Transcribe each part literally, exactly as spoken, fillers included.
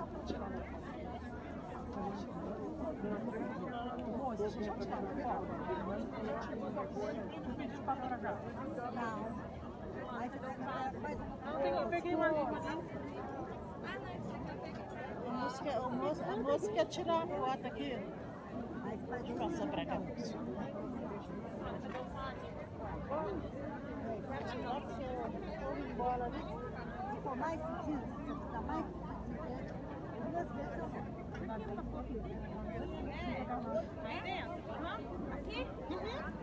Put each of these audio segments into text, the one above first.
Moça, a gente já tira foto. A gente usa o vídeo para tragar. Não. Aí você faz uma. Eu peguei mais uma. A moça quer, a moça, a moça quer tirar a foto aqui. Aí você pode passar para cá. Vai tirar porque eu vou embora ali. Se for mais sentido, se precisar mais, duas vezes eu vou. Aí dentro? Uhum. Aqui? Uhum.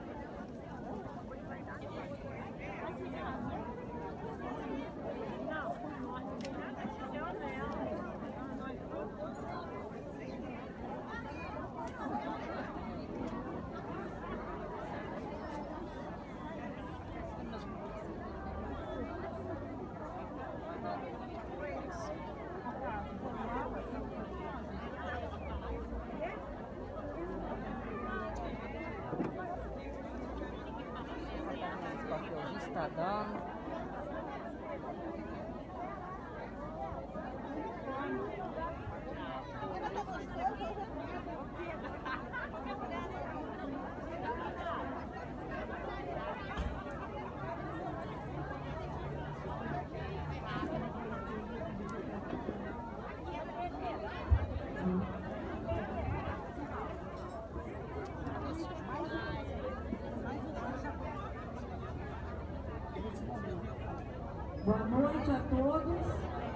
Está dando. Boa noite a todos.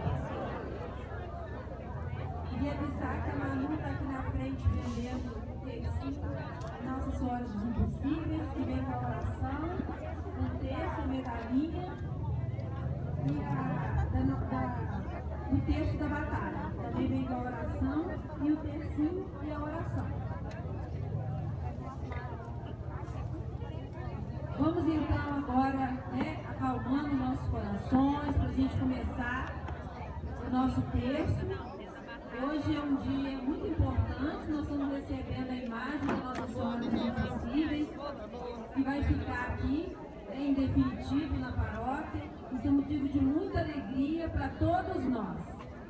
Queria avisar que a Manu está aqui na frente vendendo o texto Nossa Senhora dos Impossíveis, que vem com a oração, um texto, a medalhinha e a, da, da, o texto da batalha. Também vem com a oração e o tercinho e a oração. Vamos então agora, né, acalmando nossos corações para a gente começar o nosso texto. Hoje é um dia muito importante, nós estamos recebendo a imagem da Nossa Senhora dos Impossíveis, que vai ficar aqui, em definitivo, na paróquia. Isso é motivo de muita alegria para todos nós.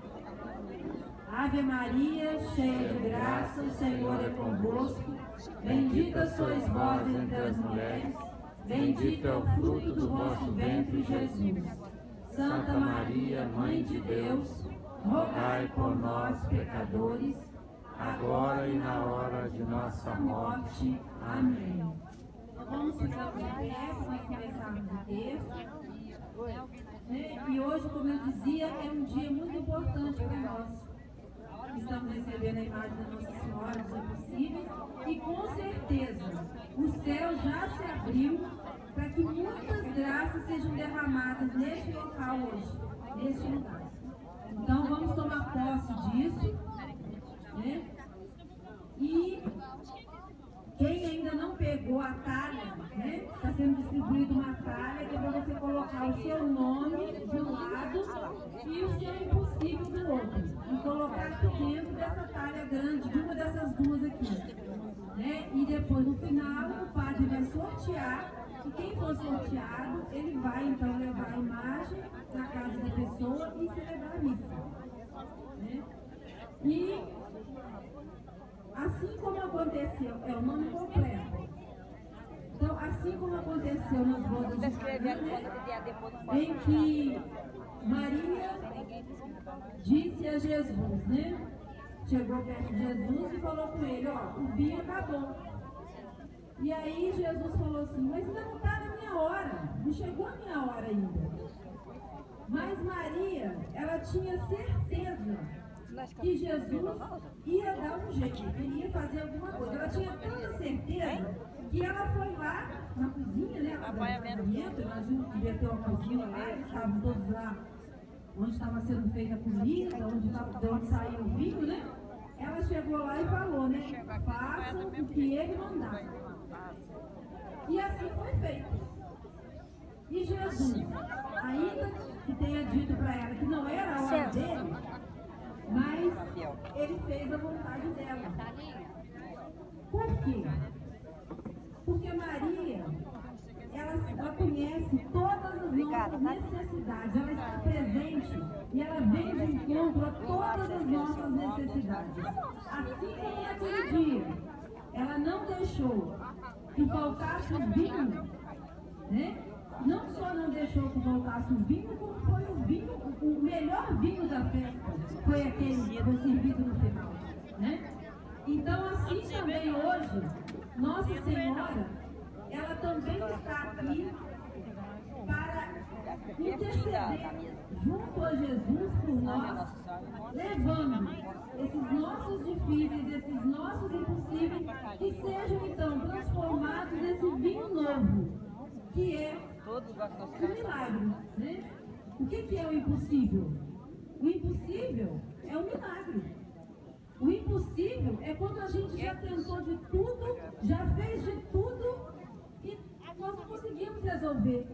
Ave Maria, cheia de graça, o Senhor é convosco. Bendita sois vós entre as mulheres. Bendito é o fruto do vosso ventre, Jesus. Santa Maria, Mãe de Deus, rogai por nós, pecadores, agora e na hora de nossa morte. Amém. Vamos ficar de pé para começarmos o texto. E hoje, como eu dizia, é um dia muito importante para nós. Estamos recebendo a imagem da Nossa Senhora dos Impossíveis e com certeza o céu já se abriu para que muitas graças sejam derramadas neste local hoje, neste lugar. Então vamos tomar posse disso, né? E quem ainda não pegou a talha, né? Está sendo distribuída uma talha que é para você colocar o seu nome de um lado e o seu impossível do outro. E colocar aqui dentro dessa talha grande, de uma dessas duas aqui. Né? E depois, no final, o padre vai sortear. E quem for sorteado, ele vai então levar a imagem na casa da pessoa e celebrar a missa. Né? E assim como aconteceu, é o nome completo. Então, assim como aconteceu nas bodas de Caná, né, em que Maria disse a Jesus, né? Chegou perto de Jesus e falou com ele, ó, o vinho acabou. E aí Jesus falou assim, mas ainda não está na minha hora, não chegou a minha hora ainda. Mas Maria, ela tinha certeza que Jesus ia dar um jeito, ele ia fazer alguma coisa. Ela tinha tanta certeza que ela foi lá na cozinha, né? Casamento, imagino que devia ter uma cozinha lá, eles estavam todos lá onde estava sendo feita a comida, onde, de onde saiu o vinho, né? Ela chegou lá e falou, né? Faça o que ele mandar. E assim foi feito. E Jesus, ainda que tenha dito para ela que não era a hora dele, mas ele fez a vontade dela. Por quê? Porque Maria, ela, ela conhece todas as mãos nossas necessidades, ela está presente e ela vem de encontro a todas as nossas necessidades. Assim como naquele dia, ela não deixou que faltasse o vinho, né? Não só não deixou que faltasse o vinho, como foi o vinho, o melhor vinho da festa, foi aquele que foi servido no final, né? Então, assim também hoje, Nossa Senhora, ela também está aqui para interceder junto a Jesus por nós, levando esses nossos difíceis, esses nossos impossíveis, que sejam então transformados nesse vinho novo, que é o milagre, né? O que, que é o impossível? O impossível é o milagre. O impossível é quando a gente já tentou de tudo, já fez de tudo e nós não conseguimos resolver.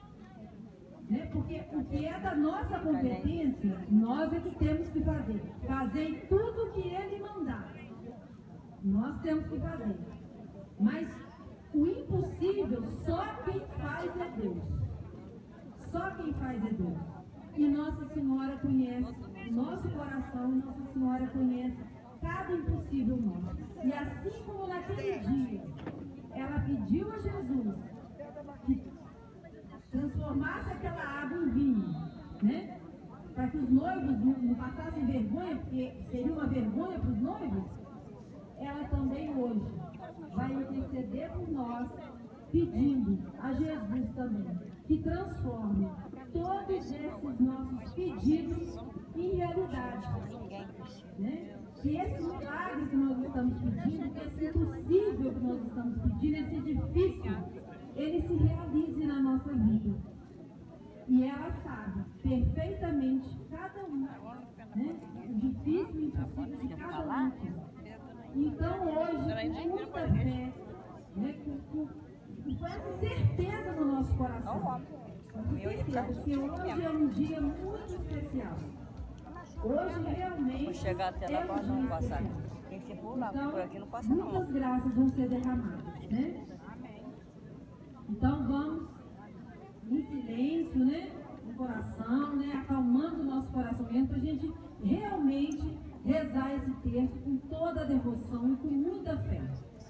Né? Porque o que é da nossa competência, nós é que temos que fazer. Fazer tudo o que Ele mandar. Nós temos que fazer. Mas o impossível, só quem faz é Deus. Só quem faz é Deus. E Nossa Senhora conhece o nosso coração, e Nossa Senhora conhece cada impossível nosso. E assim como naquele dia, ela pediu a Jesus que transformasse aquela água em vinho, né? Para que os noivos não, não passassem vergonha, porque seria uma vergonha para os noivos, ela também hoje vai interceder por nós, pedindo a Jesus também que transforme todos esses nossos pedidos em realidade, né? Que esse milagre que nós estamos pedindo, que esse impossível que nós estamos pedindo, esse difícil, ele se realize na nossa vida. E ela sabe perfeitamente cada um, né? O difícil e impossível de cada um. Então hoje, com muita fé, né? com, com, com essa certeza no nosso coração, com certeza, porque hoje é um dia muito especial. Hoje realmente Vou chegar até lá para não passar. Tem que ser por lá, então, por aqui não passa não. muitas graças vão ser derramadas, né? Então vamos em silêncio, né? No coração, né? Acalmando o nosso coração mesmo, para a gente realmente rezar esse texto com toda a devoção e com muita fé.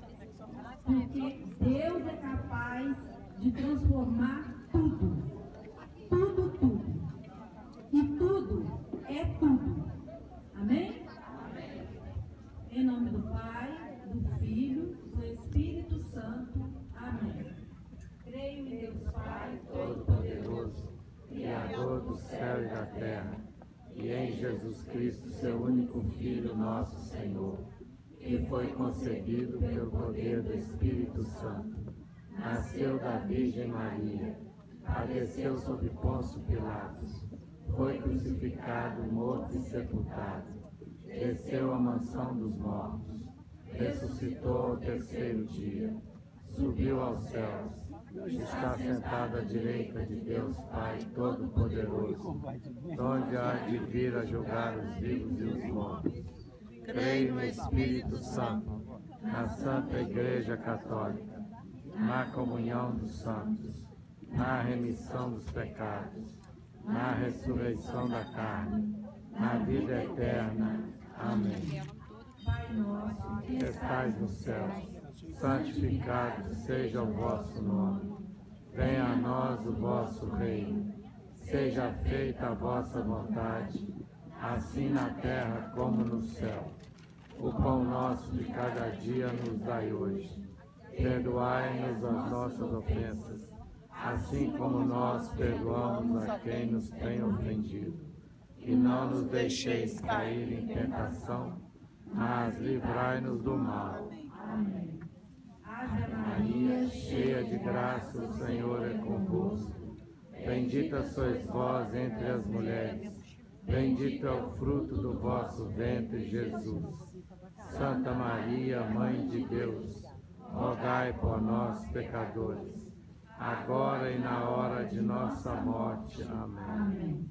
Porque Deus é capaz de transformar tudo. Tudo, tudo. E tudo é tudo. Amém? Amém? Em nome do Pai, do Filho, do Espírito Santo. Amém. Creio em Deus Pai, Todo-Poderoso, Criador do céu e da terra, e em Jesus Cristo, seu único Filho, nosso Senhor, que foi concebido pelo poder do Espírito Santo, nasceu da Virgem Maria, padeceu sob Pôncio Pilatos, foi crucificado, morto e sepultado, desceu à mansão dos mortos, ressuscitou ao terceiro dia, subiu aos céus, está sentado à direita de Deus Pai Todo-Poderoso, onde há de vir a julgar os vivos e os mortos. Creio no Espírito Santo, na Santa Igreja Católica, na comunhão dos santos, na remissão dos pecados, na ressurreição da carne, na vida eterna. Amém. Pai nosso, Que estais no céu, santificado seja o vosso nome. Venha a nós o vosso reino. Seja feita a vossa vontade, assim na terra como no céu. O pão nosso de cada dia nos dai hoje. Perdoai-nos as nossas ofensas, assim como nós perdoamos a quem nos tem ofendido. E não nos deixeis cair em tentação, mas livrai-nos do mal. Amém. Ave Maria, cheia de graça, o Senhor é convosco. Bendita sois vós entre as mulheres, bendito é o fruto do vosso ventre, Jesus. Santa Maria, Mãe de Deus, rogai por nós, pecadores, agora e na hora de nossa morte. Amém.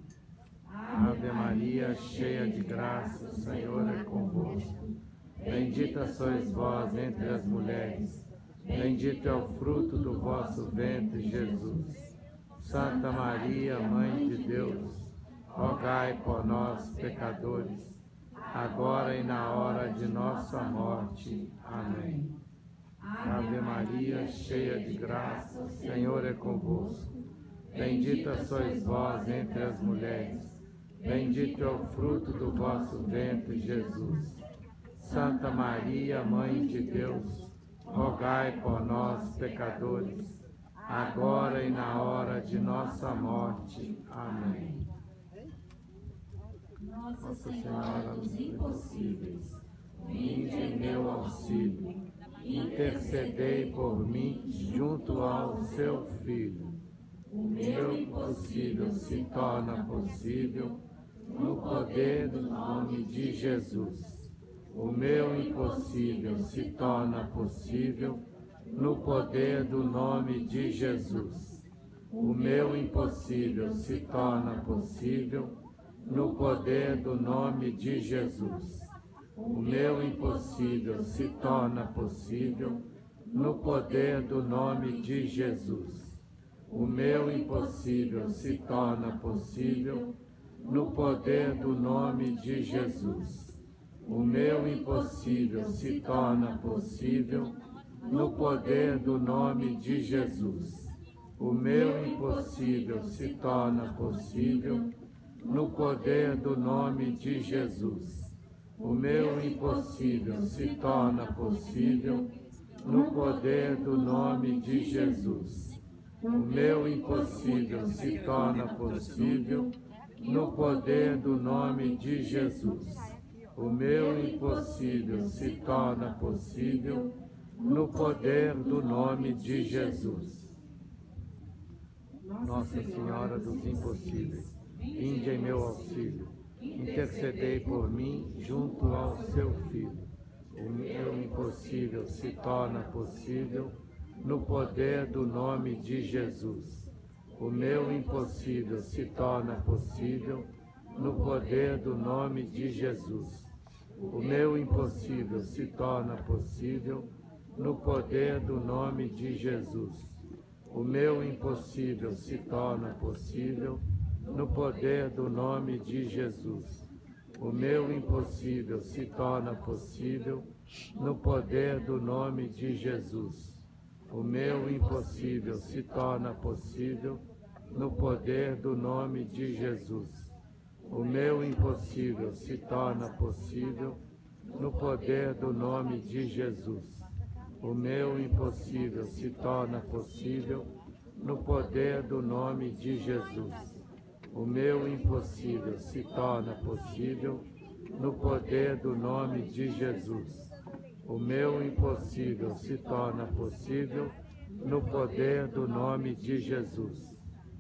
Ave Maria, cheia de graça, o Senhor é convosco. Bendita sois vós entre as mulheres, bendito é o fruto do vosso ventre, Jesus. Santa Maria, Mãe de Deus, rogai por nós, pecadores, agora e na hora de nossa morte. Amém. Ave Maria, cheia de graça, o Senhor é convosco. Bendita sois vós entre as mulheres, bendito é o fruto do vosso ventre, Jesus. Santa Maria, Mãe de Deus, rogai por nós, pecadores, agora e na hora de nossa morte. Amém. Nossa Senhora dos Impossíveis, vinde em meu auxílio, Intercedei por mim junto ao seu Filho. o meu impossível se torna possível No poder do nome de Jesus. O meu impossível se torna possível no poder do nome de Jesus. O meu impossível se torna possível no poder do nome de Jesus. O meu impossível se torna possível no poder do nome de Jesus. O meu impossível se torna possível no poder do nome de Jesus. O meu impossível se torna possível no poder do nome de Jesus. O meu impossível se torna possível no poder do nome de Jesus. O meu impossível se torna possível no poder do nome de Jesus. O meu impossível se torna possível no poder do nome de Jesus. O meu impossível se torna possível no poder do nome de Jesus. Nossa Senhora dos Impossíveis, vinde em meu auxílio. Intercedei por mim junto ao seu Filho. O meu impossível se torna possível no poder do nome de Jesus. O meu impossível se torna possível no poder do nome de Jesus. O meu impossível se torna possível no poder do nome de Jesus. O meu impossível se torna possível no poder do nome de Jesus. O meu impossível se torna possível no poder do nome de Jesus. O meu impossível se torna possível no poder do nome de Jesus. O meu impossível se torna possível no poder do nome de Jesus. O meu impossível se torna possível no poder do nome de Jesus. O meu impossível se torna possível no poder do nome de Jesus. O meu impossível se torna possível no poder do nome de Jesus.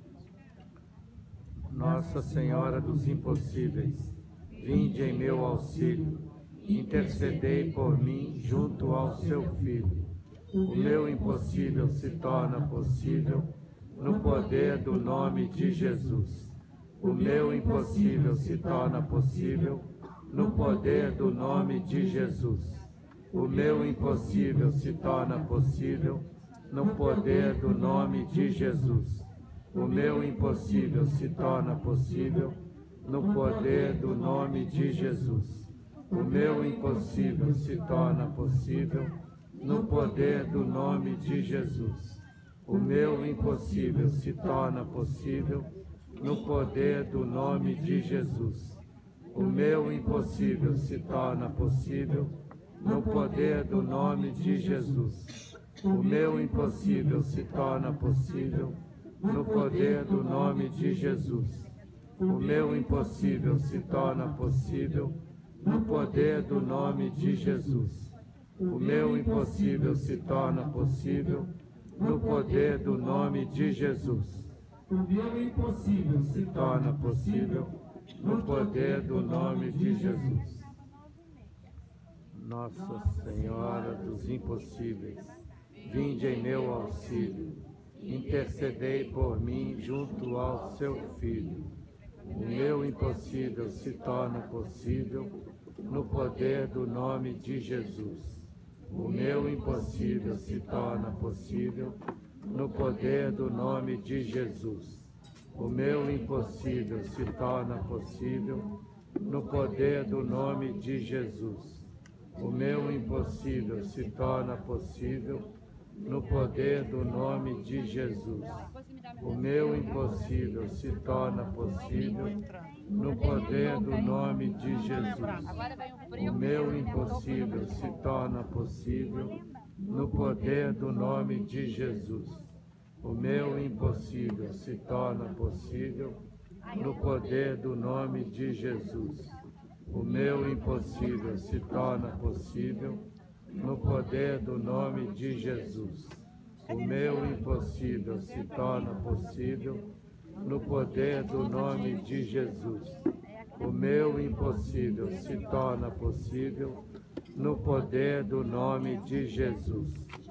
Nossa Senhora dos Impossíveis, vinde em meu auxílio. Intercedei por mim junto ao seu Filho. O meu impossível se torna possível no poder do nome de Jesus. O meu impossível se torna possível no poder do nome de Jesus. O meu impossível se torna possível no poder do nome de Jesus. O meu impossível se torna possível no poder do nome de Jesus. O meu impossível se torna possível no poder do nome de Jesus. O meu impossível se torna possível no poder do nome de Jesus. O meu impossível se torna possível no poder do nome de Jesus. O meu impossível se torna possível no poder do nome de Jesus. O meu impossível se torna possível no poder do nome de Jesus. O meu impossível se torna possível no poder do nome de Jesus. O meu impossível se torna possível no poder do nome de Jesus. Nossa Senhora dos Impossíveis, vinde em meu auxílio. Intercedei por mim junto ao seu Filho. O meu impossível se torna possível no poder do nome de Jesus. O meu impossível se torna possível no poder do nome de Jesus. O meu impossível se torna possível, no poder do nome de Jesus. O meu impossível se torna possível, no poder do nome de Jesus. O meu impossível se torna possível, no poder do nome de Jesus. O meu impossível se torna possível, no poder do nome de Jesus. O meu impossível se torna possível, no poder do nome de Jesus. O meu impossível se torna possível, no poder do nome de Jesus. O meu impossível se torna possível, no poder do nome de Jesus. O meu impossível se torna possível, no poder do nome de Jesus.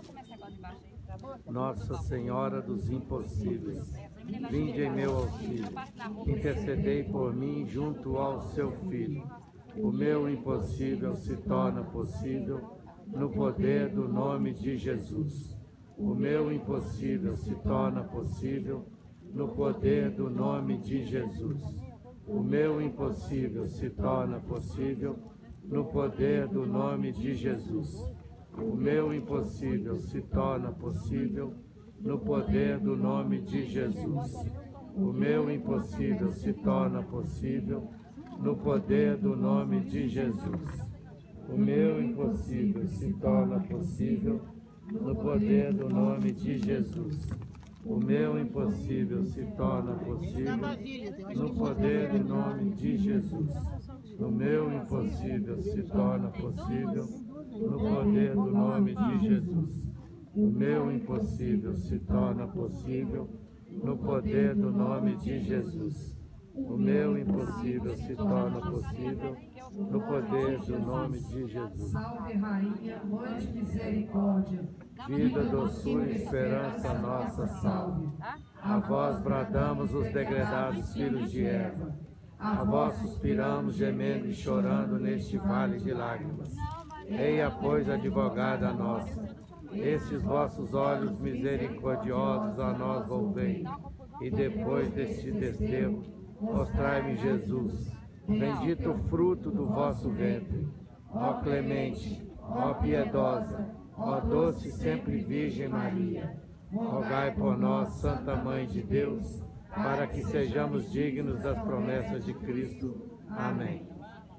Nossa Senhora dos Impossíveis, vinde em meu auxílio, intercedei por mim junto ao seu Filho. O meu impossível se torna possível, no poder do nome de Jesus. O meu impossível se torna possível, no poder do nome de Jesus. O meu impossível se torna possível, no poder do nome de Jesus. O meu impossível se torna possível, no poder do nome de Jesus. O meu impossível se torna possível, no poder do nome de Jesus. O meu impossível se torna possível, no poder do nome de Jesus. O meu impossível se torna possível, no poder do nome de Jesus. O meu impossível se torna possível, no poder do nome de Jesus. O meu impossível se torna possível, no poder do nome de Jesus. O meu impossível se torna possível, no poder do nome de Jesus. Salve, Rainha, Mãe de Misericórdia, vida, doçura e esperança nossa, salve. A vós bradamos os degredados filhos de Eva, a vós suspiramos, gemendo e chorando neste vale de lágrimas. Eia, pois, advogada nossa, estes vossos olhos misericordiosos a nós volvei, e depois deste desterro, mostrai-me Jesus, bendito o fruto do vosso ventre. Ó clemente, ó piedosa, ó doce sempre Virgem Maria, rogai por nós, Santa Mãe de Deus, para que sejamos dignos das promessas de Cristo. Amém.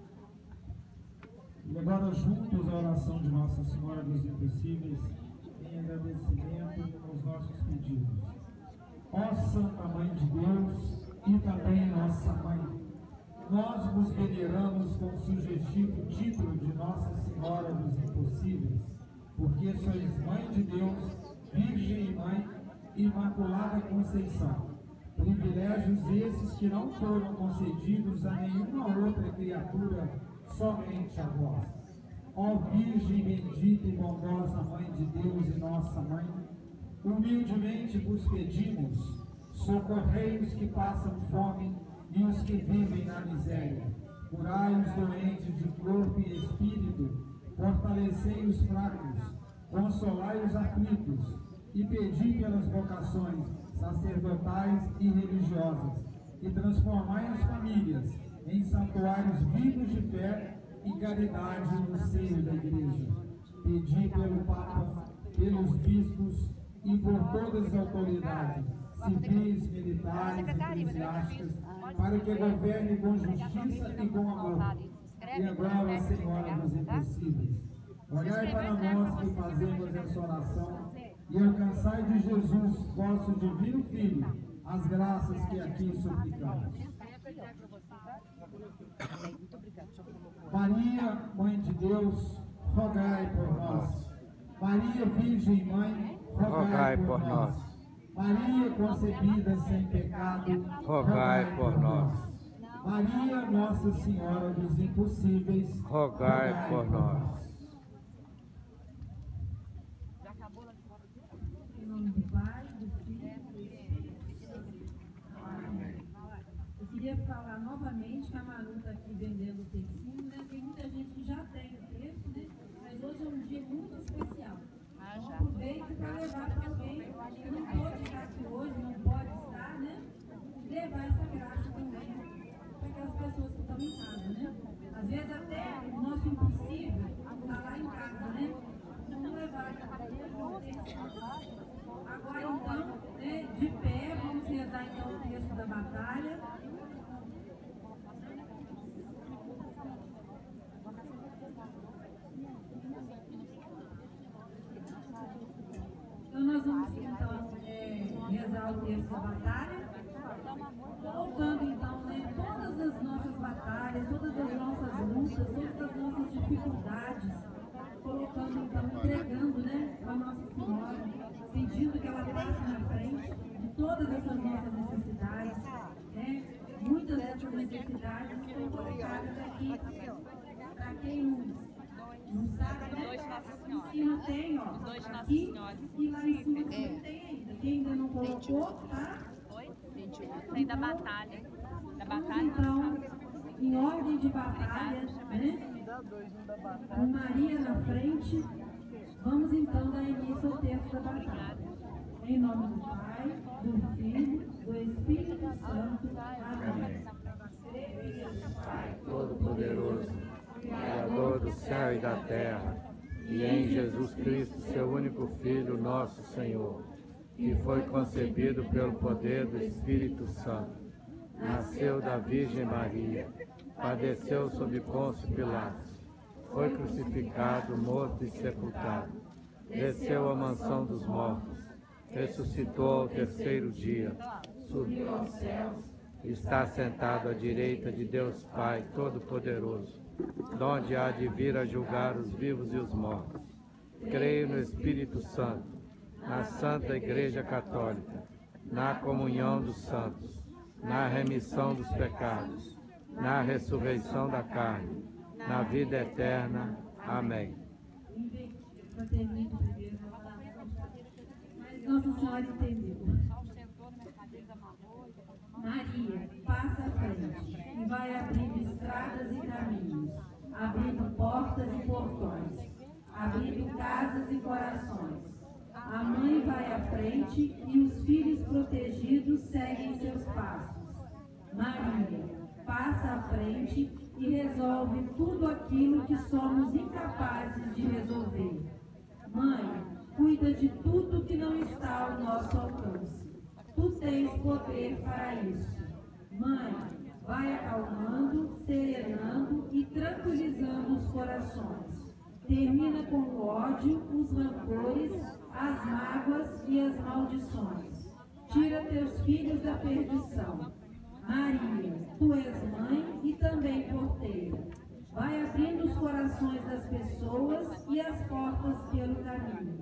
E agora juntos a oração de Nossa Senhora dos Impossíveis, em agradecimento aos nossos pedidos. Ó Santa Mãe de Deus e também nossa Mãe, nós vos veneramos com o sugestivo título de Nossa Senhora dos Impossíveis, porque sois Mãe de Deus, Virgem e Mãe, Imaculada Conceição. Privilégios esses que não foram concedidos a nenhuma outra criatura, somente a vós. Ó Virgem bendita e bondosa Mãe de Deus e nossa Mãe, humildemente vos pedimos, socorrei os que passam fome e os que vivem na miséria. Curai os doentes de corpo e espírito, fortalecei os fracos, consolai os aflitos e pedi pelas vocações sacerdotais e religiosas, e transformai as famílias em santuários vivos de fé e caridade no seio da Igreja. Pedi pelo Papa, pelos bispos e por todas as autoridades, civis, militares, eclesiásticas, para que governe com justiça e com amor. E agora, Senhora dos Impossíveis, olhai para nós que fazemos essa oração e alcançai de Jesus, vosso divino Filho, as graças que aqui suplicamos. Maria, Mãe de Deus, rogai por nós. Maria, Virgem Mãe, rogai por nós. Maria, concebida sem pecado, rogai por nós. Maria, Nossa Senhora dos Impossíveis, rogai por nós. Em nome do Pai, do Filho e do Espírito Santo. Amém. Eu queria falar novamente que a Manu está aqui vendendo o textinho, né? Tem muita gente que já tem o texto, né? Mas hoje é um dia muito especial. Então aproveite para levar para alguém que não tem. batalha. Então nós vamos então é, rezar o texto da batalha, colocando então né, todas as nossas batalhas, todas as nossas lutas, todas as nossas dificuldades, colocando então, entregando né, a Nossa Senhora, pedindo que ela passe na frente de todas essas nossas necessidades, né? Muitas dessas necessidades estão colocadas aqui, para quem não, não sabe, né? Em cima tem, ó, aqui e lá em cima também tem ainda. Quem ainda não colocou, tá? Tem da batalha. Da batalha. Então, em ordem de batalha, né? Com Maria na frente, vamos então dar início ao texto da batalha. Em nome do Pai, do Filho, do Espírito Santo. Amém. Pai Todo-Poderoso, Criador do céu e da terra, e em Jesus Cristo, seu único Filho, nosso Senhor, que foi concebido pelo poder do Espírito Santo, nasceu da Virgem Maria, padeceu sob Pôncio Pilatos, foi crucificado, morto e sepultado, desceu à mansão dos mortos, ressuscitou ao terceiro dia, subiu aos céus, está sentado à direita de Deus Pai Todo-Poderoso, donde há de vir a julgar os vivos e os mortos. Creio no Espírito Santo, na Santa Igreja Católica, na comunhão dos santos, na remissão dos pecados, na ressurreição da carne, na vida eterna. Amém. Nossa Senhora entendeu. Maria, passa à frente e vai abrindo estradas e caminhos, abrindo portas e portões, abrindo casas e corações. A mãe vai à frente e os filhos protegidos seguem seus passos. Maria, passa à frente e resolve tudo aquilo que somos incapazes de resolver. Mãe, cuida de tudo que não está ao nosso alcance. Tu tens poder para isso. Mãe, vai acalmando, serenando e tranquilizando os corações. Termina com o ódio, os rancores, as mágoas e as maldições. Tira teus filhos da perdição. Maria, tu és mãe e também porteira. Vai abrindo os corações das pessoas e as portas pelo caminho.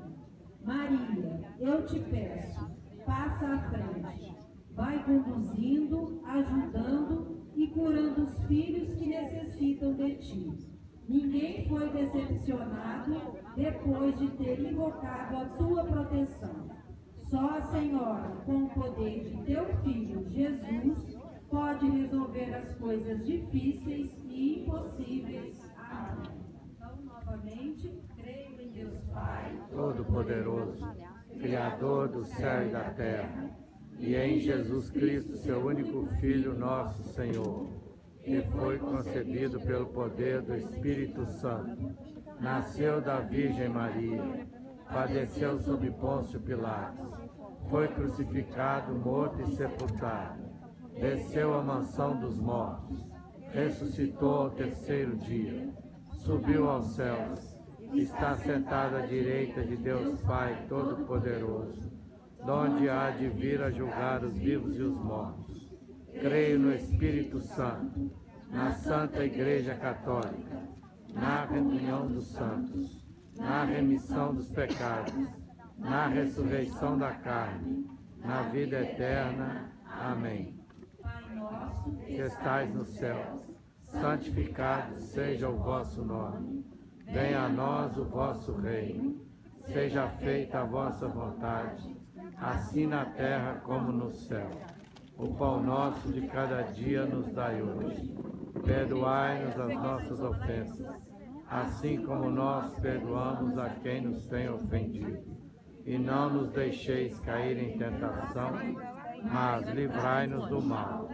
Maria, eu te peço, passa à frente. Vai conduzindo, ajudando e curando os filhos que necessitam de ti. Ninguém foi decepcionado depois de ter invocado a tua proteção. Só a Senhora, com o poder de teu Filho, Jesus, pode resolver as coisas difíceis e impossíveis. Amém. Então, novamente, creio em Deus Pai Todo-Poderoso, Criador do céu e da terra, e em Jesus Cristo, seu único Filho, nosso Senhor, que foi concebido pelo poder do Espírito Santo, nasceu da Virgem Maria, padeceu sob Pôncio Pilatos, foi crucificado, morto e sepultado, desceu à mansão dos mortos, ressuscitou ao terceiro dia, subiu aos céus, está sentado à direita de Deus Pai Todo-Poderoso, donde há de vir a julgar os vivos e os mortos. Creio no Espírito Santo, na Santa Igreja Católica, na comunhão dos santos, na remissão dos pecados, na ressurreição da carne, na vida eterna. Amém. Pai nosso, Que estais nos céus, santificado seja o vosso nome. Venha a nós o vosso reino. Seja feita a vossa vontade, assim na terra como no céu. O pão nosso de cada dia nos dai hoje. Perdoai-nos as nossas ofensas, assim como nós perdoamos a quem nos tem ofendido. E não nos deixeis cair em tentação, mas livrai-nos do mal.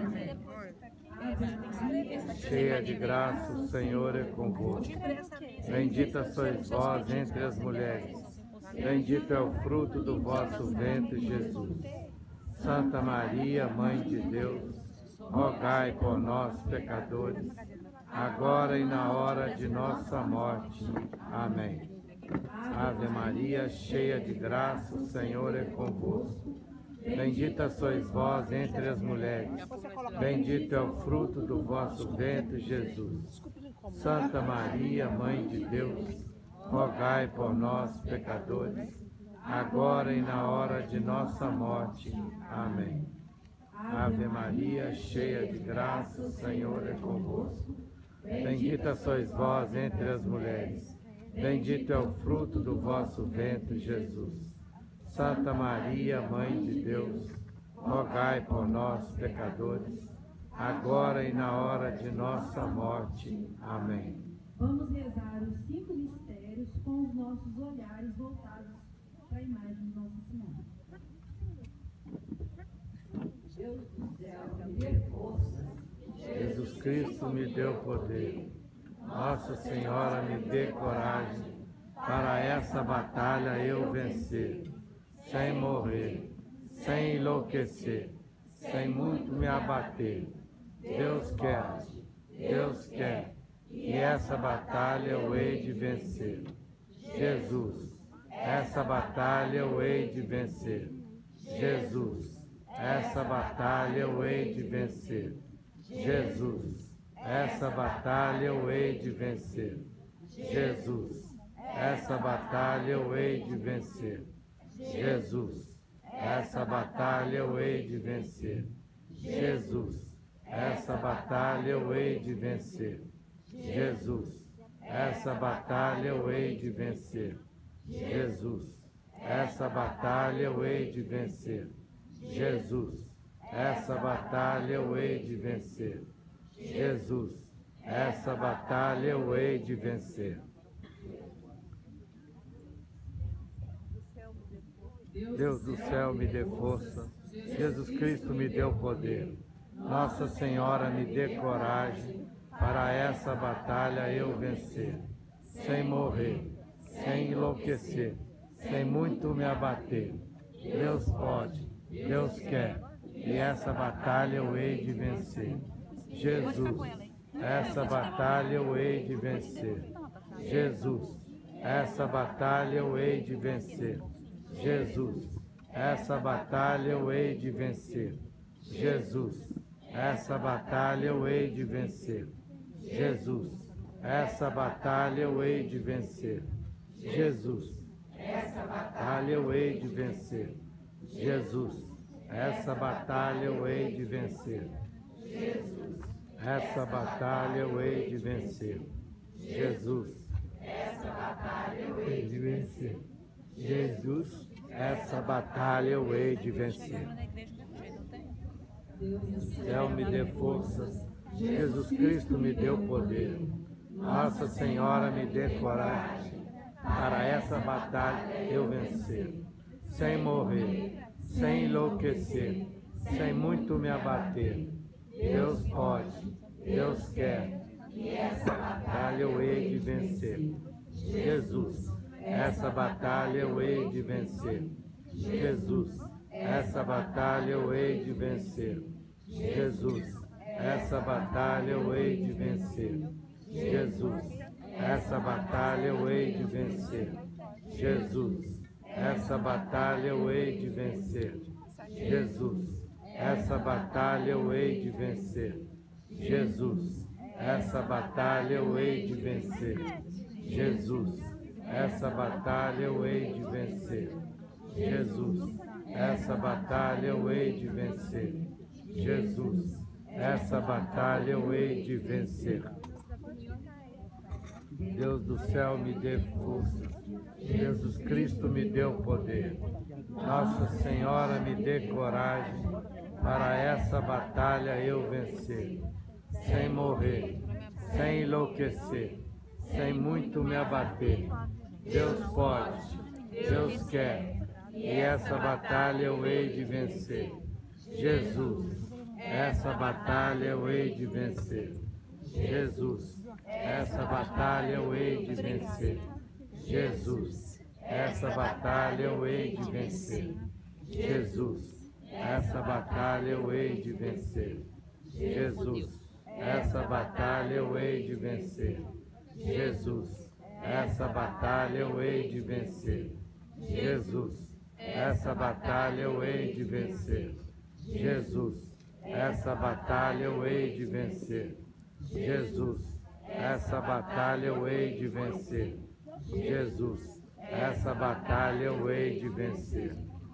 Cheia de graça, o Senhor é convosco. Bendita sois vós entre as mulheres. Bendito é o fruto do vosso ventre, Jesus. Santa Maria, Mãe de Deus, rogai por nós, pecadores, agora e na hora de nossa morte. Amém. Ave Maria, cheia de graça, o Senhor é convosco. Bendita sois vós entre as mulheres, bendito é o fruto do vosso ventre, Jesus. Santa Maria, Mãe de Deus, rogai por nós, pecadores, agora e na hora de nossa morte. Amém. Ave Maria, cheia de graça, o Senhor é convosco. Bendita sois vós entre as mulheres, bendito é o fruto do vosso ventre, Jesus. Santa Maria, Mãe de Deus, rogai por nós, pecadores, agora e na hora de nossa morte. Amém. Vamos rezar os cinco mistérios com os nossos olhares voltados para a imagem de Nossa Senhora. Deus do céu, me dê força. Jesus Cristo me deu poder. Nossa Senhora me dê coragem, para essa batalha eu vencer, sem morrer, sem enlouquecer, sem muito me abater. Deus quer, Deus quer, e essa batalha eu hei de vencer. Jesus, essa batalha eu hei de vencer. Jesus, essa batalha eu hei de vencer. Jesus, essa batalha eu hei de vencer. Jesus, essa batalha eu hei de vencer. Jesus, essa batalha eu hei de vencer. Jesus, essa batalha eu hei de vencer. Jesus, essa batalha eu hei de vencer. Jesus, essa batalha eu hei de vencer. Jesus, essa batalha eu hei de vencer. Jesus, essa batalha eu hei de vencer. Deus do céu me dê força, Jesus Cristo me deu poder, Nossa Senhora me dê coragem, para essa batalha eu vencer, sem morrer, sem enlouquecer, sem muito me abater. Deus pode, Deus quer, e essa batalha eu hei de vencer. Jesus, essa batalha eu hei de vencer. Jesus, essa batalha eu hei de vencer. Jesus, essa batalha eu hei de vencer. Jesus, essa batalha eu hei de vencer. Jesus, essa batalha eu hei de vencer. Jesus, essa batalha eu hei de vencer. Jesus, essa batalha eu hei de vencer. Jesus, essa batalha eu hei de vencer. Jesus, essa batalha eu hei de vencer. Jesus, essa batalha eu hei de vencer. Céu me dê forças, Jesus Cristo me deu poder, Nossa Senhora me dê coragem, para essa batalha eu vencer, sem morrer, sem enlouquecer, sem muito me abater. Deus pode, Deus quer, e essa batalha eu hei de vencer. Jesus, essa batalha eu hei de vencer. Jesus, essa batalha eu hei de vencer. Jesus, essa batalha eu hei de vencer. Jesus, essa batalha eu hei de vencer. Jesus, essa batalha eu hei de vencer. Jesus, essa batalha eu hei de vencer. Jesus, essa batalha eu hei de vencer. Jesus, essa batalha eu hei de vencer. Jesus, essa batalha eu hei de vencer. Jesus, essa batalha eu hei de vencer. Deus do céu me dê força, Jesus Cristo me deu poder, Nossa Senhora me dê coragem, para essa batalha eu vencer, sem morrer, sem enlouquecer, sem muito me abater. Deus pode, Deus quer, e essa batalha eu hei de vencer. Jesus, essa batalha eu hei de vencer. Jesus, essa batalha eu hei de vencer. Jesus, essa batalha eu hei de vencer. Jesus, essa batalha eu hei de vencer. Jesus, essa batalha eu hei de vencer. Jesus, essa batalha eu hei de vencer. Jesus, essa batalha eu hei de vencer. Jesus, essa batalha eu hei de vencer. Jesus, essa batalha eu hei de vencer. Jesus, essa batalha eu hei de vencer.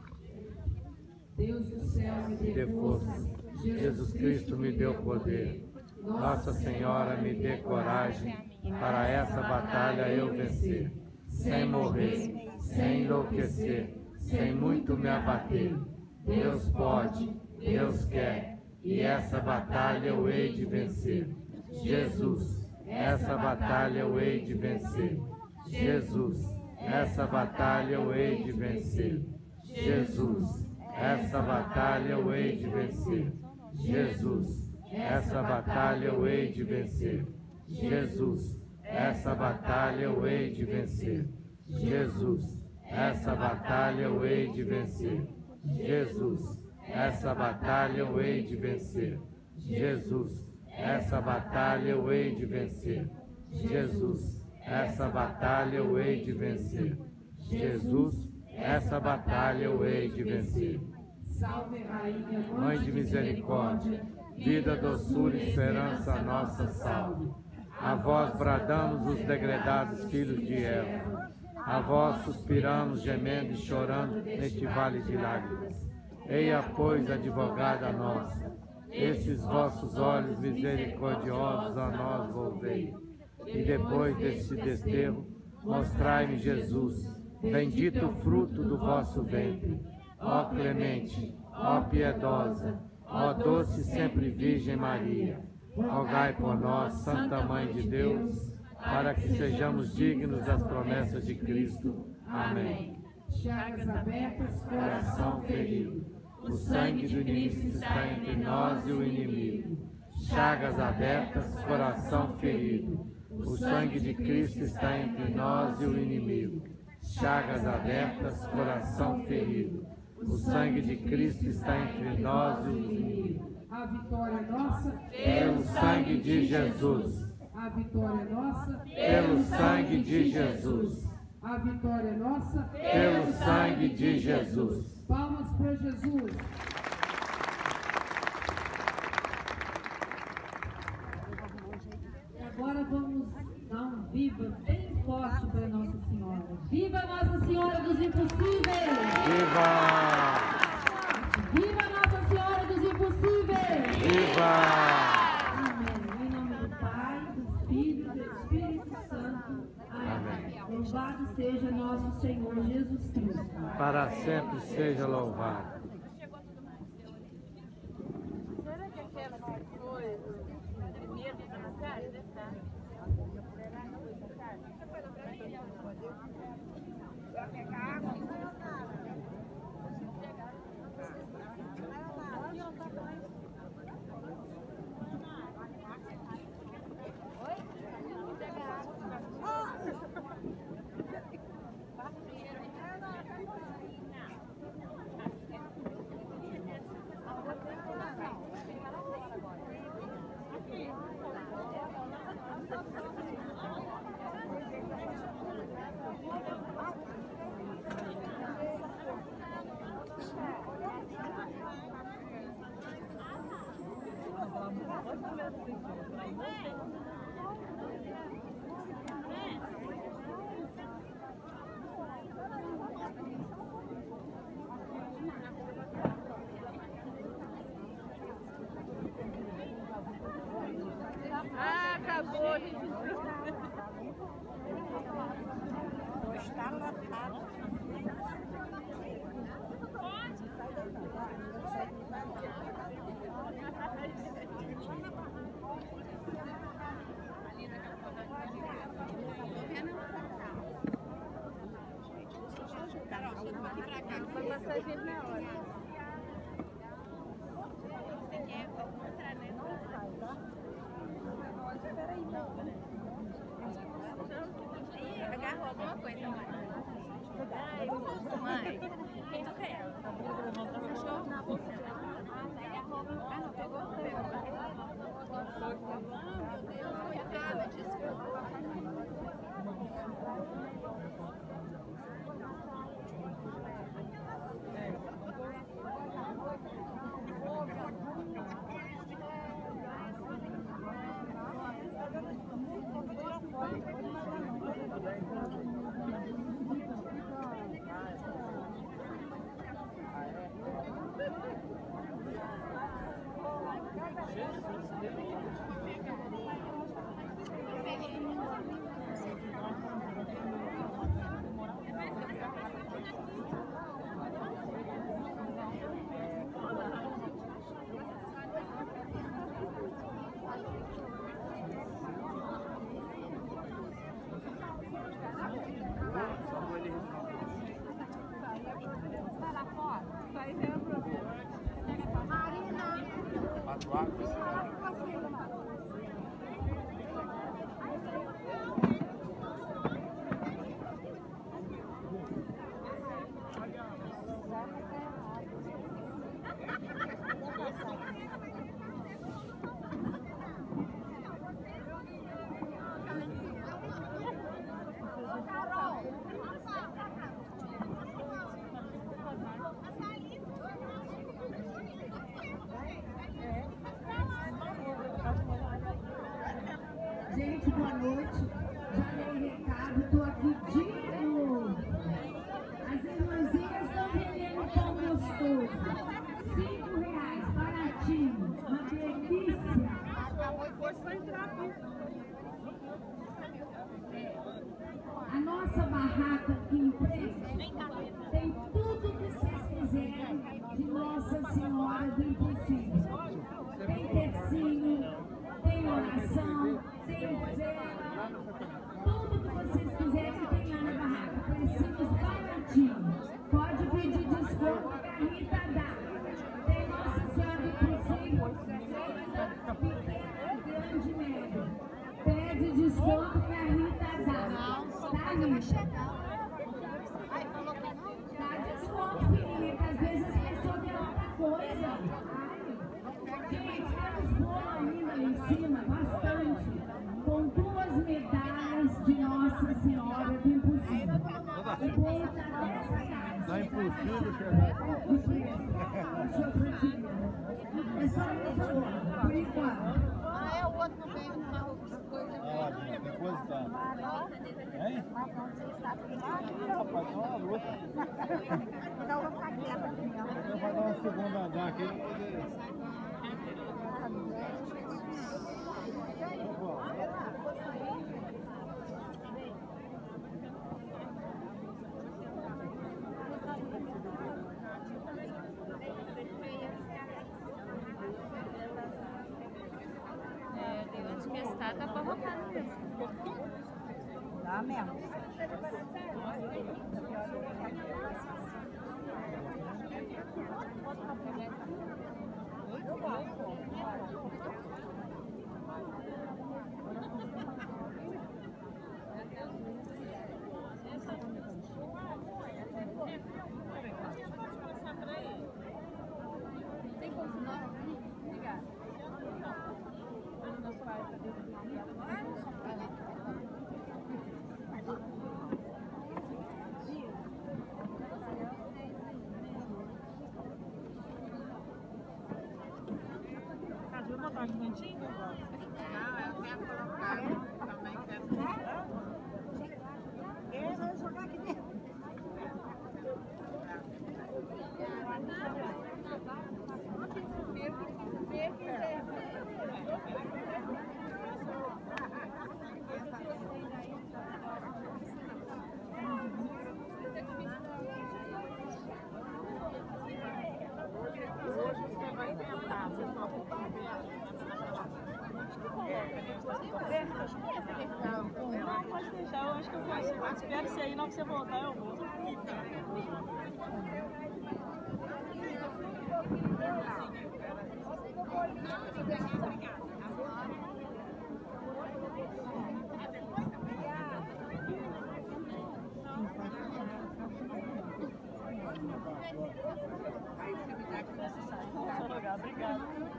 Deus do céu me dê força, Jesus Cristo me deu poder. Nossa Senhora me dê coragem para essa batalha eu vencer. Sem morrer, sem enlouquecer, sem muito me abater. Deus pode, Deus quer, e essa batalha eu hei de vencer. Jesus, essa batalha eu hei de vencer. Jesus, essa batalha eu hei de vencer. Jesus, essa batalha eu hei de vencer. Jesus, essa batalha eu hei de vencer. Jesus, essa batalha eu hei de vencer. Jesus, essa batalha eu hei de vencer. Jesus, essa batalha eu hei de vencer. Jesus, essa batalha eu hei de vencer. Jesus, essa batalha eu hei de vencer. Jesus, essa batalha eu hei de vencer. Salve, Rainha, Mãe de misericórdia, vida, doçura e esperança nossa, salve. A vós bradamos os degredados filhos de Eva. A vós suspiramos, gemendo e chorando neste vale de lágrimas. Eia, pois, advogada nossa, esses vossos olhos misericordiosos a nós volvei. E depois deste desterro, mostrai-me Jesus, bendito o fruto do vosso ventre. Ó clemente, ó piedosa, ó doce sempre Virgem Maria, rogai por nós, Santa Mãe de Deus, para que sejamos dignos das promessas de Cristo. Amém. Chagas abertas, Coração ferido, o sangue do inimigo está entre nós e o inimigo. Chagas abertas, coração ferido, o sangue de Cristo está entre nós e o inimigo. Chagas abertas, coração ferido, o sangue de Cristo está entre nós e o inimigo. A vitória é nossa, Pelo sangue de Jesus, a vitória é nossa, pelo sangue de Jesus, a vitória é nossa. pelo sangue de Jesus. Palmas para Jesus. E agora vamos dar um viva bem forte para Nossa Senhora. Viva Nossa Senhora dos Impossíveis! Viva! Viva Nossa Senhora dos Impossíveis! Viva! Amém. Em nome do Pai, do Filho e do Espírito Santo. Amém. Amém. Louvado seja nosso Senhor Jesus Cristo. Para sempre seja louvado. Será que aquela que foi primeiro da Natália deve estar? Vai pegar água? Ah, acabou. Está lotado. Vai passar a gente na hora. Você quer mostrar, né? Peraí, não. Agarrou alguma coisa, mãe? Ai, mãe. Quem tu quer? Cachorro na bolsa. Gente, boa noite. Já dei recado, estou aqui de novo. As irmãzinhas estão vendendo pão gostoso. Cinco reais, baratinho. Uma delícia. A nossa barraca aqui em frente tem tudo que vocês quiserem de Nossa Senhora do Impossível. Tem tercinho, tem oração, tem vela, tudo que vocês quiserem tem lá na barraca, precinhos baratinhos. Pode pedir desconto que a Rita dá. Tem Nossa Senhora do Impossível, pequena, grande, média. Pede desconto que a Rita dá. Tá, Rita? Dá desconto, filhinha, que às vezes as pessoas querem outra coisa. Gente, temos bolo ainda lá em cima, bastante, com duas medalhas de Nossa Senhora do Impossível. O bolo está dessa casa. Tá impossível, chefe. É só isso, por enquanto. Ah, é o outro que veio no carro com coisa. Ah, tem coisa que tá. Hein? Rapaz, tá uma luta. Então eu vou ficar quieta aqui, ó. Vai dar uma segunda andar aqui. É, tem onde que está, tá provocando mesmo. Tá mesmo. Tem como não? Obrigada. Cadu, botar um cantinho? Não, eu quero colocar. Também quero. Eu vou jogar aqui dentro. Hoje você vai sentar, você só Não, pode deixar, eu acho que eu posso. Espero você aí, na hora que você voltar eu vou. Obrigado.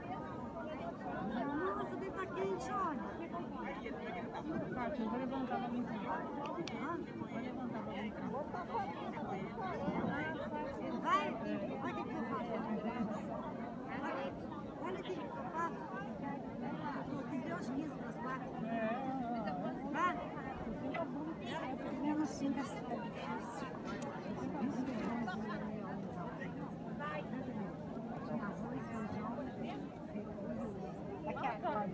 Nossa, vem pra quente, olha. Eu vou levantar pra mim. Vou levantar pra mim. Vai, olha o que eu faço. Olha o que eu faço. Que Deus quis para as quatro. Vai. Mesmo assim, dessa difícil. Aqui atrás.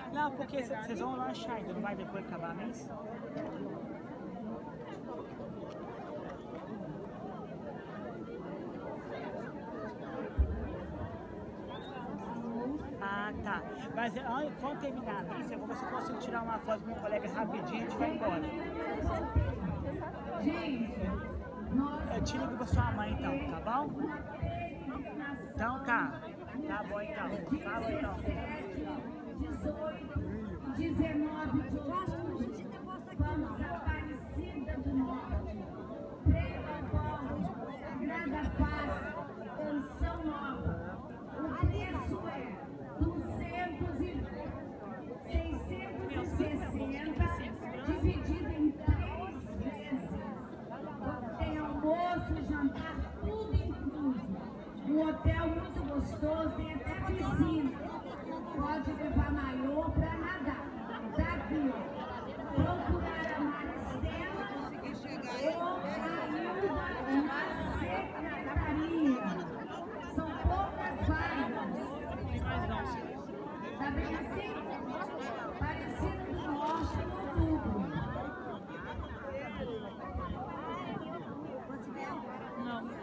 Não, porque vocês vão lanchar ainda, não vai depois acabar a missa? Ah, tá. Mas quando terminar a missa, eu vou ver se eu consigo tirar uma foto com meu colega rapidinho e a gente vai embora. Eu te ligo pra sua mãe então, tá bom? Então tá. Tá bom então. Fala então. dezoito, dezenove de outubro, vamos a Aparecida do Norte. Freio Paulo, Sagrada Paz, Canção Nova. O preço é duzentos e seiscentos e sessenta, dividido em três vezes. Tem almoço, jantar, tudo incluso. Um hotel muito gostoso, tem até piscina. Pode levar maiô para nadar. Daqui, ó. Procurar a Maristela ou a Ilva na secretaria. São poucas vagas. Tá bem assim? Aparecida do Norte, em outubro. Não.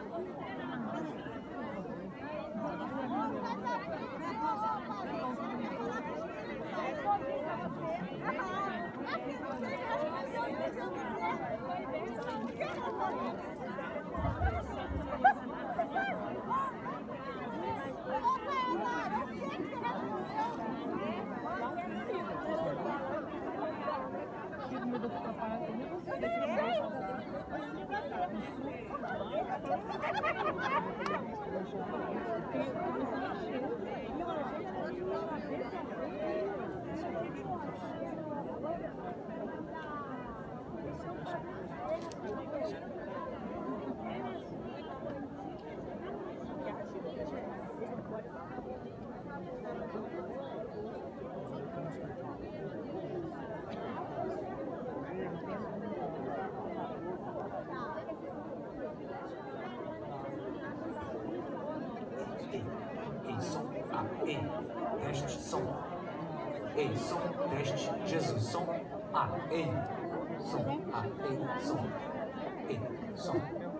Teste, som. Ei, som, teste, Jesus, som. Ah, ei. Som, ah, ei, som. Ei, som.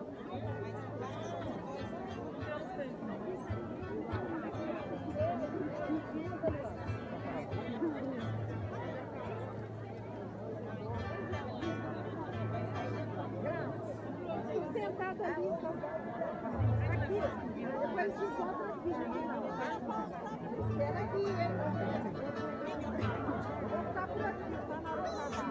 Sentado ali, aqui, depois de volta aqui. Espera aqui, vou ficar por aqui, tá na hora de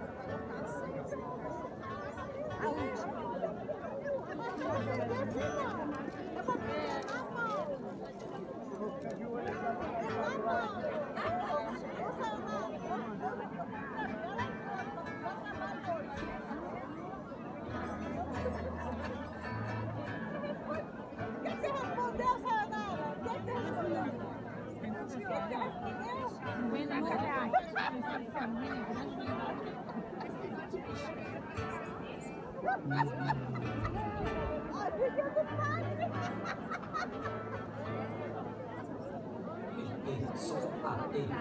Ei, som, ah, ei.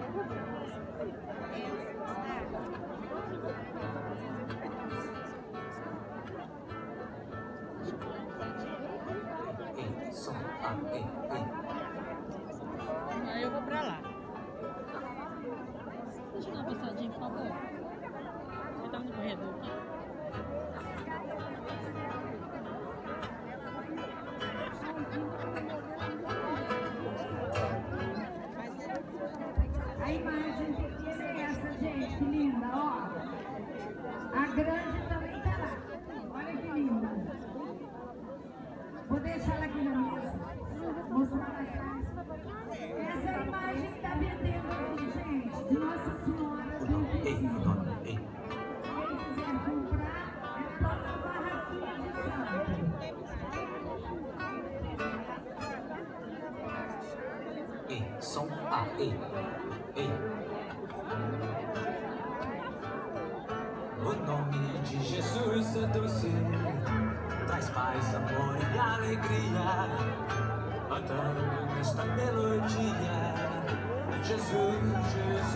Ei, som, ah, ei, ei. Aí eu vou pra lá. Deixa eu dar uma passadinha, por favor. Você tá no corredor aqui? A imagem pequena é essa, gente, que linda, ó. A grande também tá lá. Olha que linda. Vou deixar ela aqui na mesa. Mostrar pra trás. Essa é a imagem que tá vendendo aqui, gente, de Nossa Senhora do Impossível. Quem quiser comprar, é toda a barraquinha de santo. Ei, som, ah, ei. Ei. O nome de Jesus é doce, traz paz, amor e alegria. Cantando nesta melodia, Jesus, Jesus.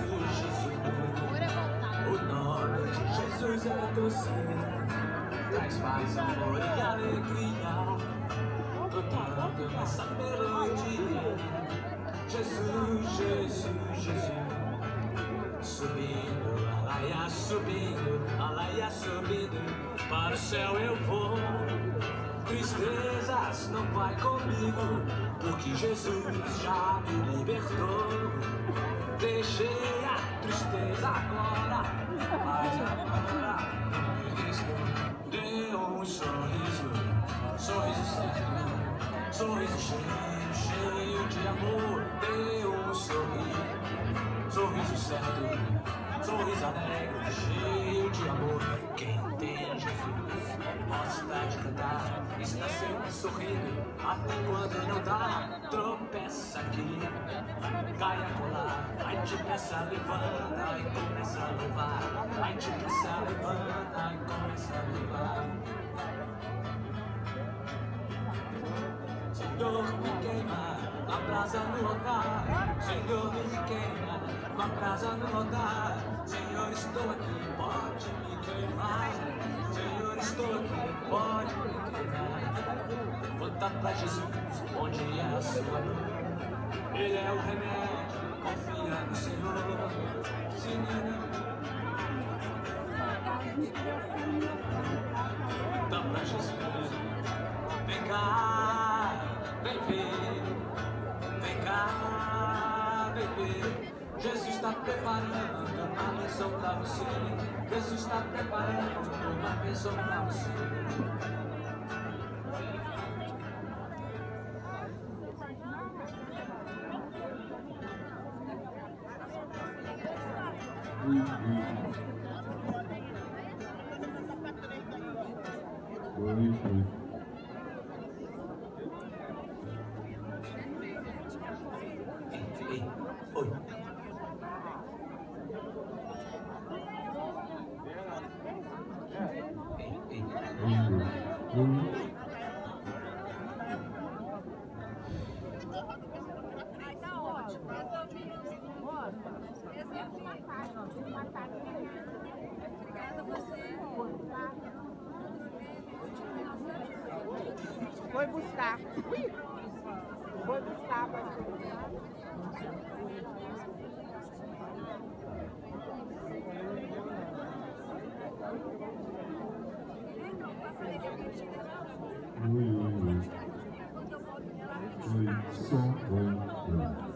Jesus é doce, traz paz, amor e alegria, cantando nessa melodia. Jesus, Jesus, Jesus, subindo, alaia, subindo, alaia, subindo, para o céu eu vou. Tristezas não vai comigo, porque Jesus já me libertou. Deixei a tristeza agora, mas agora me estou. Deu um sorriso, sorriso certo, sorriso cheio, cheio de amor. Deu um sorriso, sorriso certo, sorriso alegre, cheio de amor. Quem tem Jesus gosta de cantar, está sempre sorrindo, até quando não dá. Tropeça aqui, cai a colar, vai depressa, levanta e começa a louvar. Vai depressa, levanta e começa a louvar. Senhor, me queima a brasa no altar. Senhor, me queima a brasa no altar. Senhor, estou aqui, pode me queimar. Senhor, estou aqui, pode me queimar. Conta pra Jesus onde é a sua dor. Ele é o remédio, confia no Senhor. Senhor, conta pra Jesus. Vem cá, vem ver. Vem cá, vem ver. Jesus está preparando uma bênção pra você. Jesus está preparando uma bênção pra você. Oi, oi. Ei, oi. Ei, ei. Foi buscar. Foi buscar, pastor. Oi, oi, oi. Oi, som, oi, oi.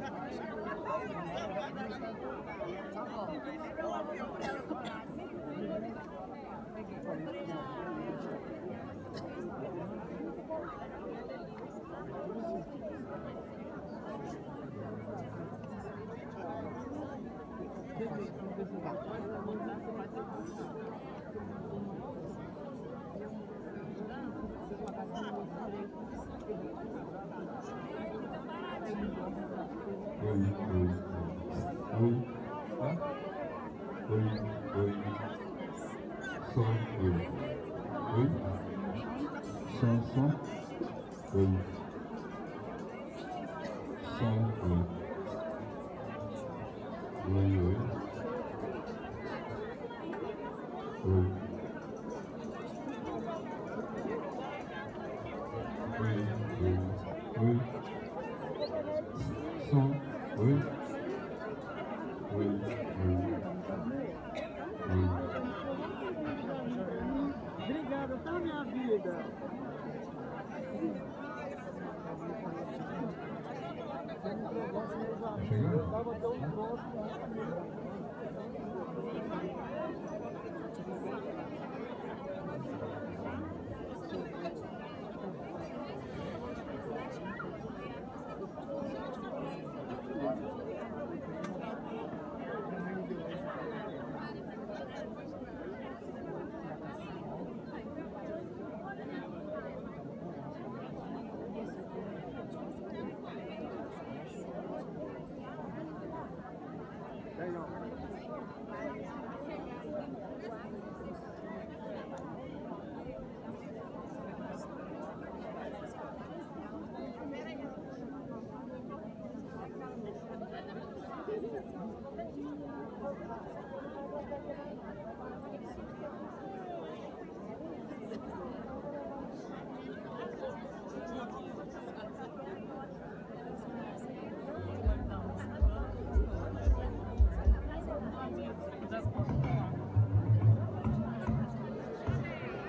Oi, oi, oi. Tá? Oi, oi. Som, oi. Oi. Som, som. Oi. Som, oi. Oi, oi. Oi. Oi, oi. Oi. Som, oi. Oi, oi. Oi. Obrigado, tá, minha vida? Tá chegando?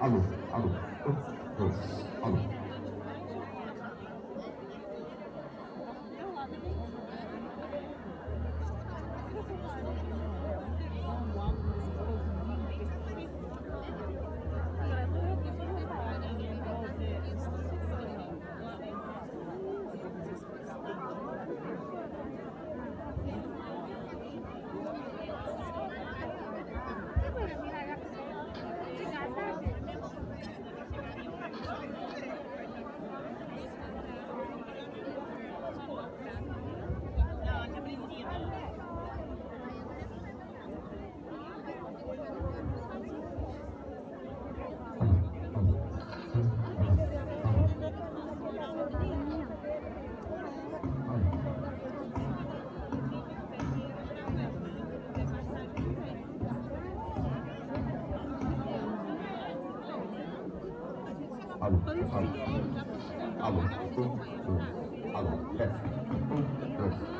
alô, alô, um, dois, alô. Alô, alô, alô, um, um, alô, desce, um, dois.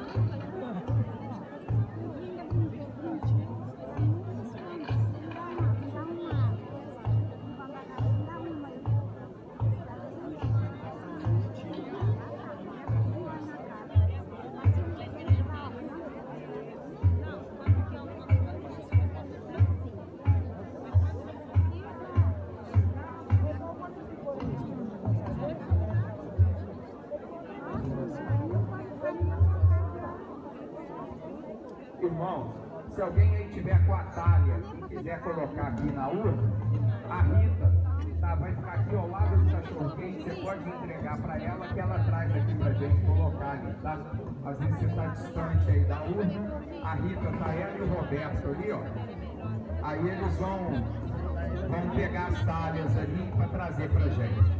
Irmãos, se alguém aí tiver com a talha e quiser colocar aqui na urna, a Rita tá, vai ficar aqui ao lado do cachorro-quente, você pode entregar para ela que ela traz aqui pra gente colocar ali, tá? Às vezes você está distante aí da urna, a Rita tá ela e o Roberto ali, ó. Aí eles vão, vão pegar as talhas ali para trazer pra gente.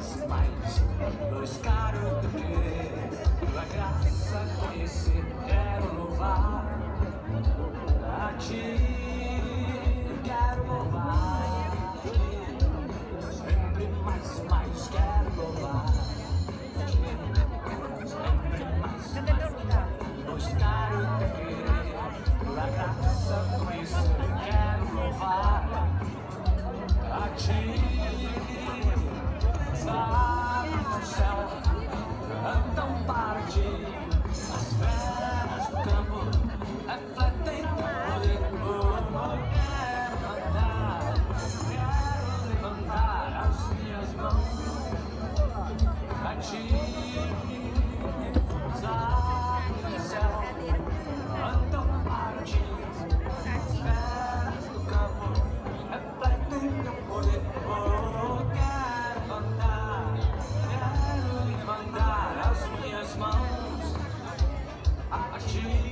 mais, mais, dois caros do que tua graça conhecer, quero louvar a ti, quero louvar sempre mais, mais, quero louvar sempre mais, mais, dois caros do que tua graça conhecer, quero louvar a ti. No céu andam para ti, as feras do campo refletem poder. Oh, quero andar, quero levantar as minhas mãos a ti. No céu andam para ti, as feras do campo refletem teu poder. Oh, quero andar, quero levantar as minhas mãos a ti.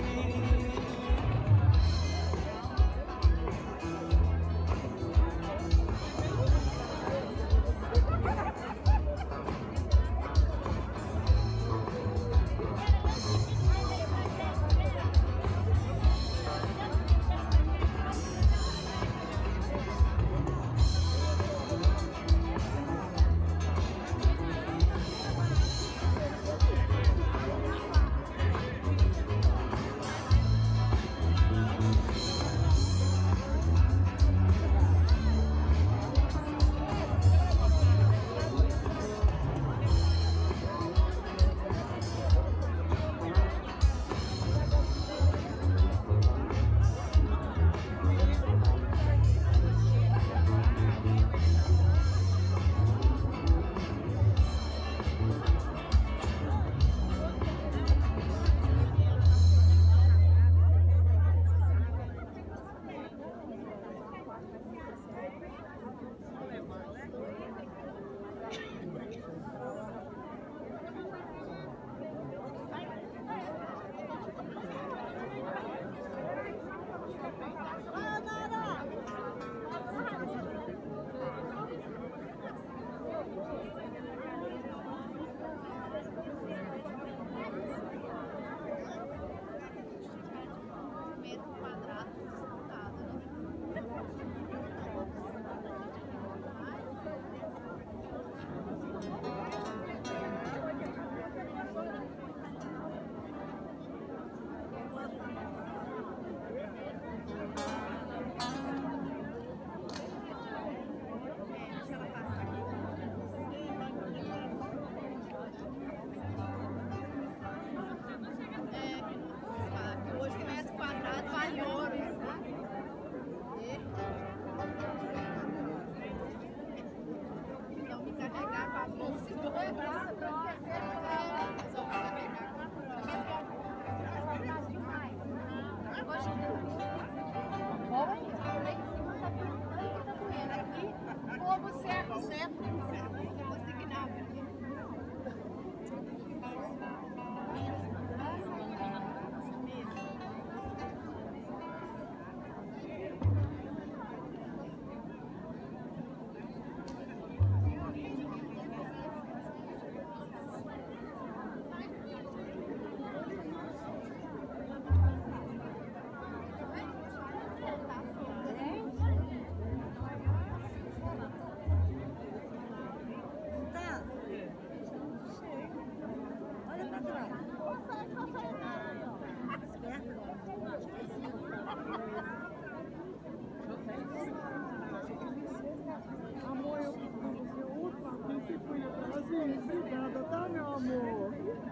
Amor, eu vou fazer o fui atrás. Obrigada, tá, meu amor?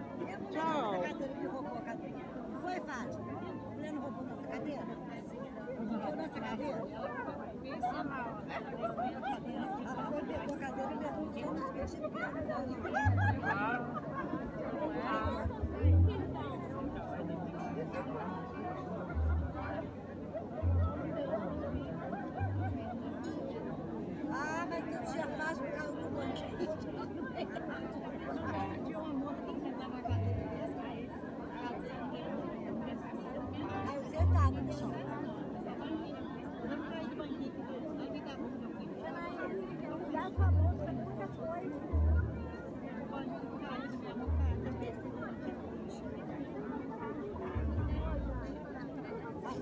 Tchau. Foi, Fátima? Mulher não roubou nossa cadeira? Roubou nossa cadeira? Ela foi, pegou a cadeira e levou os outros vestidos que eram Ah, mas tu já faz por causa do banquete. Tinha uma moça que sentava na cadeira dessa, aí eu sentava no chão. Eu não caí de banquete, aí me dava um pouquinho. Ela ia me dar a favor de muita coisa.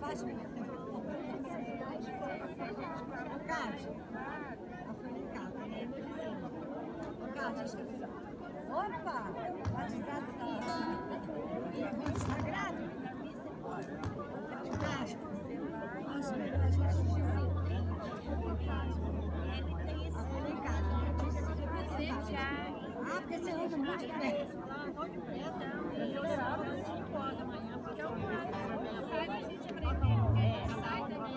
Fátima. O Cátia. Ela foi em casa, né? Meu vizinho. O Cátia, opa! Batizado tá lá. Sagrado. O Cátia. Acho melhor a gente dizer. Ela foi em casa, né? Ah, porque você anda muito de pé. Eu orava às cinco horas da manhã, porque eu faço. A gente aprendeu, sai da minha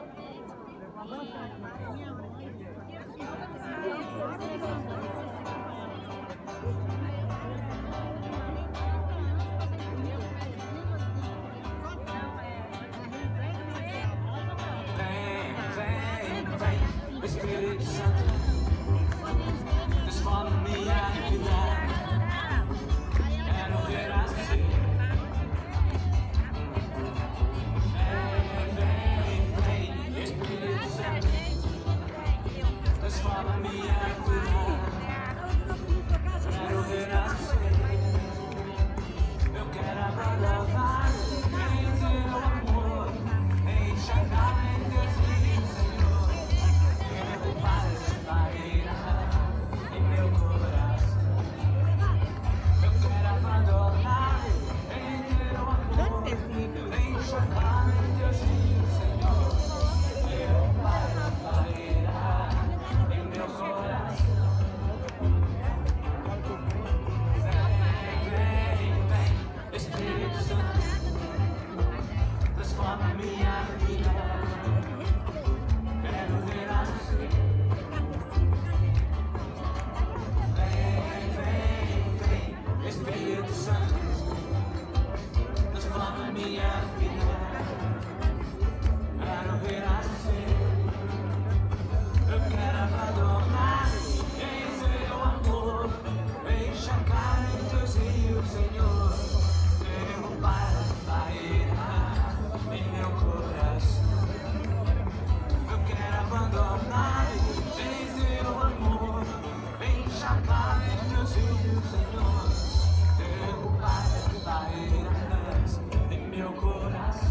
Vem, vem, vem, Espírito Santo, transforma minha vida. Quero ver assim. Vem, vem, vem, Espírito Santo, transforma minha vida. Quero ver assim. Eu quero abandonar em teu amor, enxergar em Deus vivo, Senhor. Derrubar essa barreira em meu coração. Eu quero abandonar em teu amor, enxergar em Deus vivo, Senhor. Derrubar essa barreira em meu coração. Espírito Santo, transforma minha vida. Quero ver assim. Vem, vem, vem, Espírito Santo, transforma minha vida. Quero ver assim. Eu quero abandonar em teu amor, enxergar em teus rios, Senhor. Derrubar as barreiras em meu coração. Eu quero abandonar em teu amor, encharcar em teus rios, Senhor. Derrubar as barreiras em meu coração.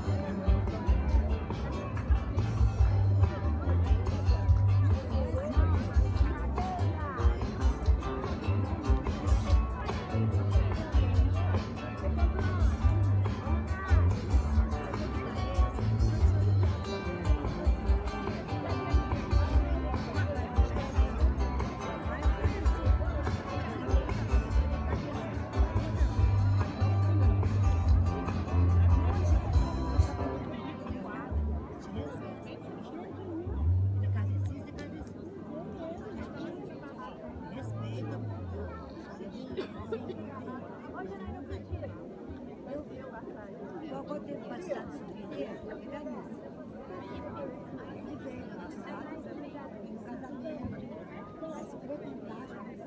Eu botei o batizado sobre ele, ele vai nisso. Ele veio batizado no casamento, mas frequentar,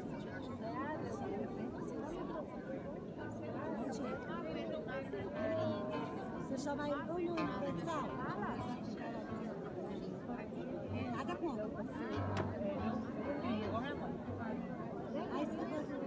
você chama ele no universal? Nada contra. Aí você faz o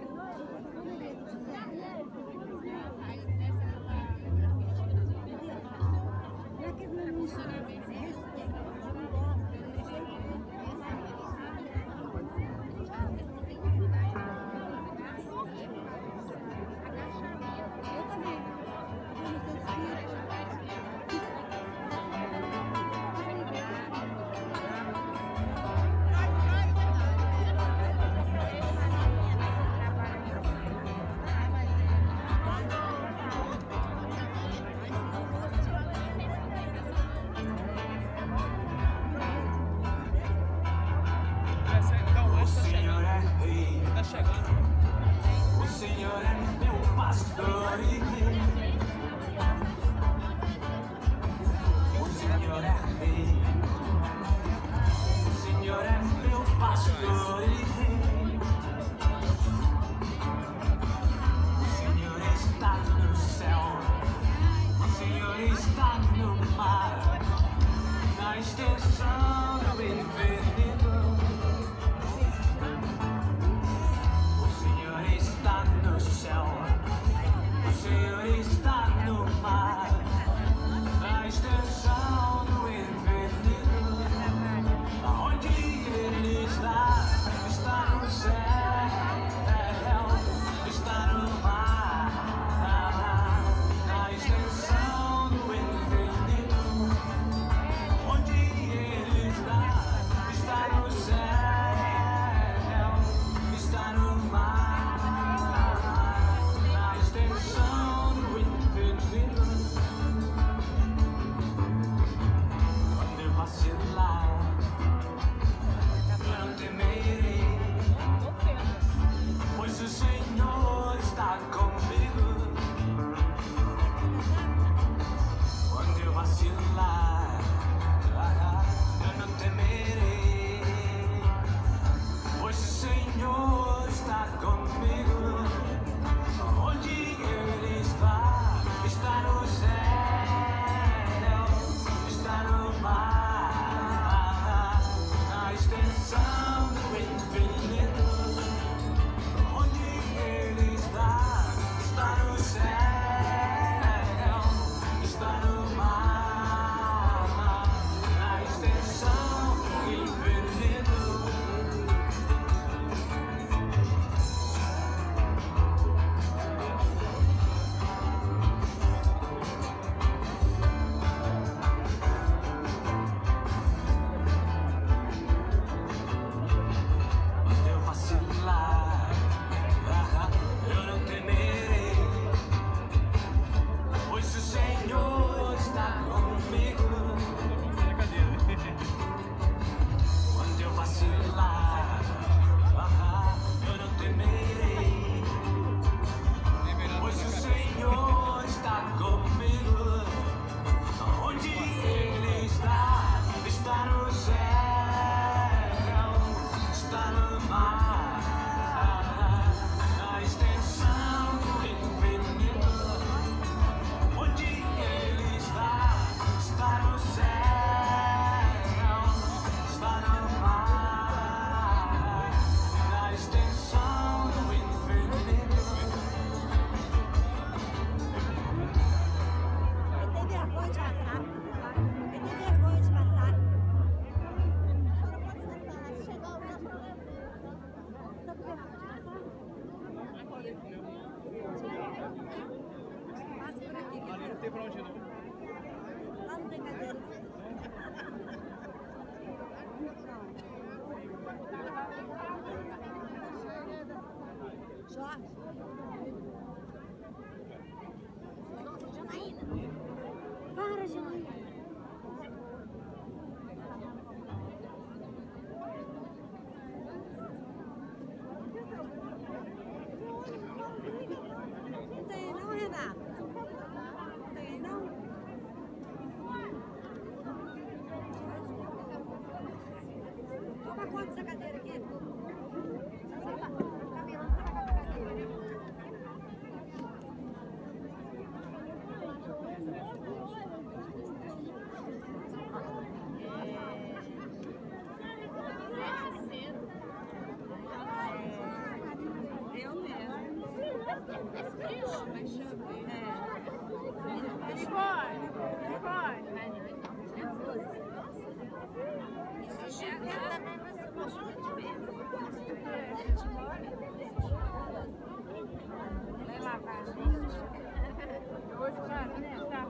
Não tem não, Renato? Não tem não? Toma conta dessa cadeira aqui. Eu mesmo. Vai chover. É. Ele pode. Ele pode. Se chover também vai ser uma chuva de vento. Vai lavar a gente. Hoje, cara, né? Tá.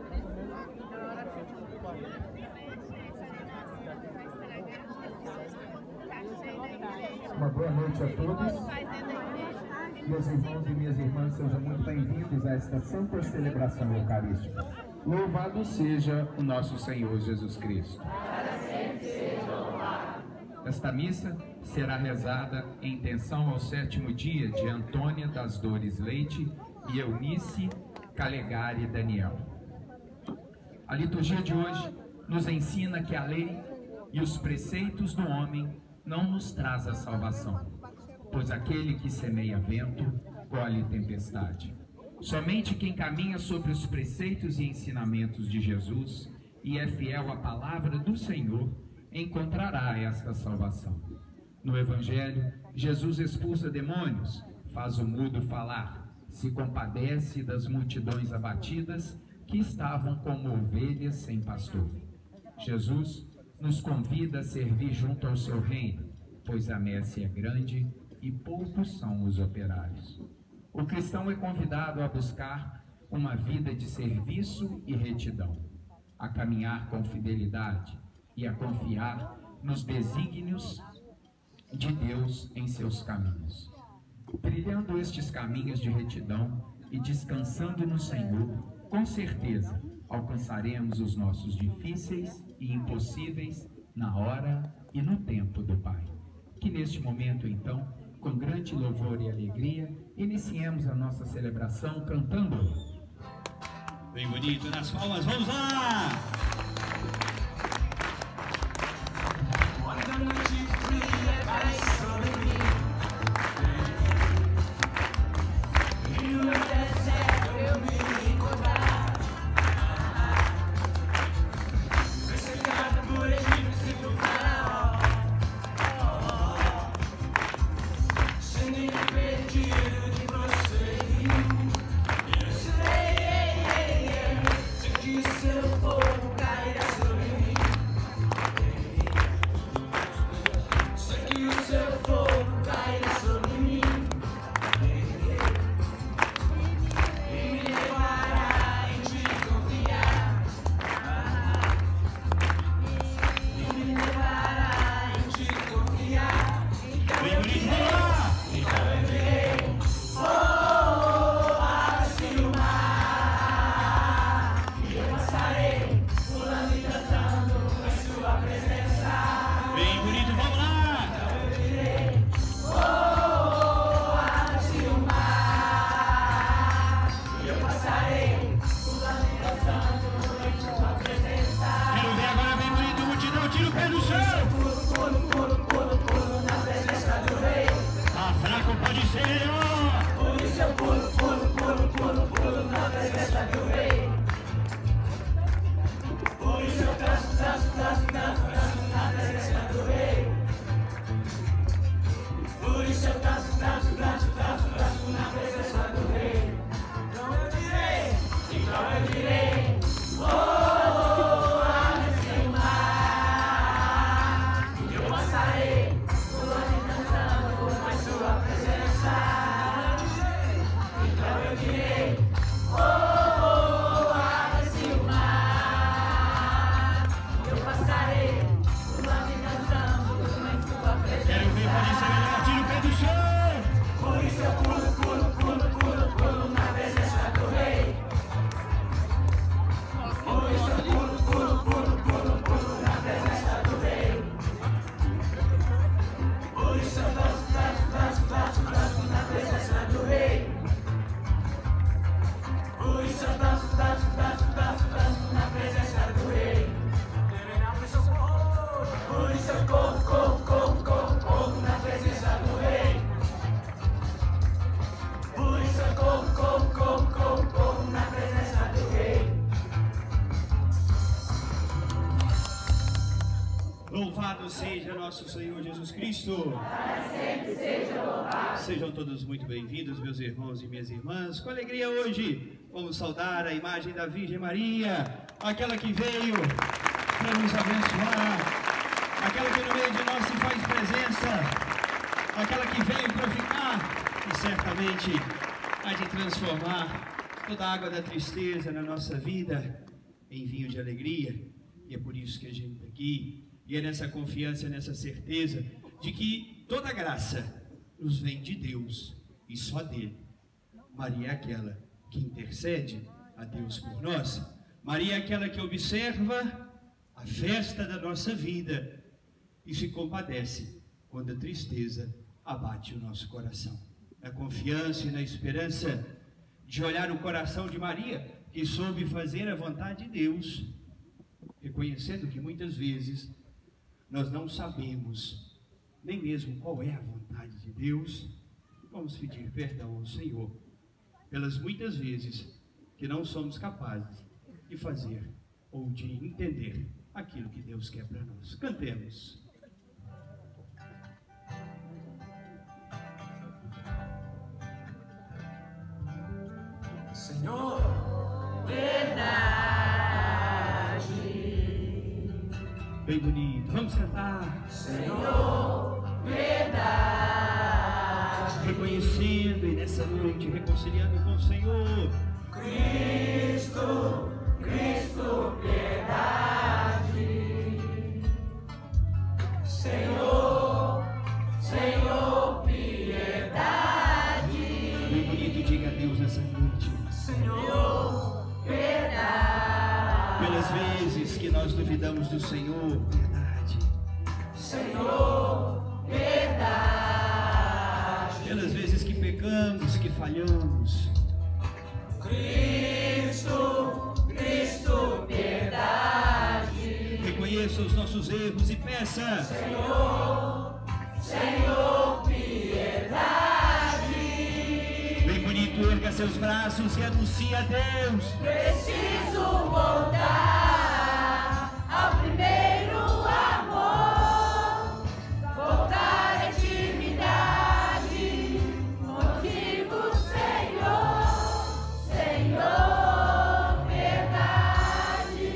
Uma boa noite a todos. Meus irmãos e minhas irmãs, sejam muito bem-vindos a esta santa celebração eucarística. Louvado seja o nosso Senhor Jesus Cristo. Esta missa será rezada em intenção ao sétimo dia de Antônia das Dores Leite e Eunice Calegari Daniel. A liturgia de hoje nos ensina que a lei e os preceitos do homem não nos traz a salvação, pois aquele que semeia vento, colhe tempestade. Somente quem caminha sobre os preceitos e ensinamentos de Jesus e é fiel à palavra do Senhor, encontrará esta salvação. No Evangelho, Jesus expulsa demônios, faz o mudo falar, se compadece das multidões abatidas que estavam como ovelhas sem pastor. Jesus nos convida a servir junto ao seu reino, pois a messe é grande e poucos são os operários. O cristão é convidado a buscar uma vida de serviço e retidão, a caminhar com fidelidade e a confiar nos desígnios de Deus em seus caminhos. Trilhando estes caminhos de retidão e descansando no Senhor, com certeza alcançaremos os nossos difíceis e impossíveis na hora e no tempo do Pai. Que neste momento, então, com grande louvor e alegria, iniciemos a nossa celebração cantando. Bem bonito, nas palmas, vamos lá! Passarei, pulando e dançando, com a sua presença. Louvado seja nosso Senhor Jesus Cristo. Para sempre seja louvado. Sejam todos muito bem-vindos, meus irmãos e minhas irmãs. Com alegria hoje, vamos saudar a imagem da Virgem Maria, aquela que veio para nos abençoar, aquela que no meio de nós se faz presença, aquela que veio para ficar e certamente há de transformar toda a água da tristeza na nossa vida em vinho de alegria. E é por isso que a gente está aqui, e é nessa confiança, nessa certeza de que toda graça nos vem de Deus e só dele. Maria é aquela que intercede a Deus por nós. Maria é aquela que observa a festa da nossa vida e se compadece quando a tristeza abate o nosso coração. Na confiança e na esperança de olhar o coração de Maria, que soube fazer a vontade de Deus, reconhecendo que muitas vezes nós não sabemos nem mesmo qual é a vontade de Deus, vamos pedir perdão ao Senhor pelas muitas vezes que não somos capazes de fazer ou de entender aquilo que Deus quer para nós. Cantemos. Senhor, verdade. Bem bonito, vamos cantar. Senhor, verdade. Reconhecendo e nessa noite reconciliando com o Senhor. Cristo, Cristo, piedade. Senhor, Senhor, piedade. Bem bonito, diga a Deus nessa noite. Senhor, piedade. Pelas vezes que nós duvidamos do Senhor, piedade. Senhor, piedade. Pelas vezes que pecamos, que falhamos. Cristo, Cristo, piedade. Reconheça os nossos erros e peça. Senhor, Senhor, piedade. Bem bonito, erga seus braços e anuncie a Deus. Preciso voltar ao primeiro amor, voltar à intimidade contigo, Senhor, Senhor, verdade,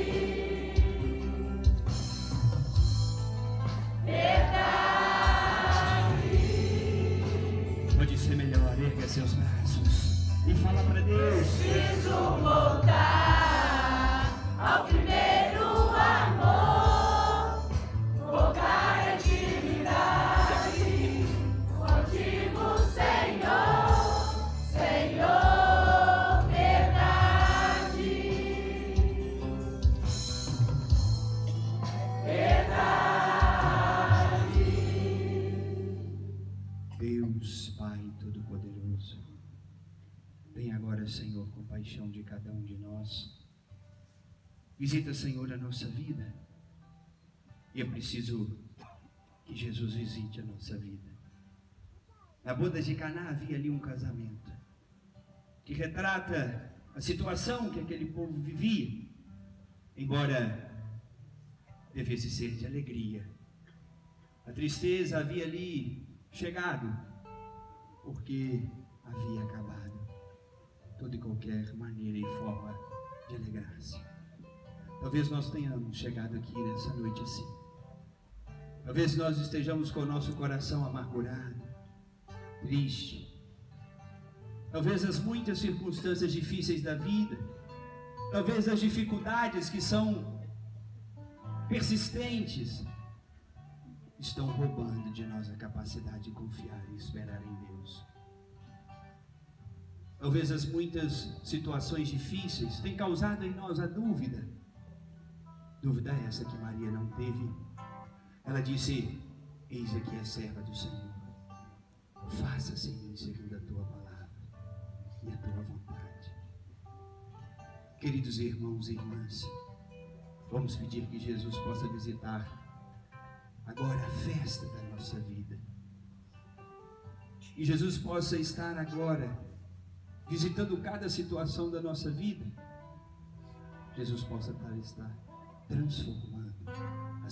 verdade. Pode ser melhor, erga seus braços e fala para Deus. Preciso voltar ao primeiro amor, voltar à intimidade contigo, Senhor, Senhor, verdade, verdade. Deus, Pai Todo-Poderoso, vem agora, Senhor, compaixão de cada um de nós. Visita, Senhor, a nossa vida. E é preciso que Jesus visite a nossa vida. Na boda de Caná havia ali um casamento que retrata a situação que aquele povo vivia, embora devesse ser de alegria. A tristeza havia ali chegado, porque havia acabado toda e qualquer maneira e forma de alegrar-se. Talvez nós tenhamos chegado aqui nessa noite assim. Talvez nós estejamos com o nosso coração amargurado, triste. Talvez as muitas circunstâncias difíceis da vida, talvez as dificuldades que são persistentes, estão roubando de nós a capacidade de confiar e esperar em Deus. Talvez as muitas situações difíceis tenham causado em nós a dúvida. Dúvida essa que Maria não teve. Ela disse: eis aqui a serva do Senhor, faça-se em mim segundo a tua palavra e a tua vontade. Queridos irmãos e irmãs, vamos pedir que Jesus possa visitar agora a festa da nossa vida. Que Jesus possa estar agora visitando cada situação da nossa vida. Jesus possa estar transformando as muitas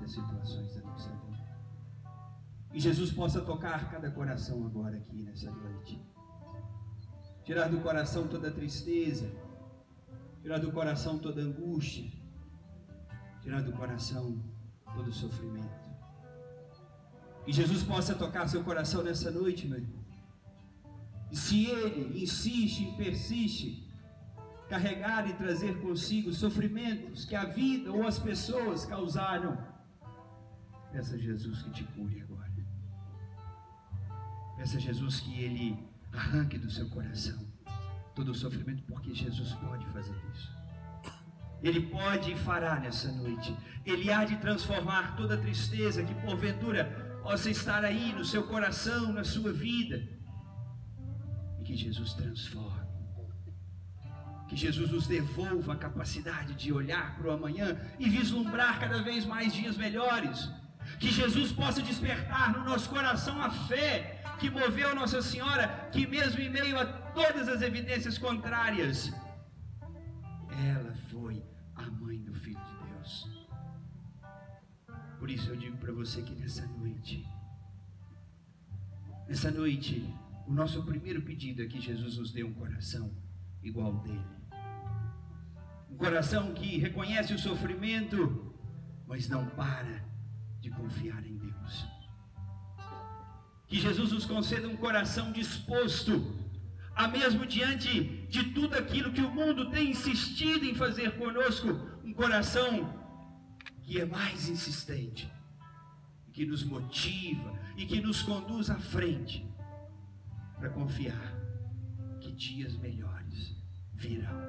muitas situações da nossa vida. E Jesus possa tocar cada coração agora aqui nessa noite. Tirar do coração toda tristeza, tirar do coração toda angústia, tirar do coração todo sofrimento. E Jesus possa tocar seu coração nessa noite, meu irmão. E se Ele insiste e persiste, carregar e trazer consigo sofrimentos que a vida ou as pessoas causaram, peça a Jesus que te cure agora. Peça a Jesus que Ele arranque do seu coração todo o sofrimento, porque Jesus pode fazer isso. Ele pode e fará nessa noite. Ele há de transformar toda tristeza que porventura possa estar aí no seu coração, na sua vida. E que Jesus transforme. Que Jesus nos devolva a capacidade de olhar para o amanhã e vislumbrar cada vez mais dias melhores. Que Jesus possa despertar no nosso coração a fé que moveu Nossa Senhora, que mesmo em meio a todas as evidências contrárias, ela foi a mãe do Filho de Deus. Por isso eu digo para você que nessa noite, nessa noite, o nosso primeiro pedido é que Jesus nos dê um coração igual ao dele. Um coração que reconhece o sofrimento, mas não para de confiar em Deus. Que Jesus nos conceda um coração disposto a, mesmo diante de tudo aquilo que o mundo tem insistido em fazer conosco, um coração que é mais insistente, que nos motiva e que nos conduz à frente para confiar que dias melhores virão.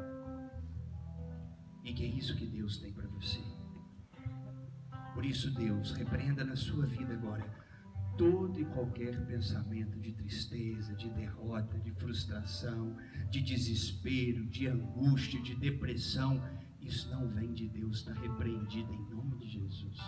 E que é isso que Deus tem para você. Por isso, Deus, repreenda na sua vida agora todo e qualquer pensamento de tristeza, de derrota, de frustração, de desespero, de angústia, de depressão. Isso não vem de Deus, está repreendido em nome de Jesus.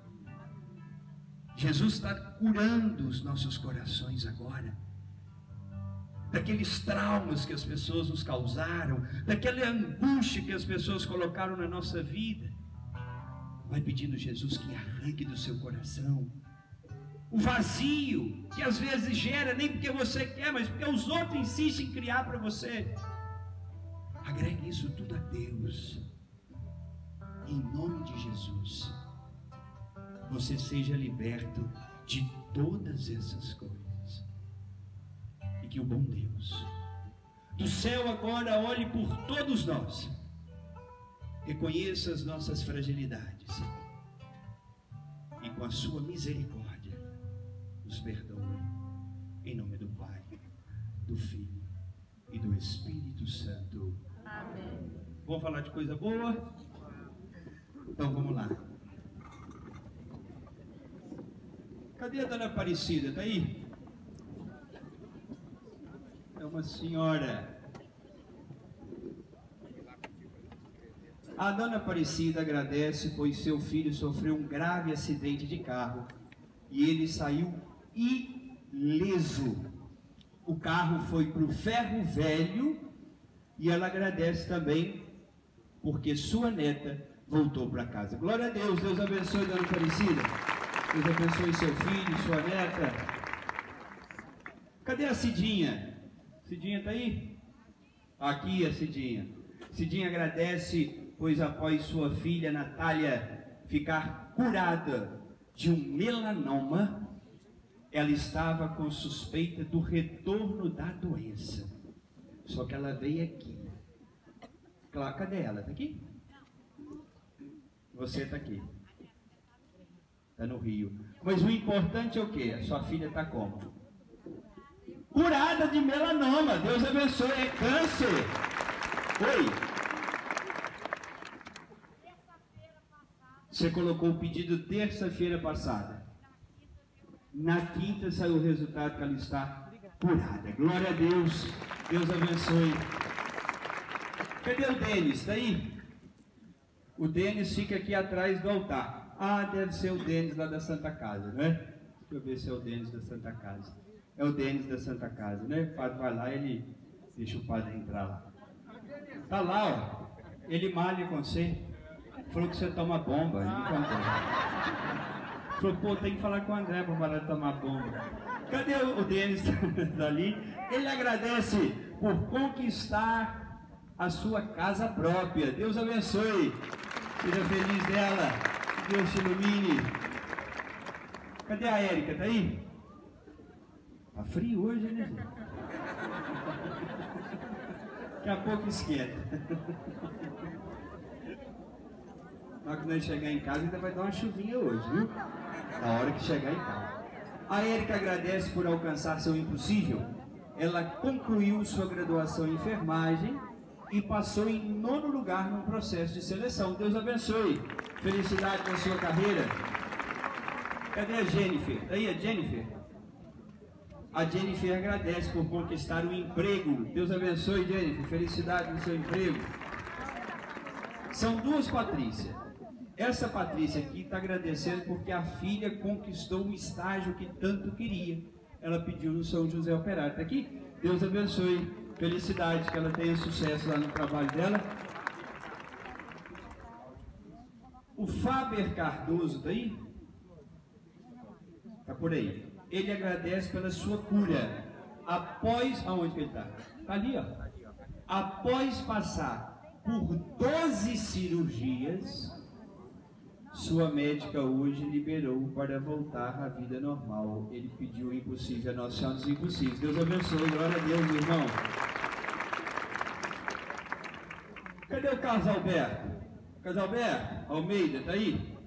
Jesus está curando os nossos corações agora, daqueles traumas que as pessoas nos causaram, daquela angústia que as pessoas colocaram na nossa vida. Vai pedindo Jesus que arranque do seu coração o vazio que às vezes gera, nem porque você quer, mas porque os outros insistem em criar para você. Agregue isso tudo a Deus. Em nome de Jesus, você seja liberto de todas essas coisas. E que o bom Deus do céu agora olhe por todos nós, reconheça as nossas fragilidades e com a sua misericórdia nos perdoe, em nome do Pai, do Filho e do Espírito Santo. Amém. Vamos falar de coisa boa? Então vamos lá. Cadê a dona Aparecida? Está aí? É uma senhora. A dona Aparecida agradece, pois seu filho sofreu um grave acidente de carro e ele saiu ileso. O carro foi para o ferro velho e ela agradece também porque sua neta voltou para casa. Glória a Deus. Deus abençoe, dona Aparecida. Deus abençoe seu filho, sua neta. Cadê a Cidinha? Cidinha está aí? Aqui a Cidinha. Cidinha agradece, pois após sua filha Natália ficar curada de um melanoma, ela estava com suspeita do retorno da doença. Só que ela veio aqui. Claro, cadê ela? Está aqui? Você está aqui. Está no Rio. Mas o importante é o quê? A sua filha está como? Curada de melanoma. Deus abençoe. É câncer. Oi. Você colocou o pedido terça-feira passada. Na quinta saiu o resultado que ela está curada. Glória a Deus. Deus abençoe. Cadê o Denis? Está aí? O Denis fica aqui atrás do altar. Ah, deve ser o Denis lá da Santa Casa, né? Deixa eu ver se é o Denis da Santa Casa. É o Denis da Santa Casa, né? O padre vai lá, ele deixa o padre entrar lá. Tá lá, ó. Ele malha com você. Falou que você toma bomba. Ele contou. Falou, pô, tem que falar com o André para parar de tomar bomba. Cadê o, o Denis dali? Ele agradece por conquistar a sua casa própria. Deus abençoe. Seja feliz dela. Que Deus te ilumine. Cadê a Érica? Tá aí? Tá frio hoje, né? Daqui a pouco esquenta. Na hora que nós chegar em casa, ainda vai dar uma chuvinha hoje, viu? Na hora que chegar em casa. A Érica agradece por alcançar seu impossível. Ela concluiu sua graduação em enfermagem e passou em nono lugar num processo de seleção. Deus abençoe. Felicidade na sua carreira. Cadê a Jennifer? Aí a Jennifer? A Jennifer agradece por conquistar o emprego. Deus abençoe, Jennifer. Felicidade no seu emprego. São duas Patrícias. Essa Patrícia aqui está agradecendo porque a filha conquistou o estágio que tanto queria. Ela pediu no São José Operário. Está aqui? Deus abençoe. Felicidade, que ela tenha sucesso lá no trabalho dela. O Faber Cardoso está aí? Está por aí. Ele agradece pela sua cura. Após... Aonde que ele está? Está ali, ó. Após passar por doze cirurgias... Sua médica hoje liberou para voltar à vida normal. Ele pediu o impossível a Nossa Senhora dos Impossíveis. Deus abençoe, glória a Deus, meu irmão. Cadê o Carlos Alberto? Carlos Alberto Almeida, tá aí?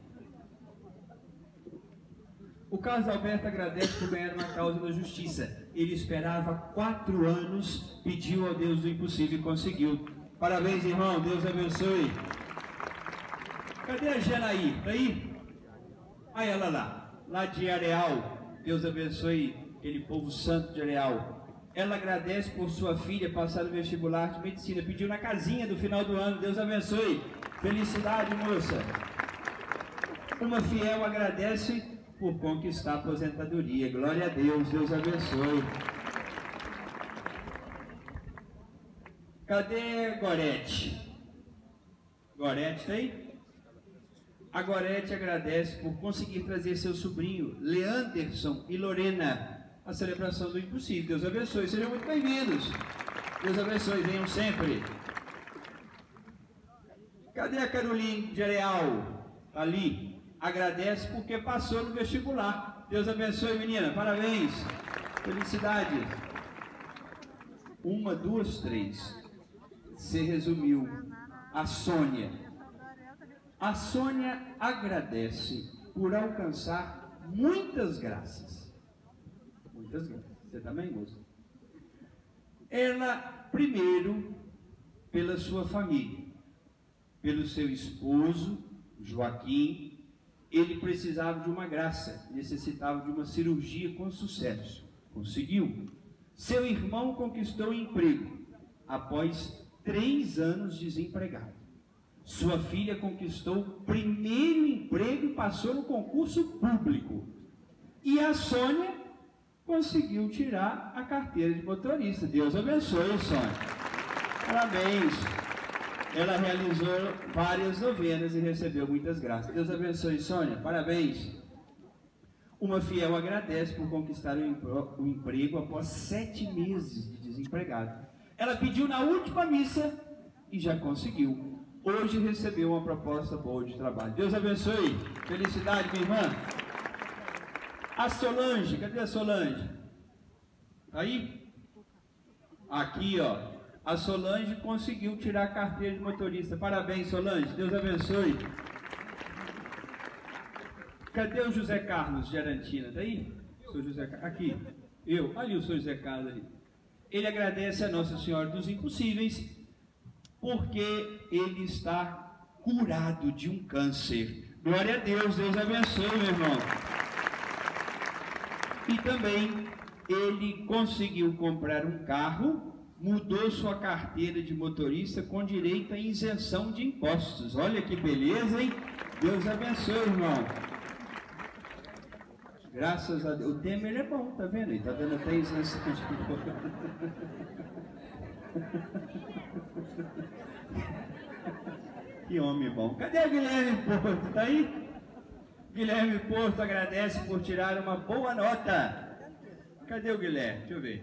O Carlos Alberto agradece por ganhar uma causa da justiça. Ele esperava quatro anos, pediu ao Deus do impossível e conseguiu. Parabéns, irmão, Deus abençoe. Cadê a Janaí? Está aí? Olha ela lá, lá de Areal. Deus abençoe aquele povo santo de Areal. Ela agradece por sua filha passar no vestibular de medicina. Pediu na casinha do final do ano. Deus abençoe. Felicidade, moça. Uma fiel agradece por conquistar a aposentadoria. Glória a Deus. Deus abençoe. Cadê Gorete? Gorete está aí? A Gorete agradece por conseguir trazer seu sobrinho, Leanderson e Lorena, à celebração do impossível. Deus abençoe, sejam muito bem-vindos. Deus abençoe, venham sempre. Cadê a Caroline de Areal? Ali. Agradece porque passou no vestibular. Deus abençoe, menina. Parabéns. Felicidade. Uma, duas, três. Você resumiu. A Sônia. A Sônia agradece por alcançar muitas graças. Muitas graças. Você também, moça? Ela, primeiro, pela sua família, pelo seu esposo, Joaquim. Ele precisava de uma graça, necessitava de uma cirurgia com sucesso. Conseguiu. Seu irmão conquistou emprego após três anos desempregado. Sua filha conquistou o primeiro emprego e passou no concurso público. E a Sônia conseguiu tirar a carteira de motorista. Deus abençoe, Sônia. Parabéns. Ela realizou várias novenas e recebeu muitas graças. Deus abençoe, Sônia. Parabéns. Uma fiel agradece por conquistar o emprego após sete meses de desempregado. Ela pediu na última missa e já conseguiu. Hoje recebeu uma proposta boa de trabalho. Deus abençoe. Felicidade, minha irmã. A Solange, cadê a Solange? Aí? Aqui, ó. A Solange conseguiu tirar a carteira de motorista. Parabéns, Solange. Deus abençoe. Cadê o José Carlos de Arantina? Tá aí? Sou José Carlos. Aqui. Eu. Ali o seu José Carlos ali. Ele agradece a Nossa Senhora dos Impossíveis porque ele está curado de um câncer. Glória a Deus, Deus abençoe, meu irmão. E também ele conseguiu comprar um carro, mudou sua carteira de motorista com direito à isenção de impostos. Olha que beleza, hein? Deus abençoe, irmão. Graças a Deus. O Temer é bom, tá vendo? Ele tá dando até isenção de impostos. Que homem bom. Cadê a Guilherme Porto? Tá aí? Guilherme Porto agradece por tirar uma boa nota. Cadê o Guilherme? Deixa eu ver.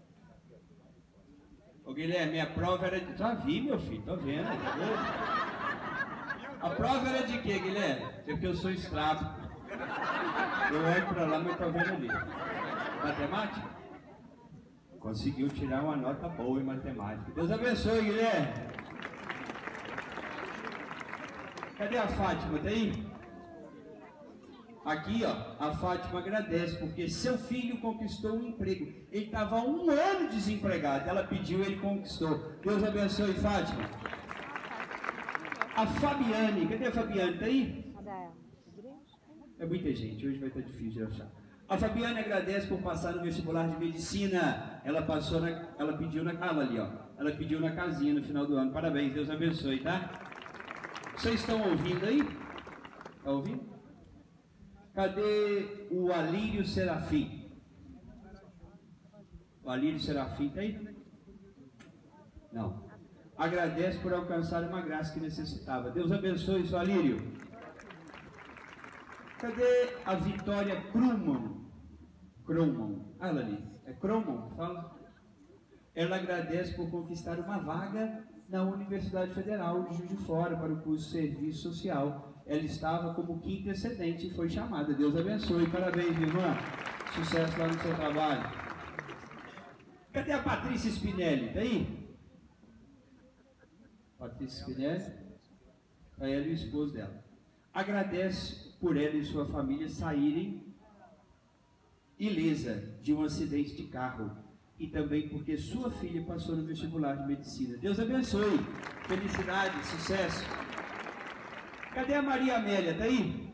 Ô Guilherme, minha prova era de... Já vi, meu filho, tô vendo. A prova era de quê, Guilherme? É porque eu sou escravo. Eu olho pra lá, mas tô vendo ali. Matemática? Conseguiu tirar uma nota boa em matemática. Deus abençoe, Guilherme. Cadê a Fátima? Tá aí? Aqui, ó, a Fátima agradece porque seu filho conquistou um emprego. Ele estava há um ano desempregado. Ela pediu, ele conquistou. Deus abençoe, Fátima. A Fabiane, cadê a Fabiane? Tá aí? É muita gente, hoje vai estar difícil de achar. A Fabiane agradece por passar no vestibular de medicina. Ela passou na, ela pediu na, ah, ali, ó. Ela pediu na casinha no final do ano. Parabéns, Deus abençoe, tá? Vocês estão ouvindo aí? Está ouvindo? Cadê o Alírio Serafim? O Alírio Serafim está aí? Não. Agradece por alcançar uma graça que necessitava. Deus abençoe, seu Alírio. Cadê a Vitória Krumman? Krumman. Ah, ela ali. É Krumman? Fala. Ela agradece por conquistar uma vaga na Universidade Federal de Juiz de Fora para o curso de Serviço Social. Ela estava como quinta excedente e foi chamada. Deus abençoe. Parabéns, minha irmã. Sucesso lá no seu trabalho. Cadê a Patrícia Spinelli? Está aí? Patrícia Spinelli? É ela e o esposo dela. Agradece por ela e sua família saírem ilesa de um acidente de carro. E também porque sua filha passou no vestibular de medicina. Deus abençoe. Felicidade, sucesso. Cadê a Maria Amélia? Está aí?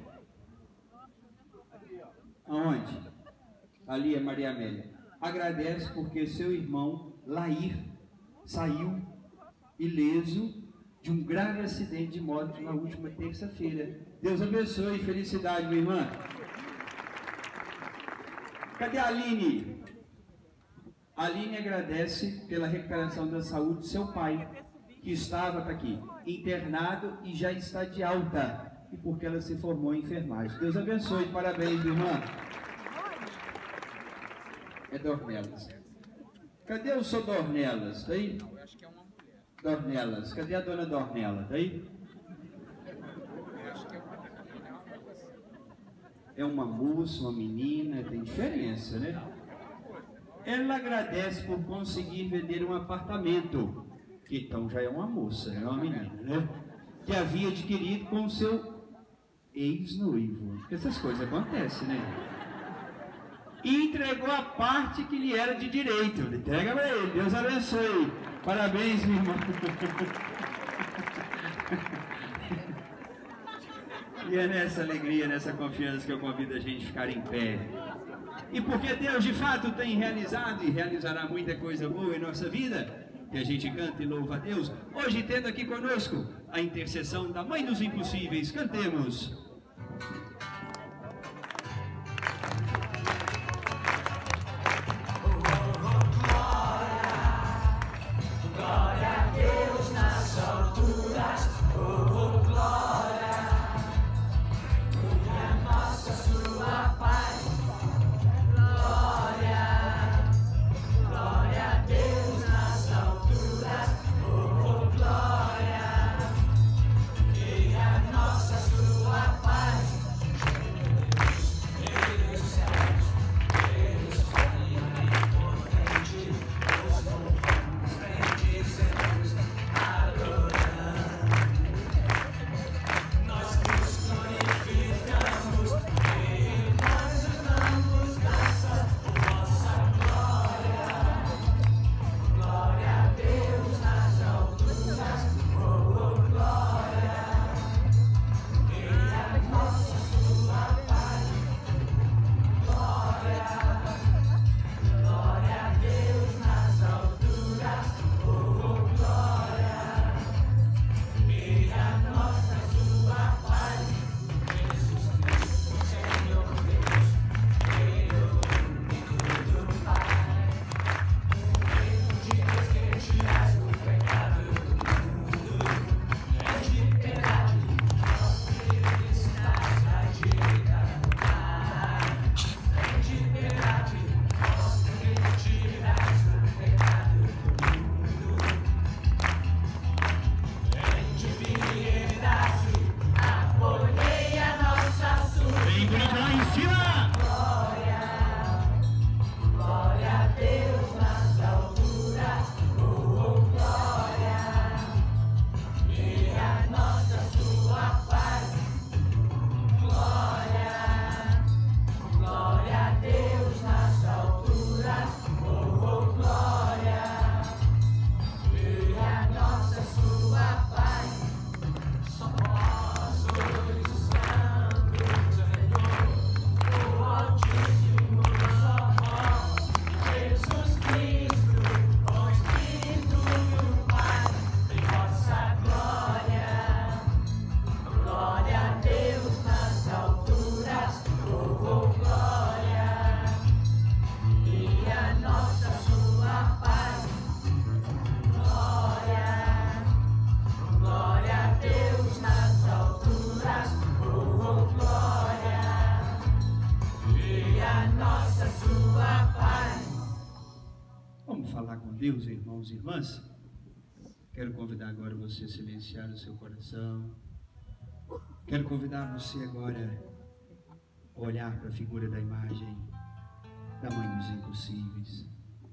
Aonde? Ali é Maria Amélia. Agradece porque seu irmão, Lair, saiu ileso de um grave acidente de moto na última terça-feira. Deus abençoe. Felicidade, minha irmã. Cadê a Aline? A Aline agradece pela recuperação da saúde de seu pai, que estava tá aqui, internado e já está de alta, e porque ela se formou em enfermagem. Deus abençoe, parabéns, minha irmã. É Dornelas. Cadê o seu Dornelas? Tá aí? Dornelas. Cadê a dona Dornela? Tá aí? É uma moça, uma menina, tem diferença, né? Ela agradece por conseguir vender um apartamento, que então já é uma moça, é uma menina, né? Que havia adquirido com o seu ex-noivo. Essas coisas acontecem, né? E entregou a parte que lhe era de direito. Entrega para ele. Deus abençoe. Parabéns, minha irmã. E é nessa alegria, nessa confiança que eu convido a gente a ficar em pé. E porque Deus de fato tem realizado e realizará muita coisa boa em nossa vida, que a gente canta e louva a Deus. Hoje tendo aqui conosco a intercessão da Mãe dos Impossíveis. Cantemos. Nossa, sua paz. Deus, irmãos e irmãs, quero convidar agora você a silenciar o seu coração. Quero convidar você agora a olhar para a figura da imagem da Mãe dos Impossíveis.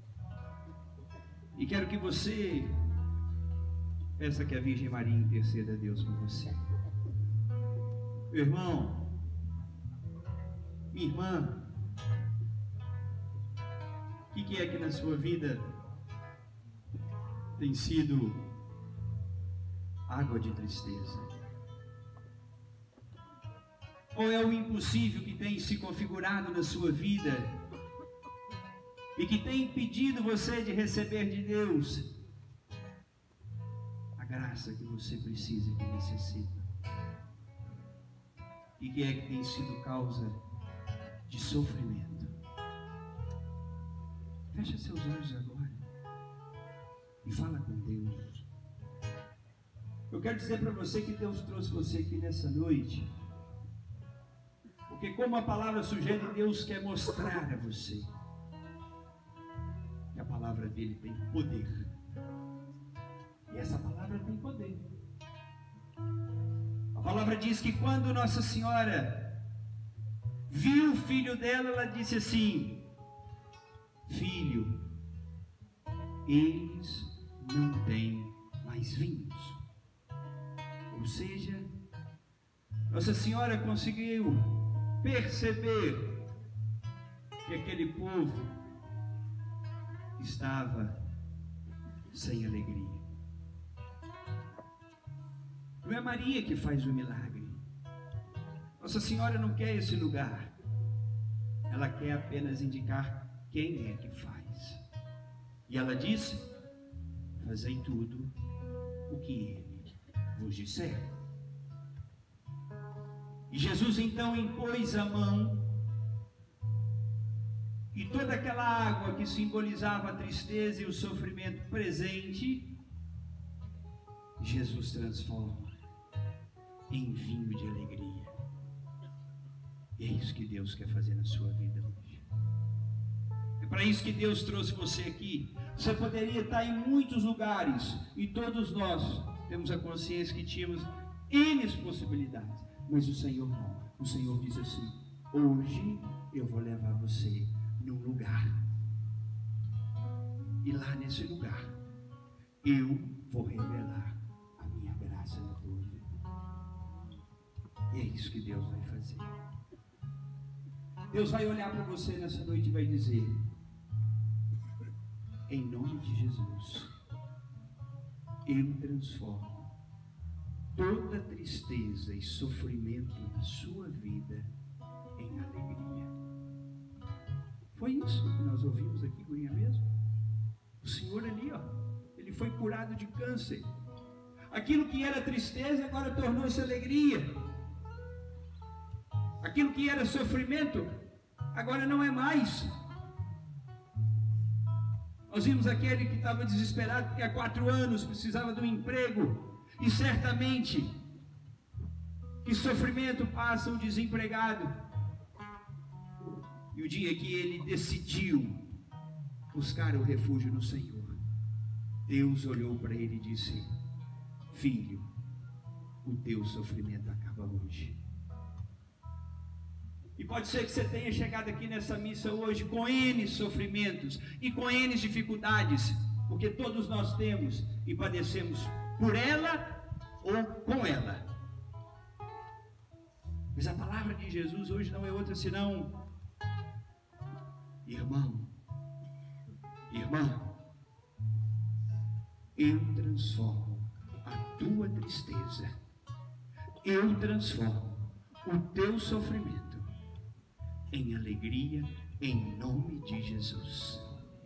E quero que você peça que a Virgem Maria interceda a Deus por você. Meu irmão, minha irmã, o que, que é que na sua vida tem sido água de tristeza? Qual é o impossível que tem se configurado na sua vida e que tem impedido você de receber de Deus a graça que você precisa e que necessita? E que é que tem sido causa de sofrimento? Fecha seus olhos agora e fala com Deus. Eu quero dizer para você que Deus trouxe você aqui nessa noite, porque como a palavra sugere, Deus quer mostrar a você que a palavra dele tem poder. E essa palavra tem poder. A palavra diz que quando Nossa Senhora viu o filho dela, ela disse assim: filho, eles não têm mais vinhos. Ou seja, Nossa Senhora conseguiu perceber que aquele povo estava sem alegria. Não é Maria que faz o milagre. Nossa Senhora não quer esse lugar. Ela quer apenas indicar quem é que faz. E ela disse: fazei tudo o que ele vos disser. E Jesus então impôs a mão, e toda aquela água que simbolizava a tristeza e o sofrimento presente, Jesus transforma em vinho de alegria. E é isso que Deus quer fazer na sua vida hoje. É para isso que Deus trouxe você aqui. Você poderia estar em muitos lugares, e todos nós temos a consciência que tínhamos N possibilidades, mas o Senhor não. O Senhor diz assim: hoje eu vou levar você num lugar, e lá nesse lugar eu vou revelar a minha graça na tua vida. E é isso que Deus vai fazer. Deus vai olhar para você nessa noite e vai dizer: em nome de Jesus, eu transformo toda tristeza e sofrimento na sua vida em alegria. Foi isso que nós ouvimos aqui, Guinha mesmo. O Senhor ali, ó, ele foi curado de câncer. Aquilo que era tristeza agora tornou-se alegria. Aquilo que era sofrimento agora não é mais. Nós vimos aquele que estava desesperado porque há quatro anos precisava de um emprego, e certamente que sofrimento passa o desempregado. E o dia que ele decidiu buscar o refúgio no Senhor, Deus olhou para ele e disse: filho, o teu sofrimento acaba hoje. E pode ser que você tenha chegado aqui nessa missa hoje com N sofrimentos e com N dificuldades, porque todos nós temos e padecemos por ela ou com ela. Mas a palavra de Jesus hoje não é outra senão: irmão, irmã, eu transformo a tua tristeza, eu transformo o teu sofrimento em alegria, em nome de Jesus.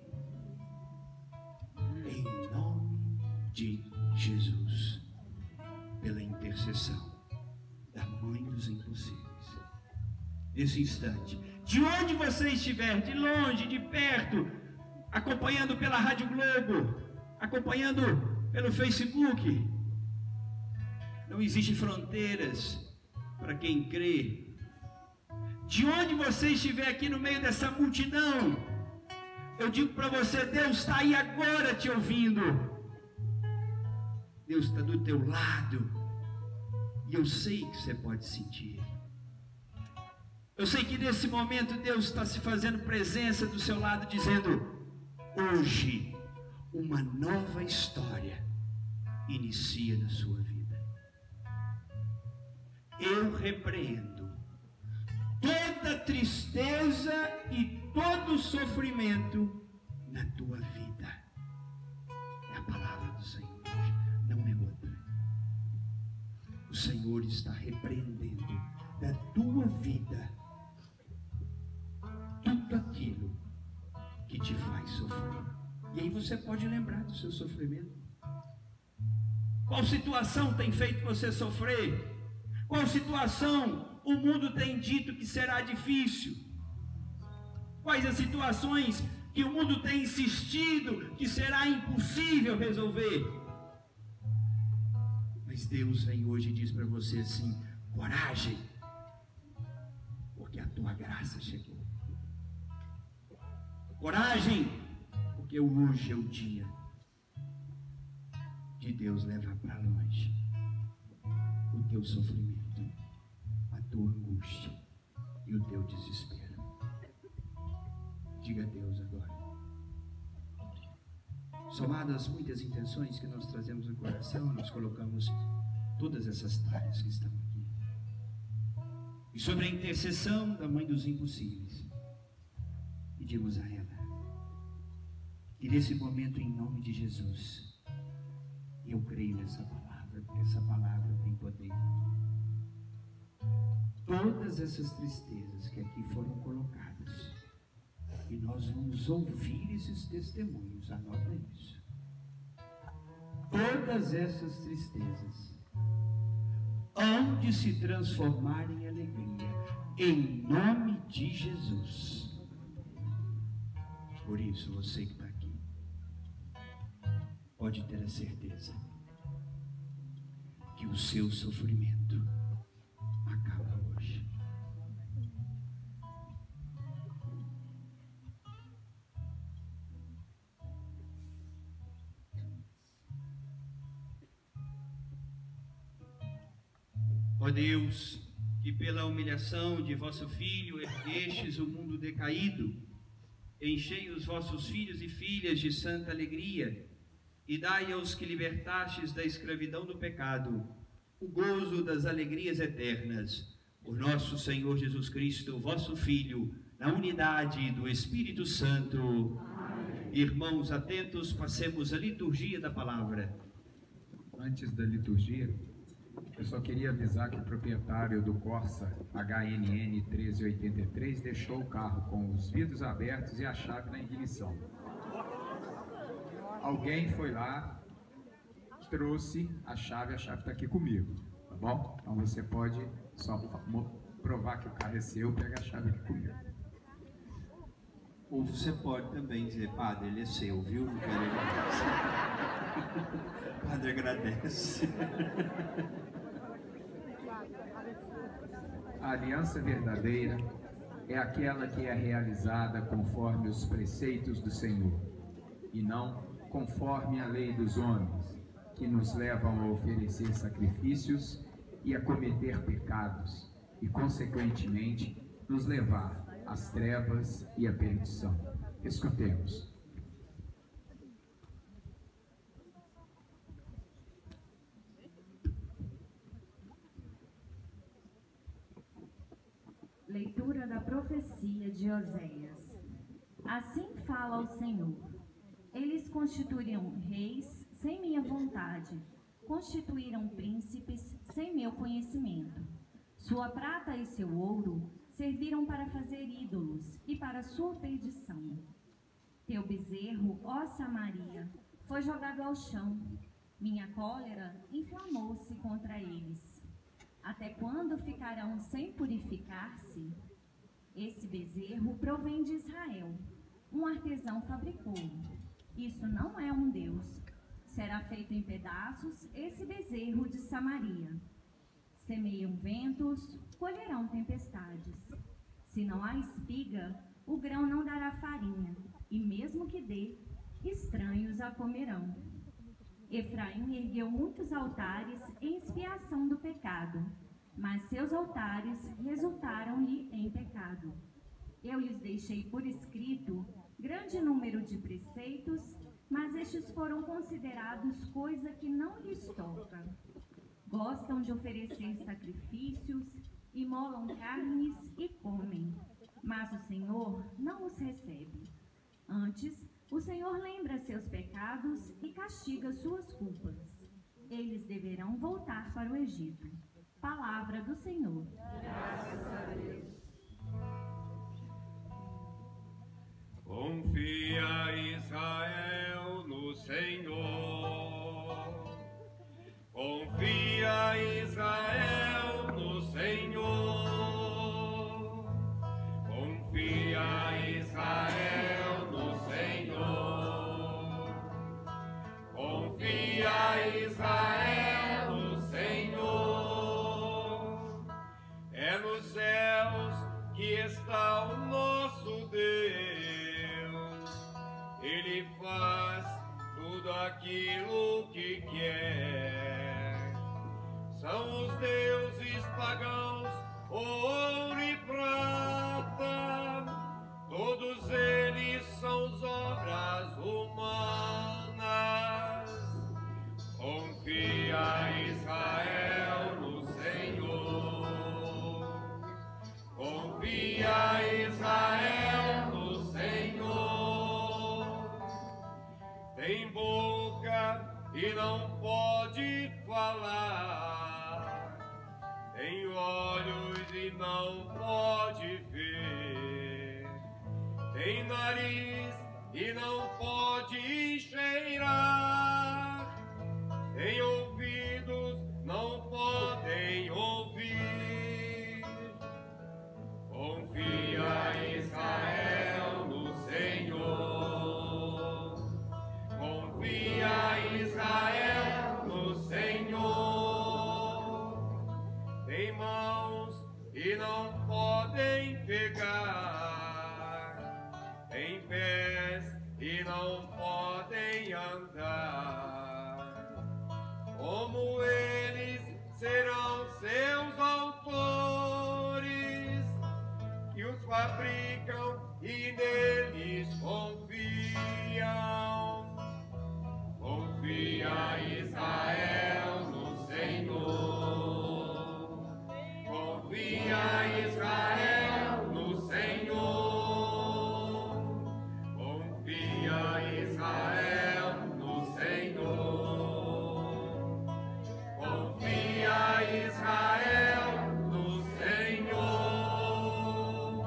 Em nome de Jesus, pela intercessão da Mãe dos Impossíveis. Nesse instante, de onde você estiver, de longe, de perto, acompanhando pela Rádio Globo, acompanhando pelo Facebook, não existe fronteiras para quem crê. De onde você estiver aqui no meio dessa multidão, Eu digo para você, Deus está aí agora te ouvindo. Deus está do teu lado. E eu sei que você pode sentir. Eu sei que nesse momento Deus está se fazendo presença do seu lado, dizendo: hoje uma nova história inicia na sua vida. Eu repreendo toda tristeza e todo sofrimento na tua vida. É a palavra do Senhor hoje, não é outra. O Senhor está repreendendo da tua vida tudo aquilo que te faz sofrer. E aí você pode lembrar do seu sofrimento. Qual situação tem feito você sofrer? Qual situação o mundo tem dito que será difícil? Quais as situações que o mundo tem insistido que será impossível resolver? Mas Deus vem hoje e diz para você assim: coragem, porque a tua graça chegou. Coragem, porque hoje é o dia de Deus levar para longe o teu sofrimento, a tua angústia e o teu desespero. Diga a Deus agora. Somadas muitas intenções que nós trazemos no coração, nós colocamos todas essas tareas que estão aqui. E sobre a intercessão da Mãe dos Impossíveis, pedimos a ela que nesse momento, em nome de Jesus, eu creio nessa palavra, porque essa palavra tem poder. Todas essas tristezas que aqui foram colocadas, e nós vamos ouvir esses testemunhos, anota isso. Todas essas tristezas hão de se transformar em alegria, em nome de Jesus. Por isso, você que está aqui, pode ter a certeza que o seu sofrimento acaba hoje. Ó Deus, que pela humilhação de vosso Filho erguestes o mundo decaído, enchei os vossos filhos e filhas de santa alegria, e dai aos que libertastes da escravidão do pecado o gozo das alegrias eternas, por nosso Senhor Jesus Cristo, vosso Filho, na unidade do Espírito Santo. Amém. Irmãos atentos, passemos a liturgia da palavra. Antes da liturgia, eu só queria avisar que o proprietário do Corsa H N N treze oitenta e três deixou o carro com os vidros abertos e a chave na ignição. Alguém foi lá, trouxe a chave, a chave está aqui comigo, tá bom? Então você pode só provar que o carro é seu, pega a chave aqui comigo. Ou você pode também dizer: padre, ele é seu, viu? Não quero ele. Padre, agradece. A aliança verdadeira é aquela que é realizada conforme os preceitos do Senhor, e não conforme a lei dos homens, que nos levam a oferecer sacrifícios e a cometer pecados, e consequentemente nos levar às trevas e à perdição. Escutemos. Leitura da profecia de Oséias. Assim fala o Senhor: eles constituíram reis sem minha vontade, constituíram príncipes sem meu conhecimento. Sua prata e seu ouro serviram para fazer ídolos e para sua perdição. Teu bezerro, ó Samaria, foi jogado ao chão. Minha cólera inflamou-se contra eles. Até quando ficarão sem purificar-se? Esse bezerro provém de Israel. Um artesão fabricou. Isso não é um Deus. Será feito em pedaços esse bezerro de Samaria. Semeiam ventos, colherão tempestades. Se não há espiga, o grão não dará farinha, e mesmo que dê, estranhos a comerão. Efraim ergueu muitos altares em expiação do pecado, mas seus altares resultaram-lhe em pecado. Eu lhes deixei por escrito grande número de preceitos, mas estes foram considerados coisa que não lhes toca. Gostam de oferecer sacrifícios, imolam carnes e comem, mas o Senhor não os recebe. Antes, o Senhor lembra seus pecados e castiga suas culpas. Eles deverão voltar para o Egito. Palavra do Senhor. Graças a Deus. Confia, Israel, no Senhor. Confia, Israel, no Senhor. Confia, Israel, no Senhor. Confia, Israel, no Senhor. É nos céus que está o nosso Deus. Ele faz tudo aquilo que quer. São os deuses pagãos, ouro e prata, todos eles são obras humanas. Confia, Israel, no Senhor. Confia, Israel, no Senhor. Tem boca e não pode falar, tem olhos e não pode ver, tem nariz e não pode cheirar, tem ouvidos, não podem ouvir. Confia, Israel, no Senhor. Confia, Israel, no Senhor. Tem mãos e não podem pegar, tem pés e não podem andar. Como eles serão seus autores, que os fabricam e neles confiam. Confia, Israel, no Senhor. Confia, Israel, no Senhor. Confia, Israel, no Senhor. Confia, Israel, no Senhor.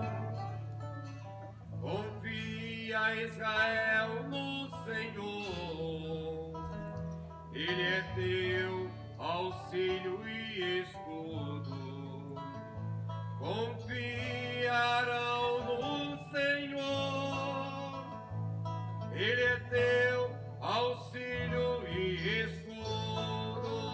Confia, Israel, no Senhor. Ele é teu auxílio e escudo. Confiarão no Senhor. Ele é teu auxílio e escudo.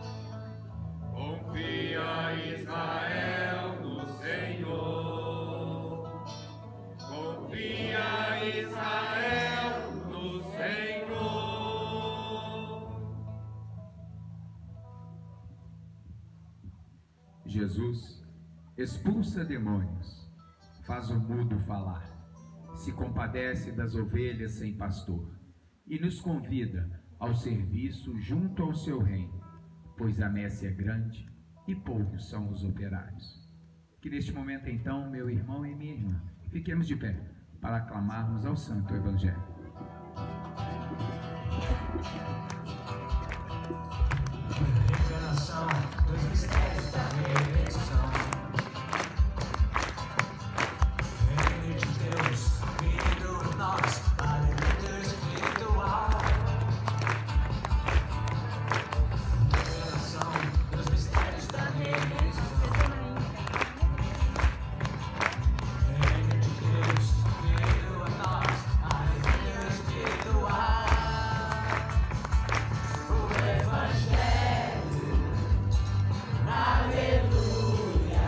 Confia, Israel, no Senhor. Confia, Israel, no Senhor. Jesus expulsa demônios, faz o mudo falar, se compadece das ovelhas sem pastor e nos convida ao serviço junto ao seu reino, pois a messe é grande e poucos são os operários. Que neste momento, então, meu irmão e minha irmã, fiquemos de pé para aclamarmos ao Santo Evangelho. Revelação dos mistérios da redenção. Reino de Deus, vindo nós, alimento espiritual. Revelação dos mistérios da redenção. Reino de Deus, vindo nós, alimento espiritual. O Evangelho. Aleluia.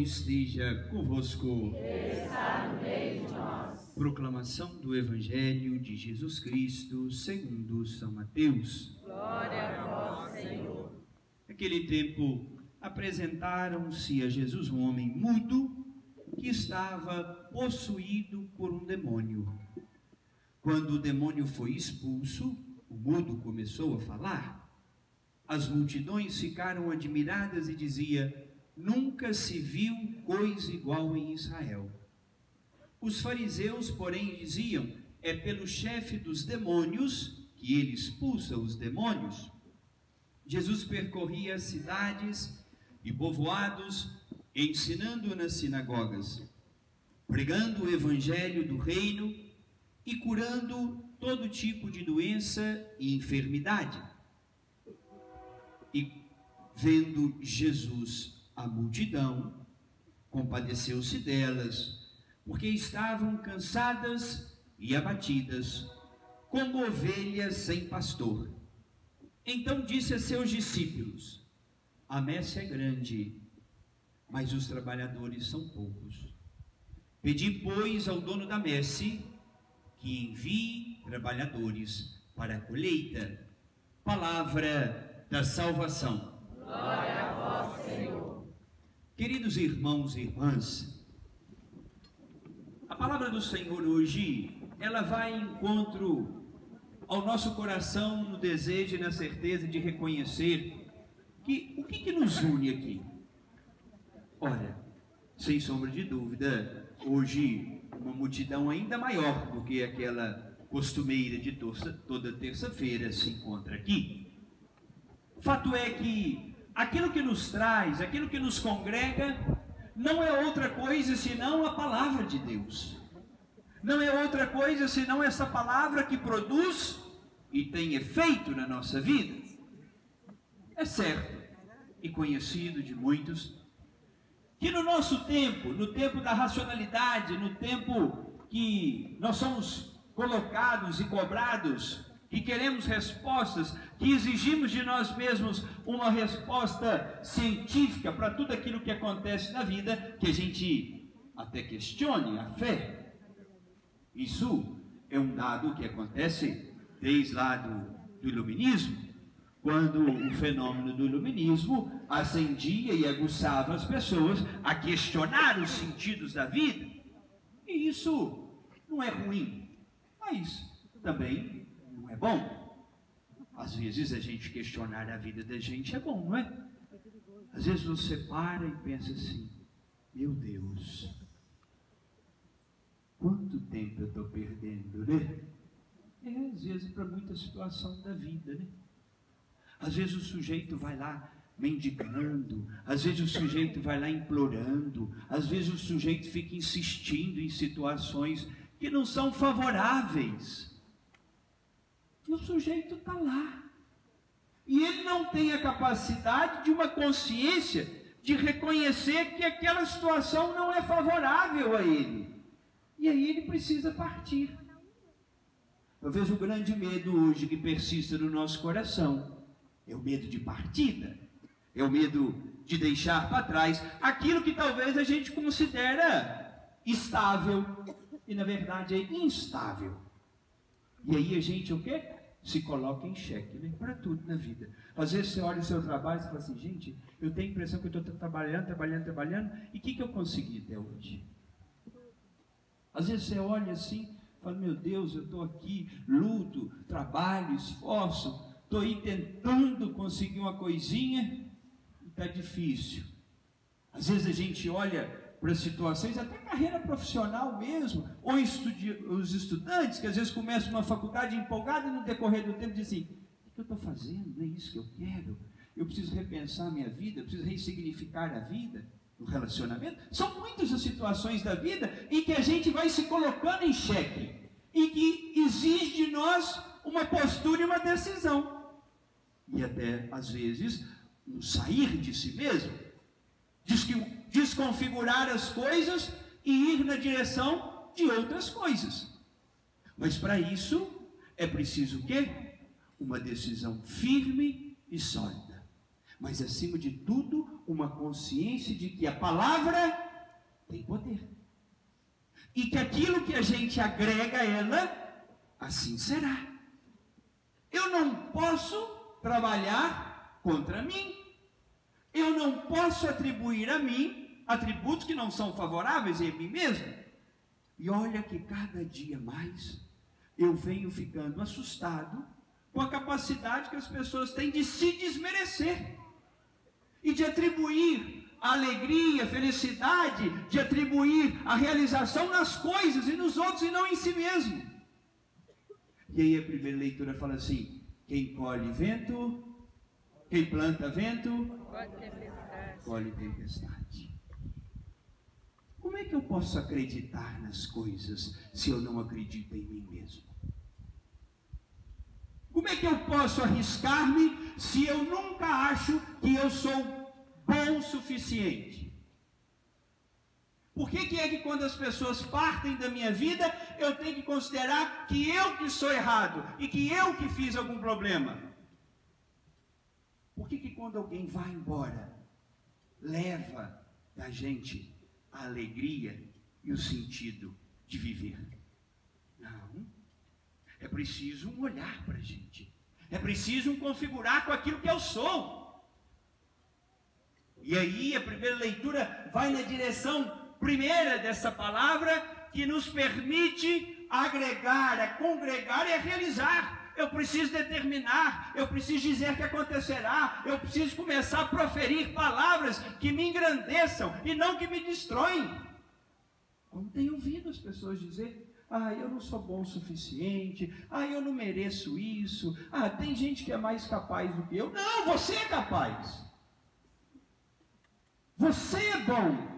esteja convosco. Está no meio de nós. Proclamação do Evangelho de Jesus Cristo segundo São Mateus. Glória a vós, Senhor. Naquele tempo, apresentaram-se a Jesus um homem mudo que estava possuído por um demônio. Quando o demônio foi expulso, o mudo começou a falar. As multidões ficaram admiradas e diziam: nunca se viu coisa igual em Israel. Os fariseus, porém, diziam: é pelo chefe dos demônios que ele expulsa os demônios. Jesus percorria as cidades e povoados, ensinando nas sinagogas, pregando o evangelho do reino e curando todo tipo de doença e enfermidade. E vendo Jesus a multidão, compadeceu-se delas, porque estavam cansadas e abatidas, como ovelhas sem pastor. Então disse a seus discípulos: a messe é grande, mas os trabalhadores são poucos. Pedi, pois, ao dono da messe que envie trabalhadores para a colheita. Palavra da salvação. Glória a vós, Senhor. Queridos irmãos e irmãs, a palavra do Senhor hoje, ela vai em encontro ao nosso coração no desejo e na certeza de reconhecer que o que, que nos une aqui? Olha, sem sombra de dúvida, hoje uma multidão ainda maior do que aquela costumeira de toda terça-feira se encontra aqui. Fato é que aquilo que nos traz, aquilo que nos congrega, não é outra coisa senão a palavra de Deus. Não é outra coisa senão essa palavra que produz e tem efeito na nossa vida. É certo e conhecido de muitos que no nosso tempo, no tempo da racionalidade, no tempo que nós somos colocados e cobrados, que queremos respostas, que exigimos de nós mesmos uma resposta científica para tudo aquilo que acontece na vida, que a gente até questione a fé. Isso é um dado que acontece desde lá do, do iluminismo, quando o fenômeno do iluminismo acendia e aguçava as pessoas a questionar os sentidos da vida. E isso não é ruim, mas também não é bom. Às vezes a gente questionar a vida da gente é bom, não é? Às vezes você para e pensa assim: meu Deus, quanto tempo eu estou perdendo, né? É, às vezes para muita situação da vida, né? Às vezes o sujeito vai lá mendigando, às vezes o sujeito vai lá implorando, às vezes o sujeito fica insistindo em situações que não são favoráveis. E o sujeito está lá. E ele não tem a capacidade de uma consciência de reconhecer que aquela situação não é favorável a ele. E aí ele precisa partir. Talvez o grande medo hoje que persista no nosso coração é o medo de partida, é o medo de deixar para trás aquilo que talvez a gente considera estável e na verdade é instável. E aí a gente o quê? Se coloca em xeque, né? Para tudo na vida. Às vezes você olha o seu trabalho e fala assim: gente, eu tenho a impressão que eu estou trabalhando, trabalhando, trabalhando, e o que, que eu consegui até hoje? Às vezes você olha assim e fala: meu Deus, eu estou aqui, luto, trabalho, esforço, estou aí tentando conseguir uma coisinha e está difícil. Às vezes a gente olha para situações, até carreira profissional mesmo, ou estudi os estudantes que às vezes começam uma faculdade empolgada e no decorrer do tempo dizem: o que eu estou fazendo? Não é isso que eu quero. Eu preciso repensar a minha vida, eu preciso ressignificar a vida, o relacionamento. São muitas as situações da vida em que a gente vai se colocando em xeque e que exige de nós uma postura e uma decisão. E até, às vezes, um sair de si mesmo, desconfigurar as coisas e ir na direção de outras coisas. Mas para isso é preciso o quê? Uma decisão firme e sólida. Mas acima de tudo, uma consciência de que a palavra tem poder. E que aquilo que a gente agrega a ela, assim será. Eu não posso trabalhar contra mim. Eu não posso atribuir a mim atributos que não são favoráveis em mim mesmo. E olha que cada dia mais eu venho ficando assustado com a capacidade que as pessoas têm de se desmerecer e de atribuir a alegria, a felicidade, de atribuir a realização nas coisas e nos outros e não em si mesmo. E aí a primeira leitura fala assim: quem colhe vento, quem planta vento, colhe tempestade. Como é que eu posso acreditar nas coisas se eu não acredito em mim mesmo? Como é que eu posso arriscar-me se eu nunca acho que eu sou bom o suficiente? Por que que é que quando as pessoas partem da minha vida, eu tenho que considerar que eu que sou errado e que eu que fiz algum problema? Por que que quando alguém vai embora, leva da gente a alegria e o sentido de viver? Não. É preciso um olhar para a gente. É preciso um configurar com aquilo que eu sou. E aí a primeira leitura vai na direção primeira dessa palavra, que nos permite agregar, a congregar e a realizar. Eu preciso determinar, eu preciso dizer que acontecerá, eu preciso começar a proferir palavras que me engrandeçam e não que me destroem. Como tenho ouvido as pessoas dizer: ah, eu não sou bom o suficiente, ah, eu não mereço isso, ah, tem gente que é mais capaz do que eu. Não, você é capaz. Você é bom.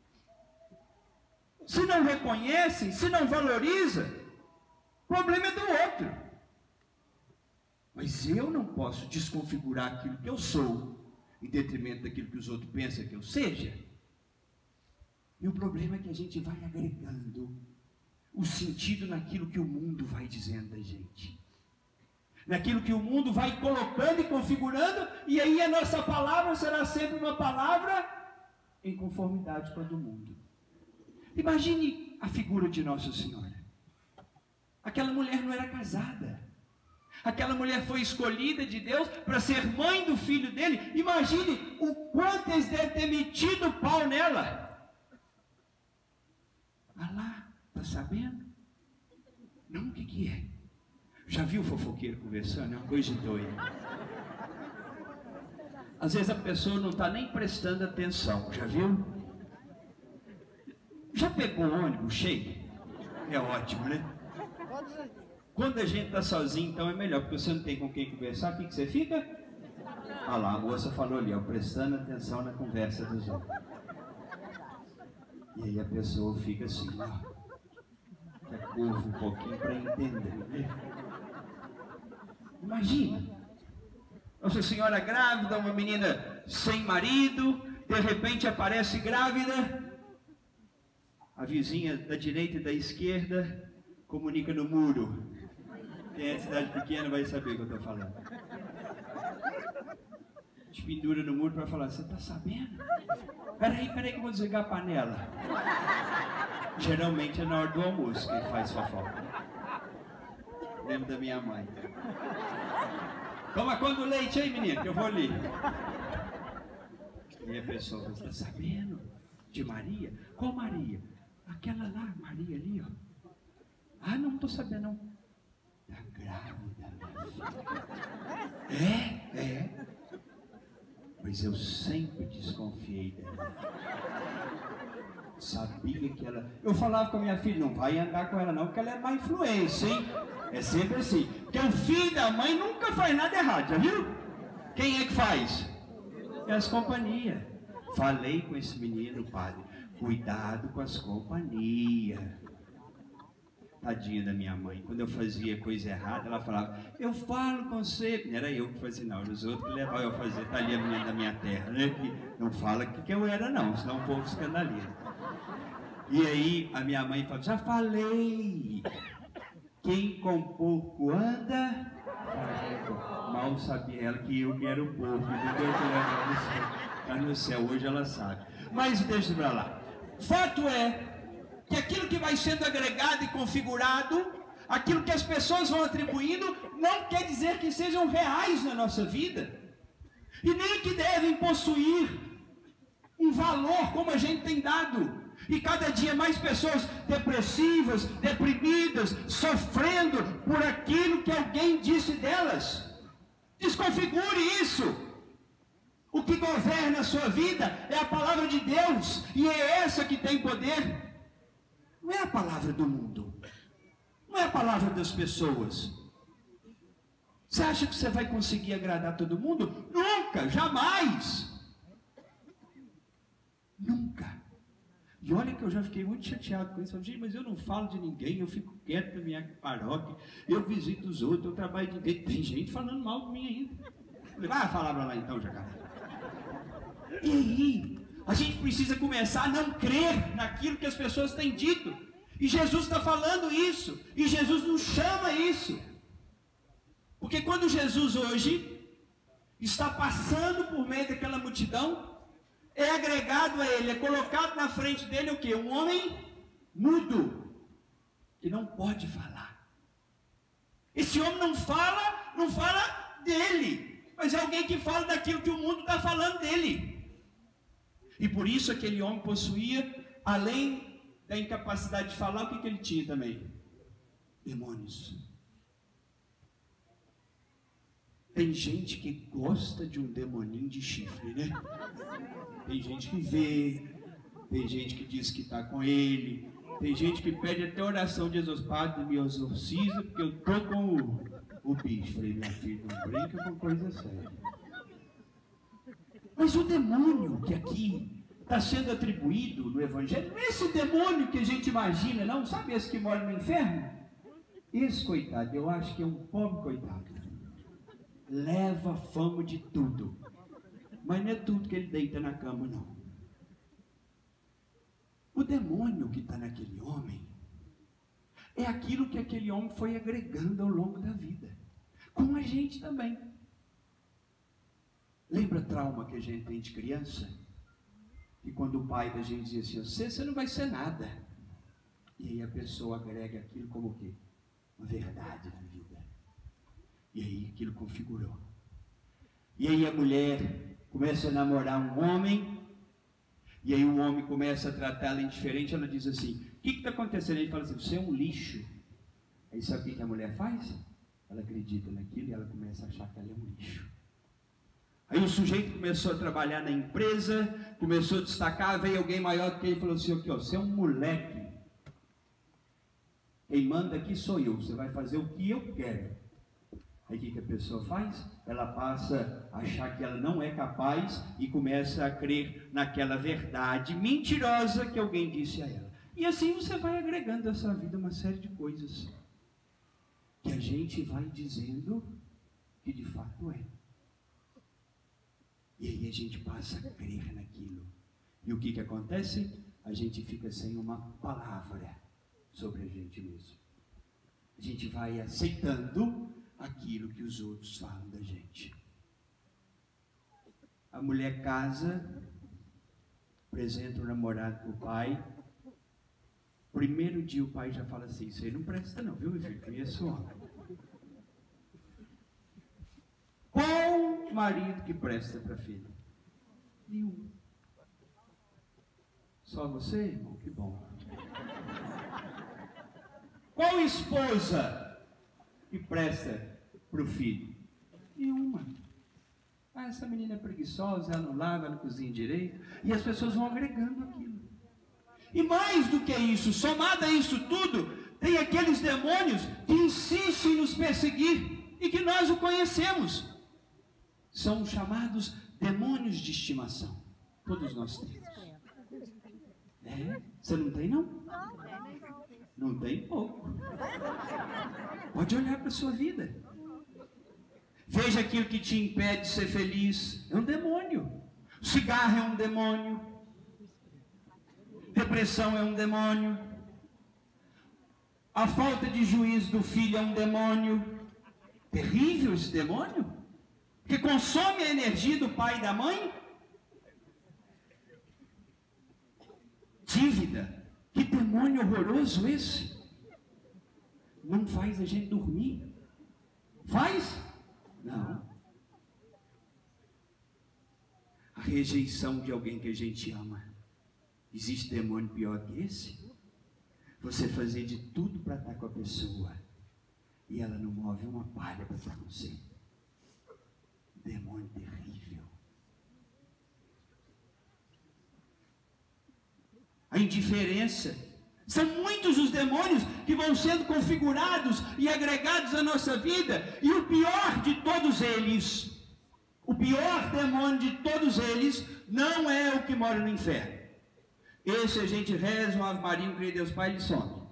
Se não reconhece, se não valoriza, o problema é do outro. Mas eu não posso desconfigurar aquilo que eu sou em detrimento daquilo que os outros pensam que eu seja. E o problema é que a gente vai agregando o sentido naquilo que o mundo vai dizendo da gente, naquilo que o mundo vai colocando e configurando, e aí a nossa palavra será sempre uma palavra em conformidade com a do mundo. Imagine a figura de Nossa Senhora. Aquela mulher não era casada. Aquela mulher foi escolhida de Deus para ser mãe do filho dele. Imagine o quanto eles devem ter metido o pau nela. Ah lá, tá sabendo? Não, o que que é? Já viu o fofoqueiro conversando? É uma coisa doida. Às vezes a pessoa não está nem prestando atenção. Já viu? Já pegou um ônibus cheio? É ótimo, né? Quando a gente está sozinho, então é melhor, porque você não tem com quem conversar. O que, que você fica? Ah lá, a moça falou ali, ó, prestando atenção na conversa dos outros. E aí a pessoa fica assim, ó, que curva um pouquinho para entender, né? Imagina, Nossa Senhora grávida, uma menina sem marido, de repente aparece grávida. A vizinha da direita e da esquerda comunica no muro. Quem é de cidade pequena vai saber o que eu estou falando. Te pendura no muro para falar: você está sabendo? Peraí, peraí que eu vou desligar a panela. Geralmente é na hora do almoço que ele faz fofoca. Lembro da minha mãe. Toma conta do leite aí, menino, que eu vou ali. E a pessoa: você está sabendo de Maria? Qual Maria? Aquela lá, Maria ali, ó. Ah, não estou sabendo, não. Está grávida, minha filha. É, é. Mas eu sempre desconfiei dela. Sabia que ela... Eu falava com a minha filha: não vai andar com ela não, porque ela é má influência, hein? É sempre assim. Porque o filho da mãe nunca faz nada errado, já viu? Quem é que faz? É as companhias. Falei com esse menino, padre: cuidado com as companhias. Tadinha da minha mãe. Quando eu fazia coisa errada, ela falava: eu falo com você. Não era eu que fazia, não. Era os outros que levavam eu a fazer. Tá ali a menina da minha terra, né? Que não fala que, que eu era, não. Senão o povo escandaliza. E aí a minha mãe falava: já falei. Quem com porco anda... Mal sabia ela que eu que era o porco. Entendeu? Está no céu, hoje ela sabe. Mas deixa pra lá. Fato é que aquilo que vai sendo agregado e configurado, aquilo que as pessoas vão atribuindo, não quer dizer que sejam reais na nossa vida. E nem que devem possuir um valor como a gente tem dado. E cada dia mais pessoas depressivas, deprimidas, sofrendo por aquilo que alguém disse delas. Desconfigure isso. O que governa a sua vida é a palavra de Deus, e é essa que tem poder. Não é a palavra do mundo, não é a palavra das pessoas. Você acha que você vai conseguir agradar todo mundo? Nunca, jamais. Nunca. E olha que eu já fiquei muito chateado com isso. Eu falei, mas eu não falo de ninguém, eu fico quieto na minha paróquia, eu visito os outros, eu trabalho de ninguém. Tem gente falando mal de mim ainda. Eu falei, vai falar pra lá então, jacaré. E aí, a gente precisa começar a não crer naquilo que as pessoas têm dito. E Jesus está falando isso. E Jesus nos chama a isso. Porque quando Jesus hoje está passando por meio daquela multidão, é agregado a ele, é colocado na frente dele o quê? Um homem mudo, que não pode falar. Esse homem não fala, não fala dele, mas é alguém que fala daquilo que o mundo está falando dele. E por isso aquele homem possuía, além da incapacidade de falar, o que, que ele tinha também? Demônios. Tem gente que gosta de um demoninho de chifre, né? Tem gente que vê, tem gente que diz que está com ele, tem gente que pede até oração de Jesus, Padre, me exorciza, porque eu estou com o, o bicho. Falei, minha filha, não brinca com coisa séria. Mas o demônio que aqui está sendo atribuído no Evangelho, não é esse demônio que a gente imagina, não? Sabe esse que mora no inferno? Esse coitado, eu acho que é um pobre coitado. Leva fama de tudo. Mas não é tudo que ele deita na cama, não. O demônio que está naquele homem é aquilo que aquele homem foi agregando ao longo da vida. Com a gente também. Lembra o trauma que a gente tem de criança? E quando o pai da gente dizia assim, você, você não vai ser nada. E aí a pessoa agrega aquilo como o quê? Uma verdade na vida. E aí aquilo configurou. E aí a mulher começa a namorar um homem, e aí o homem começa a tratá-la indiferente, ela diz assim, o que está acontecendo? Ele fala assim, você é um lixo. Aí sabe o que, que a mulher faz? Ela acredita naquilo e ela começa a achar que ela é um lixo. Aí o sujeito começou a trabalhar na empresa, começou a destacar, veio alguém maior do que ele e falou assim, ó, você é um moleque. Quem manda aqui sou eu, você vai fazer o que eu quero. Aí o que, que a pessoa faz? Ela passa a achar que ela não é capaz e começa a crer naquela verdade mentirosa que alguém disse a ela. E assim você vai agregando a sua vida uma série de coisas que a gente vai dizendo que de fato é. E aí a gente passa a crer naquilo. E o que, que acontece? A gente fica sem uma palavra sobre a gente mesmo. A gente vai aceitando aquilo que os outros falam da gente. A mulher casa, apresenta o namorado para o pai. Primeiro dia o pai já fala assim, isso aí não presta não, viu, meu filho? Conheço o homem. Qual marido que presta para filho? Nenhum. Só você, irmão? Que bom. Qual esposa que presta para o filho? Nenhuma. Ah, essa menina é preguiçosa, ela não lava, ela não cozinha direito. E as pessoas vão agregando aquilo. E mais do que isso, somado a isso tudo, tem aqueles demônios que insistem em nos perseguir e que nós o conhecemos. São chamados demônios de estimação. Todos nós temos. É? Você não tem, não? Não tem pouco. Pode olhar para a sua vida. Veja aquilo que te impede de ser feliz. É um demônio. O cigarro é um demônio. Depressão é um demônio. A falta de juízo do filho é um demônio. Terrível esse demônio. Que consome a energia do pai e da mãe. dívida. Que demônio horroroso esse! Não faz a gente dormir. Faz? Não. A rejeição de alguém que a gente ama. Existe demônio pior que esse? Você fazer de tudo para estar com a pessoa e ela não move uma palha para estar com você. Demônio terrível. A indiferença. São muitos os demônios que vão sendo configurados e agregados à nossa vida. E o pior de todos eles, o pior demônio de todos eles, não é o que mora no inferno. Esse a gente reza um Ave Maria, um Creio em Deus Pai, ele some.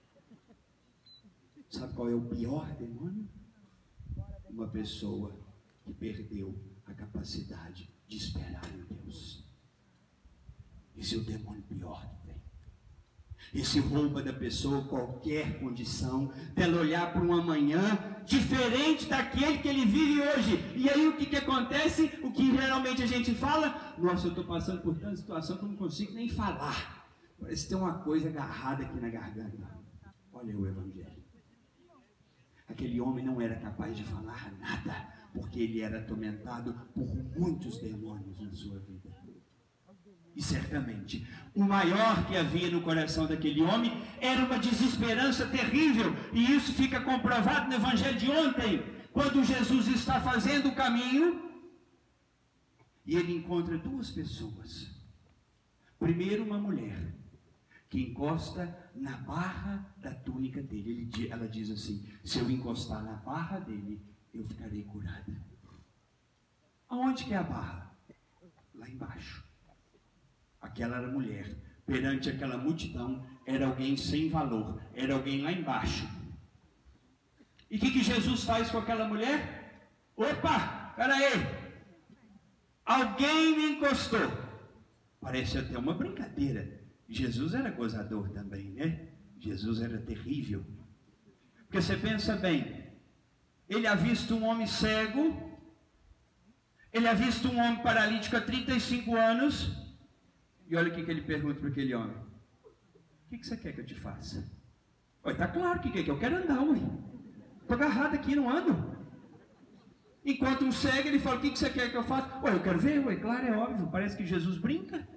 Sabe qual é o pior demônio? Uma pessoa que perdeu a capacidade de esperar em Deus. Esse é o demônio pior que tem. Esse rouba da pessoa qualquer condição dela olhar para um amanhã diferente daquele que ele vive hoje. E aí o que, que acontece? O que geralmente a gente fala: nossa, eu estou passando por tanta situação que eu não consigo nem falar. Parece que tem uma coisa agarrada aqui na garganta. Olha o Evangelho. Aquele homem não era capaz de falar nada, porque ele era atormentado por muitos demônios na sua vida. E certamente, o maior que havia no coração daquele homem era uma desesperança terrível. E isso fica comprovado no Evangelho de ontem, quando Jesus está fazendo o caminho e ele encontra duas pessoas. Primeiro, uma mulher que encosta na barra da túnica dele. Ele, ela diz assim: se eu encostar na barra dele, eu ficarei curada. Aonde que é a barra? Lá embaixo. Aquela era mulher, perante aquela multidão, era alguém sem valor, era alguém lá embaixo. E o que, que Jesus faz com aquela mulher? Opa, peraí, alguém me encostou. Parece até uma brincadeira. Jesus era gozador também, né? Jesus era terrível. Porque você pensa bem, ele avista um homem cego, ele avista um homem paralítico há trinta e cinco anos, e olha o que, que ele pergunta para aquele homem: o que, que você quer que eu te faça? Olha, está claro o que, que é que eu quero andar, ué. Estou agarrado aqui, não ando. Enquanto um cego, ele fala: o que, que você quer que eu faça? Ué, eu quero ver, ué, claro, é óbvio. Parece que Jesus brinca.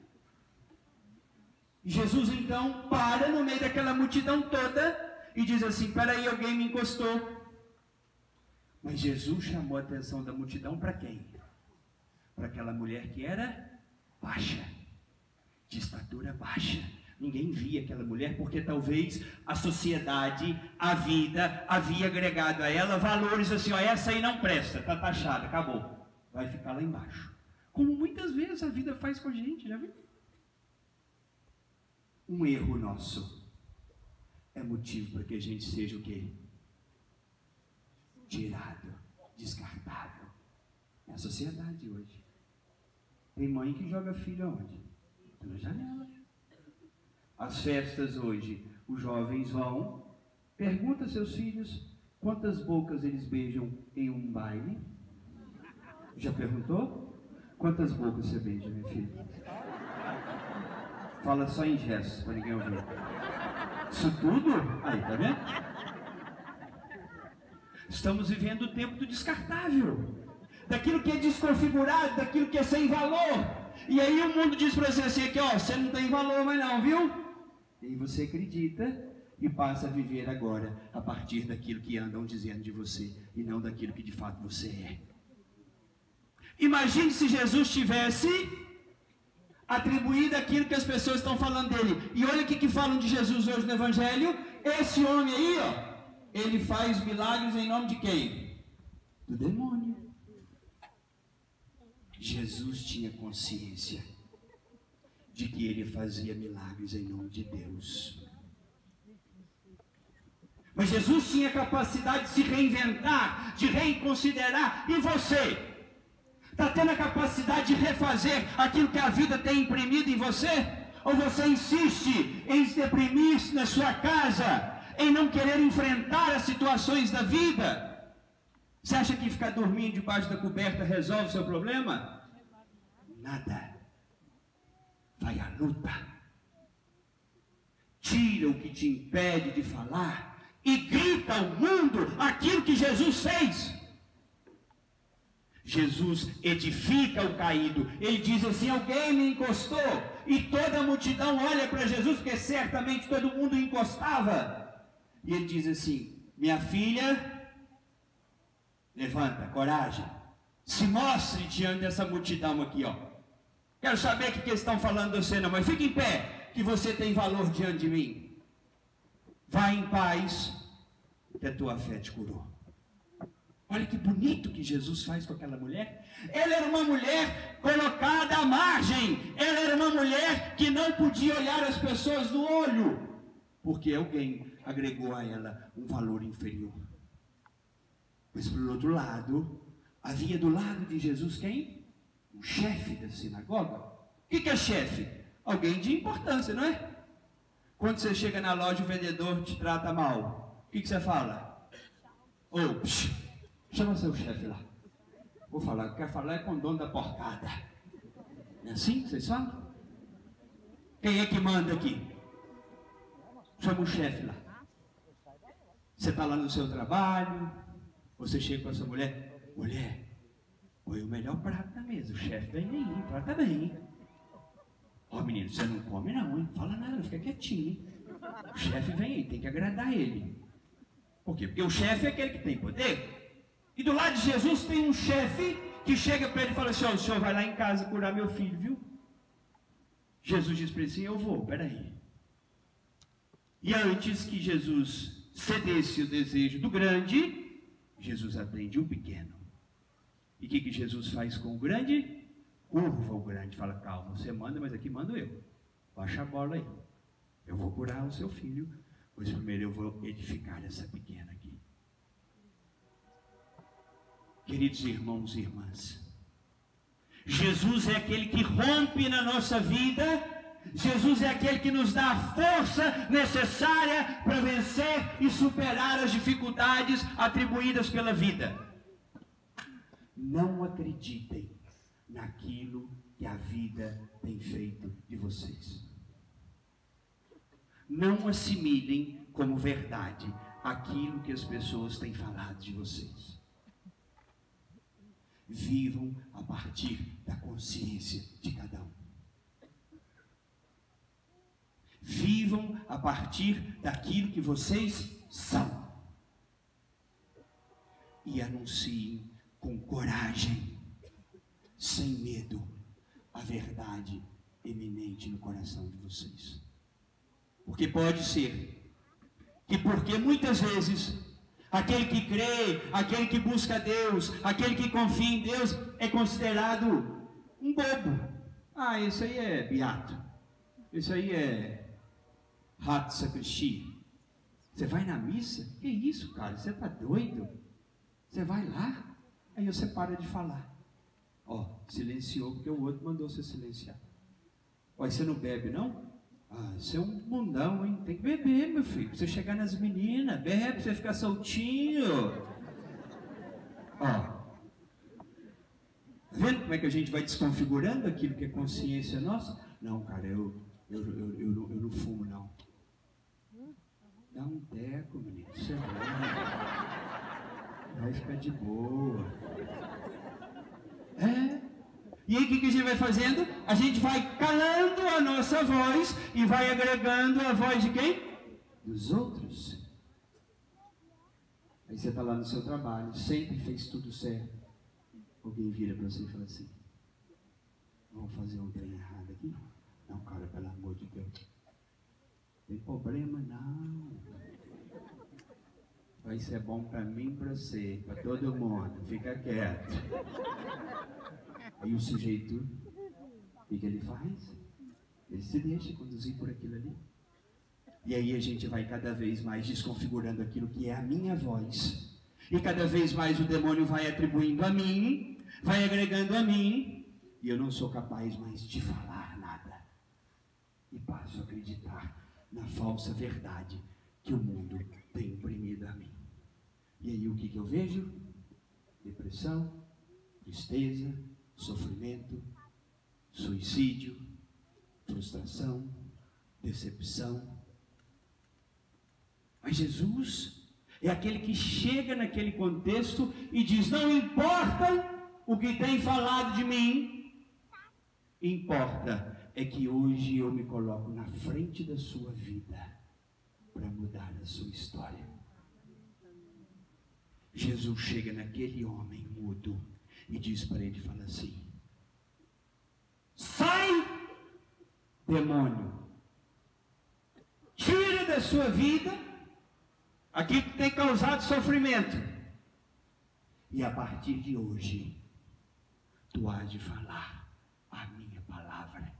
E Jesus então para no meio daquela multidão toda e diz assim: peraí, alguém me encostou. Mas Jesus chamou a atenção da multidão para quem? Para aquela mulher que era baixa, de estatura baixa. Ninguém via aquela mulher porque talvez a sociedade, a vida, havia agregado a ela valores assim: ó, essa aí não presta, está taxada, acabou, vai ficar lá embaixo. Como muitas vezes a vida faz com a gente, já viu? Um erro nosso é motivo para que a gente seja o quê? Tirado, descartado. É a sociedade hoje. Tem mãe que joga filho aonde? Na janela. As festas hoje, os jovens vão, pergunta a seus filhos quantas bocas eles beijam em um baile. Já perguntou? Quantas bocas você beija, minha filha? Fala só em gestos, para ninguém ouvir. Isso tudo? Aí, tá vendo? Estamos vivendo o tempo do descartável, daquilo que é desconfigurado, daquilo que é sem valor. E aí o mundo diz para você assim, aqui, ó, você não tem valor mais não, viu? E aí você acredita e passa a viver agora a partir daquilo que andam dizendo de você e não daquilo que de fato você é. Imagine se Jesus tivesse atribuído aquilo que as pessoas estão falando dele. E olha o que, que falam de Jesus hoje no Evangelho. Esse homem aí, ó, ele faz milagres em nome de quem? Do demônio. Jesus tinha consciência de que ele fazia milagres em nome de Deus. Mas Jesus tinha capacidade de se reinventar, de reconsiderar. E você? Está tendo a capacidade de refazer aquilo que a vida tem imprimido em você? Ou você insiste em se deprimir na sua casa, em não querer enfrentar as situações da vida? Você acha que ficar dormindo debaixo da coberta resolve o seu problema? Nada. Vai à luta. tira o que te impede de falar e grita ao mundo aquilo que Jesus fez. Jesus edifica o caído. Ele diz assim: alguém me encostou. E toda a multidão olha para Jesus, porque certamente todo mundo encostava. E ele diz assim: minha filha, levanta, coragem, se mostre diante dessa multidão aqui, ó. Quero saber o que, que eles estão falando de você, não, mas fique em pé, que você tem valor diante de mim. Vai em paz, que a tua fé te curou. Olha que bonito que Jesus faz com aquela mulher. Ela era uma mulher colocada à margem. Ela era uma mulher que não podia olhar as pessoas no olho, porque alguém agregou a ela um valor inferior. Mas por outro lado, havia do lado de Jesus quem? O chefe da sinagoga. O que, que é chefe? Alguém de importância, não é? Quando você chega na loja, o vendedor te trata mal, o que, que você fala? Ô, oh, chama seu chefe lá. Vou falar, quer falar é com o dono da porcada. Não é assim que vocês falam? Quem é que manda aqui? Chama o chefe lá. Você está lá no seu trabalho, você chega com essa mulher, mulher, põe o melhor prato na mesa, o chefe vem aí, trata bem. Ó, oh, menino, você não come não, hein? Fala nada, não, fica quietinho, hein? O chefe vem aí, tem que agradar ele. Por quê? Porque o chefe é aquele que tem poder. E do lado de Jesus tem um chefe que chega para ele e fala assim: ó, o senhor vai lá em casa curar meu filho, viu? Jesus diz para ele assim: eu vou, peraí. E antes que Jesus cedesse o desejo do grande, Jesus atende o pequeno. E o que, que Jesus faz com o grande? Curva o grande, fala: calma, você manda, mas aqui mando eu. Baixa a bola aí. Eu vou curar o seu filho, mas primeiro eu vou edificar essa pequena aqui. Queridos irmãos e irmãs, Jesus é aquele que rompe na nossa vida. Jesus é aquele que nos dá a força necessária para vencer e superar as dificuldades atribuídas pela vida. Não acreditem naquilo que a vida tem feito de vocês. Não assimilem como verdade aquilo que as pessoas têm falado de vocês. Vivam a partir da consciência de cada um. Vivam a partir daquilo que vocês são. E anunciem com coragem, sem medo, a verdade eminente no coração de vocês. Porque pode ser que, porque muitas vezes aquele que crê, aquele que busca Deus, aquele que confia em Deus é considerado um bobo. Ah, esse aí é beato, esse aí é rato sacristia. Você vai na missa? Que isso, cara? Você tá doido? Você vai lá? Aí você para de falar. Ó, silenciou porque o outro mandou você silenciar. Ó, você não bebe não? Ah, isso é um mundão, hein? Tem que beber, meu filho. Pra você chegar nas meninas, bebe pra você ficar soltinho. Ó, tá vendo como é que a gente vai desconfigurando aquilo que é consciência nossa? Não, cara, eu, eu, eu, eu, eu, eu não fumo, não. Dá um teco, menino. Você vai. Vai ficar de boa. É. E aí o que, que a gente vai fazendo? A gente vai calando a nossa voz e vai agregando a voz de quem? Dos outros. Aí você está lá no seu trabalho, sempre fez tudo certo. Alguém vira para você e fala assim: vamos fazer um trem errado aqui? Não, cara, pelo amor de Deus. Tem problema não. Vai ser bom para mim, para você, para todo mundo. Fica quieto. Aí o sujeito, o que, que ele faz? Ele se deixa conduzir por aquilo ali. E aí a gente vai cada vez mais desconfigurando aquilo que é a minha voz. E cada vez mais o demônio vai atribuindo a mim, vai agregando a mim, e eu não sou capaz mais de falar nada. E passo a acreditar na falsa verdade que o mundo tem imprimido a mim. E aí o que, que eu vejo? Depressão, tristeza, sofrimento, suicídio, frustração, decepção, Mas Jesus é aquele que chega naquele contexto e diz: não importa o que tem falado de mim, importa é que hoje eu me coloco na frente da sua vida para mudar a sua história. Jesus chega naquele homem mudo e diz para ele, fala assim: sai, demônio, tira da sua vida aquilo que tem causado sofrimento, e a partir de hoje tu hás de falar a minha palavra.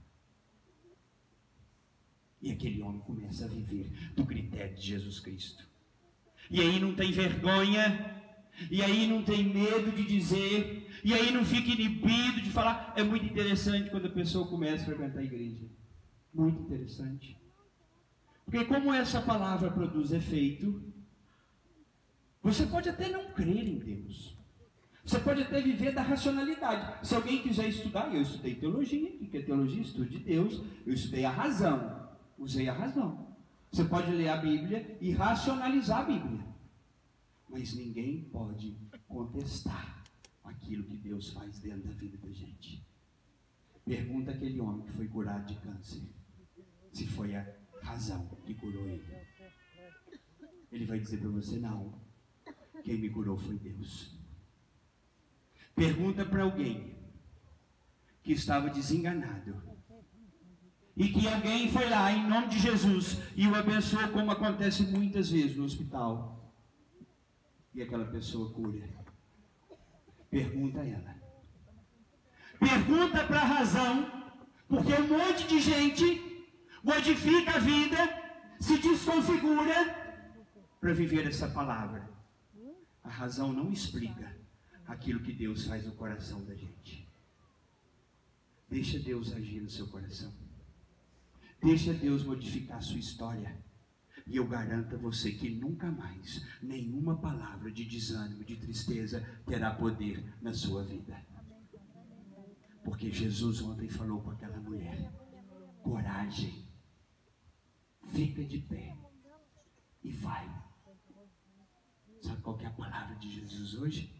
E aquele homem começa a viver do critério de Jesus Cristo. E aí não tem vergonha, e aí não tem medo de dizer, e aí não fica inibido de falar. É muito interessante quando a pessoa começa a frequentar a igreja. Muito interessante. Porque como essa palavra produz efeito, você pode até não crer em Deus. Você pode até viver da racionalidade. Se alguém quiser estudar, eu estudei teologia, que é teologia, estudo de Deus, eu estudei a razão. Usei a razão. Você pode ler a Bíblia e racionalizar a Bíblia. Mas ninguém pode contestar aquilo que Deus faz dentro da vida da gente. Pergunta aquele homem que foi curado de câncer, se foi a razão que curou ele. Ele vai dizer para você: não, quem me curou foi Deus. Pergunta para alguém que estava desenganado e que alguém foi lá em nome de Jesus e o abençoou, como acontece muitas vezes no hospital, e aquela pessoa cura. Pergunta a ela. Pergunta para a razão, porque um monte de gente modifica a vida, se desconfigura para viver essa palavra. A razão não explica aquilo que Deus faz no coração da gente. Deixa Deus agir no seu coração. Deixa Deus modificar a sua história. E eu garanto a você que nunca mais nenhuma palavra de desânimo, de tristeza terá poder na sua vida. Porque Jesus ontem falou com aquela mulher: coragem, fica de pé e vai. Sabe qual que é a palavra de Jesus hoje?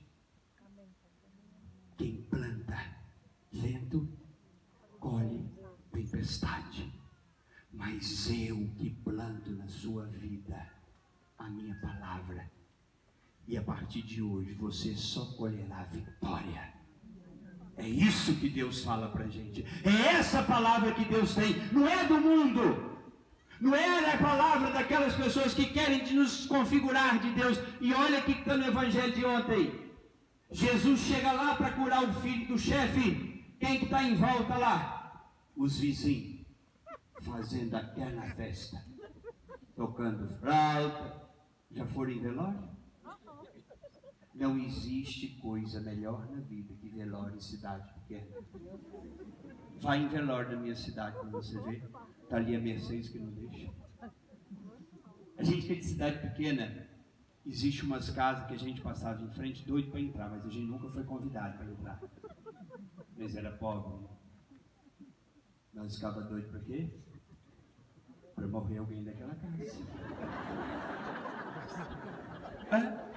Quem planta vento, colhe tempestade. Mas eu que planto na sua vida a minha palavra, e a partir de hoje você só colherá vitória. É isso que Deus fala para a gente. É essa palavra que Deus tem. Não é do mundo. Não é a palavra daquelas pessoas que querem nos configurar de Deus. E olha o que está no evangelho de ontem. Jesus chega lá para curar o filho do chefe. Quem que está em volta lá? Os vizinhos. Fazendo aquela festa, tocando flauta. Já foram em velório? Não existe coisa melhor na vida que velório em cidade pequena. Vai em velório na minha cidade para você ver. Está ali a Mercedes que não deixa. A gente que é de cidade pequena, existe umas casas que a gente passava em frente doido para entrar, mas a gente nunca foi convidado para entrar. Mas era pobre. Nós ficava doido para quê? Para morrer alguém daquela casa. É?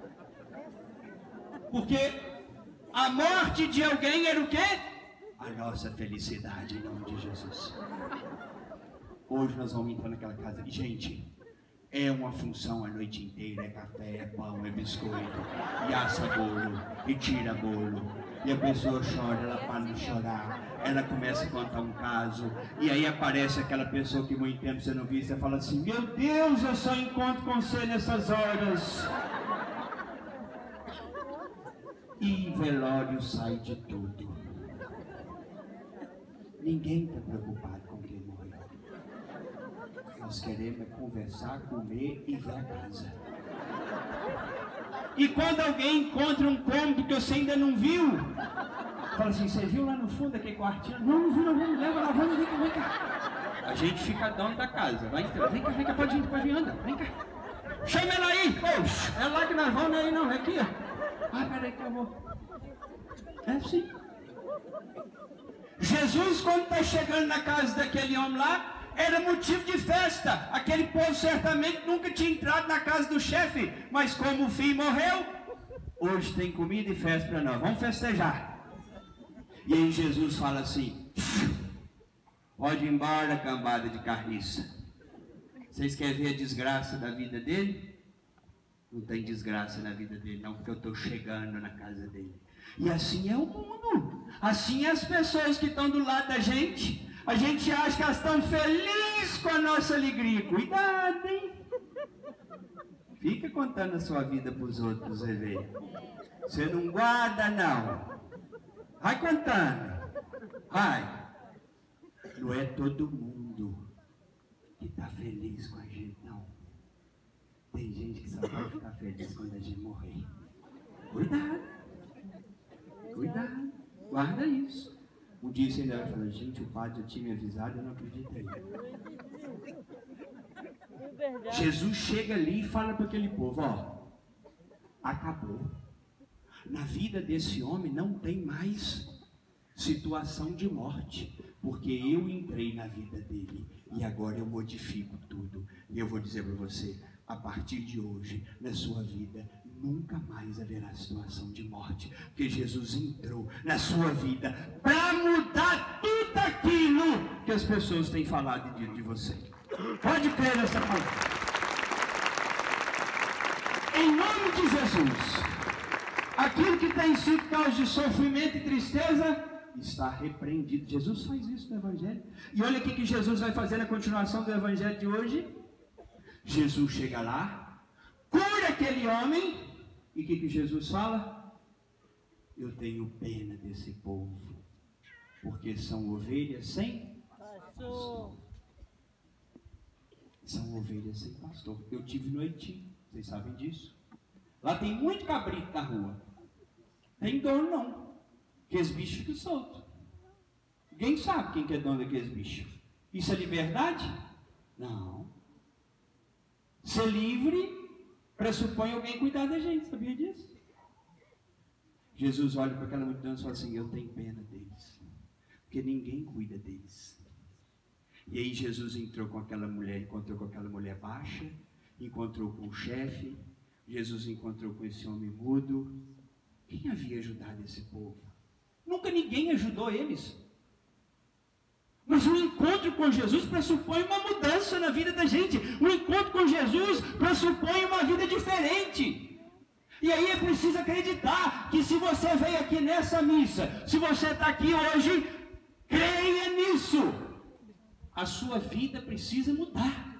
Porque a morte de alguém era o quê? A nossa felicidade, em nome de Jesus. Hoje nós vamos entrar naquela casa. E, gente, é uma função a noite inteira. É café, é pão, é biscoito. E assa bolo, e tira bolo. E a pessoa chora, ela para de chorar. Ela começa a contar um caso. E aí aparece aquela pessoa que muito tempo você não viu. Você fala assim: meu Deus, eu só encontro com você nessas horas. E velório sai de tudo. Ninguém está preocupado com quem morreu. Nós queremos conversar, comer e ver a casa. E quando alguém encontra um cômodo que você ainda não viu, fala assim: você viu lá no fundo aquele quartinho? Não, não viu, não viu, leva lá, vamos, vem cá, vem cá. A gente fica dono da casa, vai entrar, vem cá, vem cá, pode ir, pode ir, anda, vem cá. Chama ela aí, poxa, é lá que nós vamos, não é aí não, é aqui, ó. Ah, peraí que eu vou. É assim. Jesus, quando está chegando na casa daquele homem lá, era motivo de festa. Aquele povo certamente nunca tinha entrado na casa do chefe, mas como o filho morreu, hoje tem comida e festa para nós, vamos festejar. E aí Jesus fala assim: pode ir embora, cambada de carniça. Vocês querem ver a desgraça da vida dele? Não tem desgraça na vida dele não, porque eu estou chegando na casa dele. E assim é o mundo, assim é as pessoas que estão do lado da gente. A gente acha que elas estão felizes com a nossa alegria. Cuidado, hein? Fica contando a sua vida para os outros, você vê. Você não guarda, não. Vai contando. Vai. Não é todo mundo que está feliz com a gente, não. Tem gente que só vai ficar feliz quando a gente morrer. Cuidado. Cuidado, guarda isso. Um dia você ainda vai falar: gente, o padre já tinha me avisado, eu não acreditei. Jesus chega ali e fala para aquele povo: ó, acabou. Na vida desse homem não tem mais situação de morte, porque eu entrei na vida dele e agora eu modifico tudo. E eu vou dizer para você: a partir de hoje, na sua vida, nunca mais haverá situação de morte, porque Jesus entrou na sua vida para mudar tudo aquilo que as pessoas têm falado de, de você. Pode crer nessa palavra. Em nome de Jesus, aquilo que tem sido causa de sofrimento e tristeza está repreendido. Jesus faz isso no Evangelho. E olha o que Jesus vai fazer na continuação do Evangelho de hoje. Jesus chega lá, cura aquele homem, e o que, que Jesus fala? Eu tenho pena desse povo, porque são ovelhas sem pastor. São ovelhas sem pastor. Eu tive no Haiti, vocês sabem disso. Lá tem muito cabrito na rua. Tem dono não, aqueles bichos ficam soltos. Ninguém sabe quem que é dono daqueles bichos. Isso é liberdade? Não. Ser livre pressupõe alguém cuidar da gente, sabia disso? Jesus olha para aquela multidão e fala assim: eu tenho pena deles, porque ninguém cuida deles. E aí Jesus entrou com aquela mulher, encontrou com aquela mulher baixa, encontrou com o chefe, Jesus encontrou com esse homem mudo. Quem havia ajudado esse povo? Nunca ninguém ajudou eles. Mas o encontro com Jesus pressupõe uma mudança na vida da gente. O encontro com Jesus pressupõe uma vida diferente. E aí é preciso acreditar que se você veio aqui nessa missa, se você está aqui hoje, creia nisso. A sua vida precisa mudar.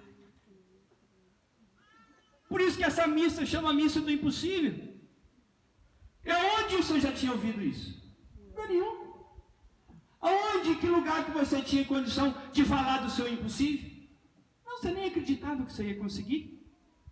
Por isso que essa missa chama missa do impossível. E onde você já tinha ouvido isso? Não nenhum. Aonde, que lugar que você tinha condição de falar do seu impossível? Não, você nem acreditava que você ia conseguir.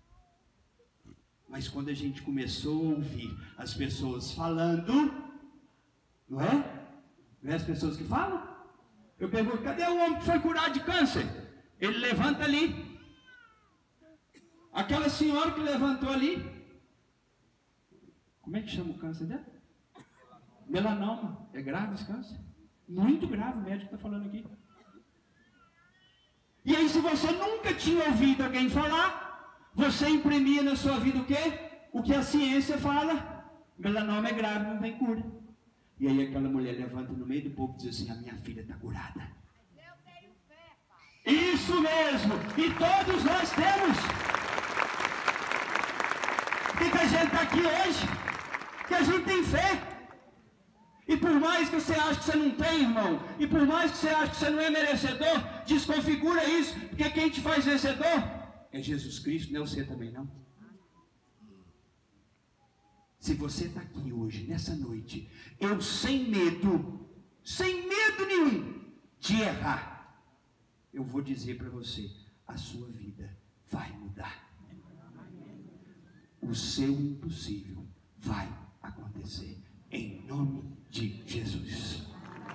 Mas quando a gente começou a ouvir as pessoas falando, não é? Não é as pessoas que falam? Eu pergunto: cadê o homem que foi curado de câncer? Ele levanta ali. Aquela senhora que levantou ali, como é que chama o câncer dela? Melanoma. É grave esse câncer? Muito grave, o médico está falando aqui. E aí, se você nunca tinha ouvido alguém falar, você imprimia na sua vida o quê? O que a ciência fala. Melanoma é grave, não tem cura. E aí aquela mulher levanta no meio do povo e diz assim: a minha filha está curada. Eu tenho fé, pai. Isso mesmo. E todos nós temos. Por que a gente está aqui hoje? Porque a gente tem fé. E por mais que você ache que você não tem, irmão, e por mais que você ache que você não é merecedor, desconfigura isso, porque quem te faz vencedor é Jesus Cristo, não é você também não. Se você está aqui hoje, nessa noite, eu sem medo, sem medo nenhum de errar, eu vou dizer para você: a sua vida vai mudar. O seu impossível vai acontecer, em nome de Jesus.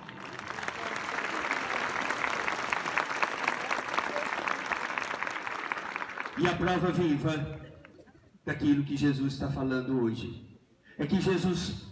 E a prova viva daquilo que Jesus está falando hoje é que Jesus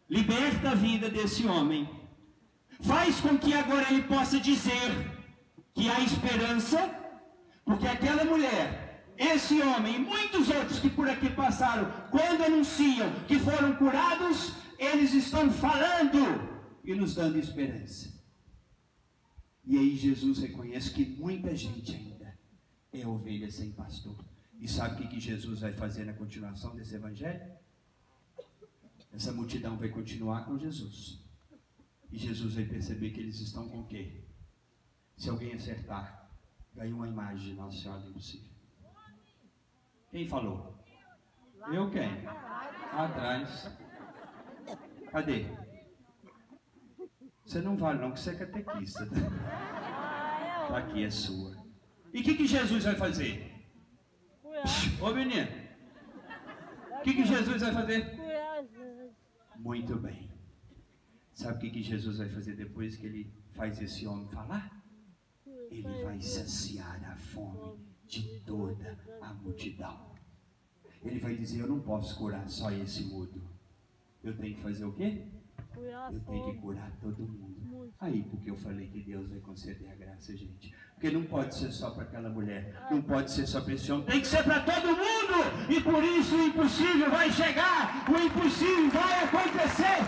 liberta a vida desse homem, faz com que agora ele possa dizer que há esperança, porque aquela mulher, esse homem e muitos outros que por aqui passaram, quando anunciam que foram curados, eles estão falando e nos dando esperança. E aí Jesus reconhece que muita gente ainda é ovelha sem pastor. E sabe o que, que Jesus vai fazer na continuação desse evangelho? Essa multidão vai continuar com Jesus. E Jesus vai perceber que eles estão com o quê? Se alguém acertar, ganha uma imagem de Nossa Senhora do Impossível. Quem falou? Eu quem? Atrás. Cadê? Você não vale não, que você é catequista. Tá aqui, é sua. E o que, que Jesus vai fazer? Ô menino, o que, que Jesus vai fazer? Muito bem. Sabe o que, que Jesus vai fazer depois que ele faz esse homem falar? Ele vai saciar a fome de toda a multidão. Ele vai dizer, eu não posso curar só esse mudo. Eu tenho que fazer o quê? Eu tenho que curar todo mundo. Aí, porque eu falei que Deus vai conceder a graça, gente. Porque não pode ser só para aquela mulher, não pode ser só para esse homem, tem que ser para todo mundo. E por isso o impossível vai chegar, o impossível vai acontecer.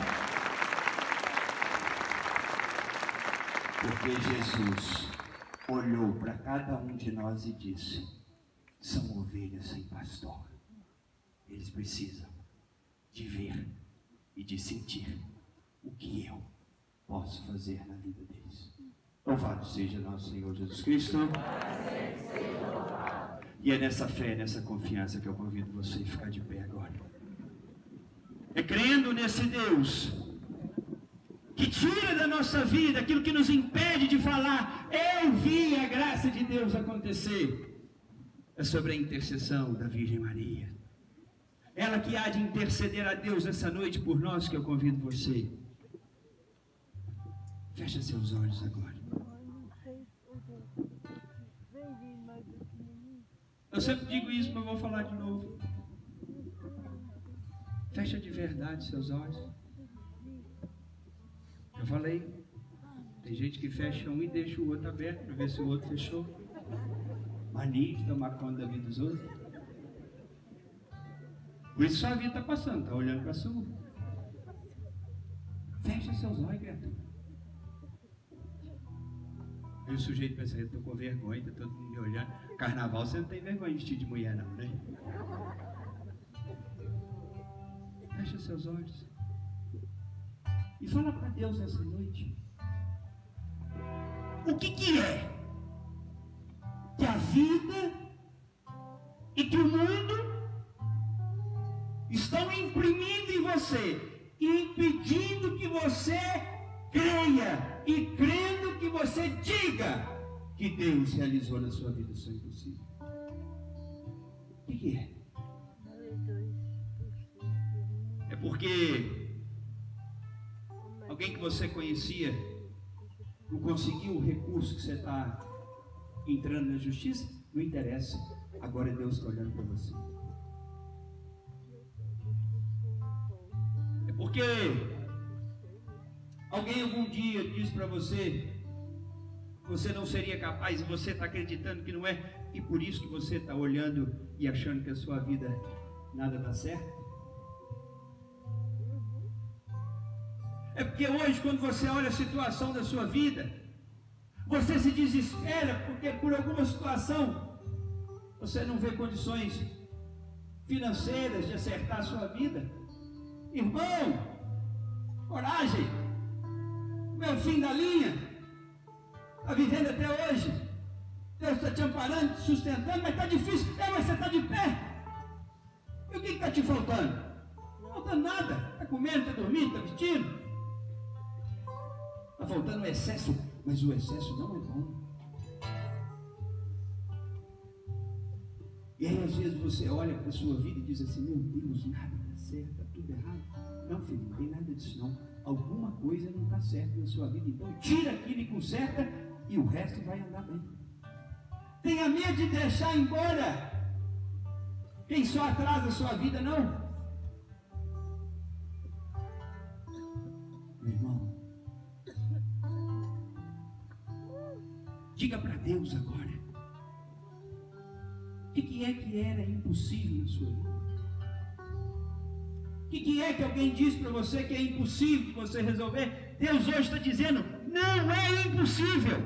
Porque Jesus olhou para cada um de nós e disse, são ovelhas sem pastor. Eles precisam de ver e de sentir o que eu posso fazer na vida deles. Louvado seja nosso Senhor Jesus Cristo. E é nessa fé, nessa confiança que eu convido você a ficar de pé agora. É crendo nesse Deus que tira da nossa vida aquilo que nos impede de falar, eu vi a graça de Deus acontecer. É sobre a intercessão da Virgem Maria. Ela que há de interceder a Deus essa noite por nós, que eu convido você. Fecha seus olhos agora. Eu sempre digo isso, mas vou falar de novo. Fecha de verdade seus olhos. Eu falei, tem gente que fecha um e deixa o outro aberto para ver se o outro fechou. Mania de tomar conta da vida dos outros. Por isso sua vida está passando, está olhando para a sua. Fecha seus olhos, criatura. E o sujeito pensa, eu estou com vergonha, está todo mundo me olhando. Carnaval você não tem vergonha de vestir de mulher não, né? Fecha seus olhos. E fala para Deus nessa noite. O que que é que a vida e que o mundo estão imprimindo em você, impedindo que você creia e crendo que você diga que Deus realizou na sua vida o seu impossível? O que que é? É porque alguém que você conhecia não conseguiu o recurso que você está entrando na justiça? Não interessa. Agora Deus está olhando para você. É porque alguém algum dia disse para você que você não seria capaz e você está acreditando que não é, e por isso que você está olhando e achando que a sua vida nada está certo? É porque hoje, quando você olha a situação da sua vida, você se desespera porque por alguma situação você não vê condições financeiras de acertar a sua vida. Irmão, coragem, meu fim da linha, está vivendo até hoje, Deus está te amparando, te sustentando, mas está difícil, é, mas você está de pé. E o que está te faltando? Não faltando nada, está comendo, está dormindo, está vestindo. Está faltando o excesso, mas o excesso não é bom. E aí às vezes você olha para a sua vida e diz assim, meu Deus, nada está certo, está tudo errado. Não, filho, não tem nada disso não. Alguma coisa não está certa na sua vida, então tira aquilo e conserta e o resto vai andar bem. Tenha medo de deixar embora quem só atrasa a sua vida, não. Meu irmão, Diga para Deus agora. O que, que é que era impossível na sua vida? O que, que é que alguém diz para você que é impossível de você resolver? Deus hoje está dizendo, não é impossível.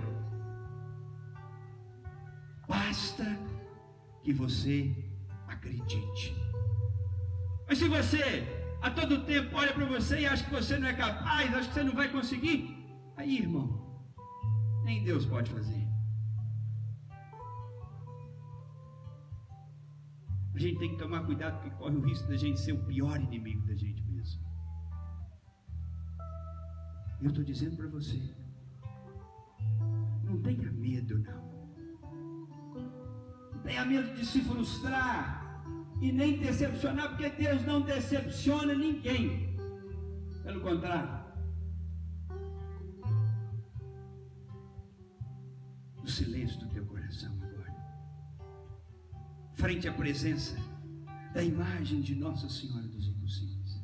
Basta que você acredite. Mas se você a todo tempo olha para você e acha que você não é capaz, acha que você não vai conseguir, aí, irmão, nem Deus pode fazer. A gente tem que tomar cuidado, porque corre o risco da gente ser o pior inimigo da gente mesmo. Eu estou dizendo para você, não tenha medo não. Não tenha medo de se frustrar e nem decepcionar, porque Deus não decepciona ninguém. Pelo contrário. O silêncio do teu coração agora, frente à presença da imagem de Nossa Senhora dos Impossíveis.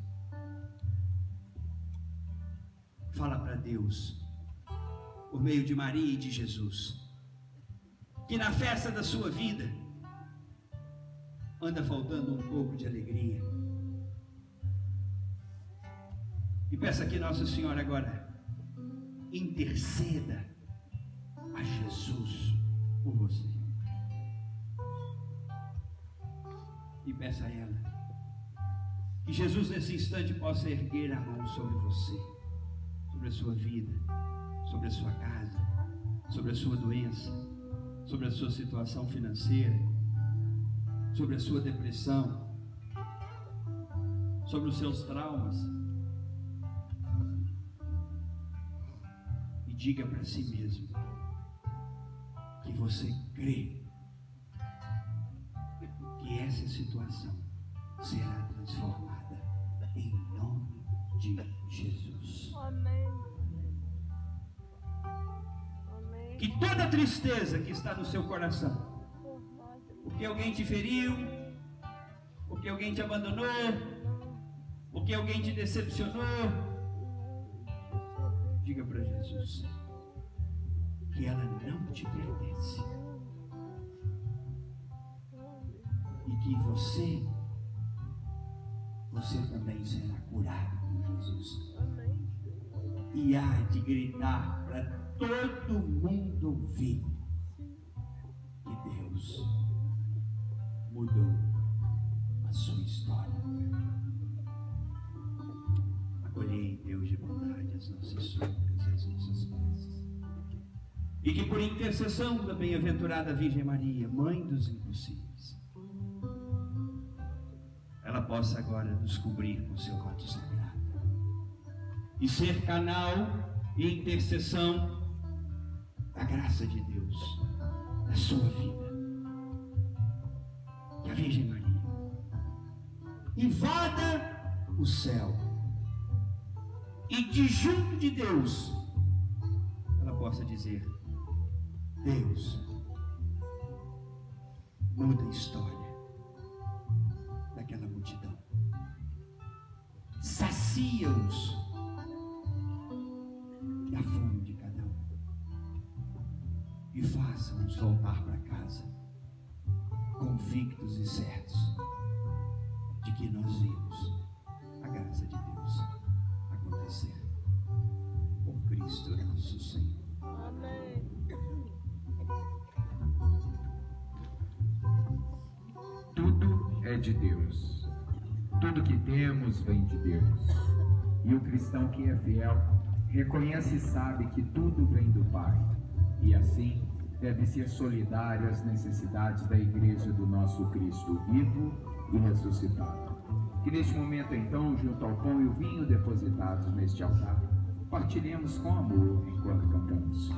Fala para Deus, por meio de Maria e de Jesus, que na festa da sua vida anda faltando um pouco de alegria. E peça que Nossa Senhora agora interceda a Jesus por você. E peça a ela que Jesus nesse instante possa erguer a mão sobre você, sobre a sua vida, sobre a sua casa, sobre a sua doença, sobre a sua situação financeira, sobre a sua depressão, sobre os seus traumas. E diga para si mesmo que você crê que essa situação será transformada em nome de Jesus. Amém. Amém. Que toda tristeza que está no seu coração, porque alguém te feriu, porque alguém te abandonou, porque alguém te decepcionou, diga para Jesus que ela não te pertence e que você, você também será curado por Jesus. E há de gritar para todo mundo ouvir que Deus mudou a sua história. Acolhei, Deus de bondade, as nossas súplicas e as nossas preces. E que por intercessão da bem-aventurada Virgem Maria, Mãe dos Impossíveis, ela possa agora nos cobrir com seu manto sagrado e ser canal e intercessão da graça de Deus na sua vida. Que a Virgem Maria invada o céu e de junto de Deus ela possa dizer: Deus, muda a história daquela multidão, sacia-os da fome de cada um e faça-nos voltar para casa convictos e certos de que nós vimos a graça de Deus acontecer por Cristo nosso Senhor. Amém. Tudo é de Deus. Tudo que temos vem de Deus. E o cristão que é fiel reconhece e sabe que tudo vem do Pai. E assim deve ser solidário às necessidades da Igreja do nosso Cristo vivo e ressuscitado. Que neste momento, então, junto ao pão e o vinho depositados neste altar, partilhemos com amor enquanto cantamos.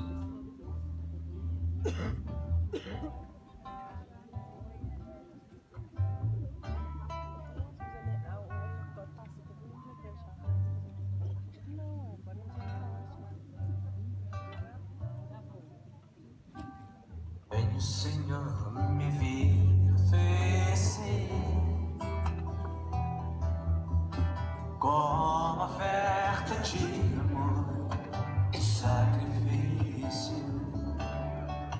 Vem o Senhor me vir oferecer como oferta de amor e sacrifício.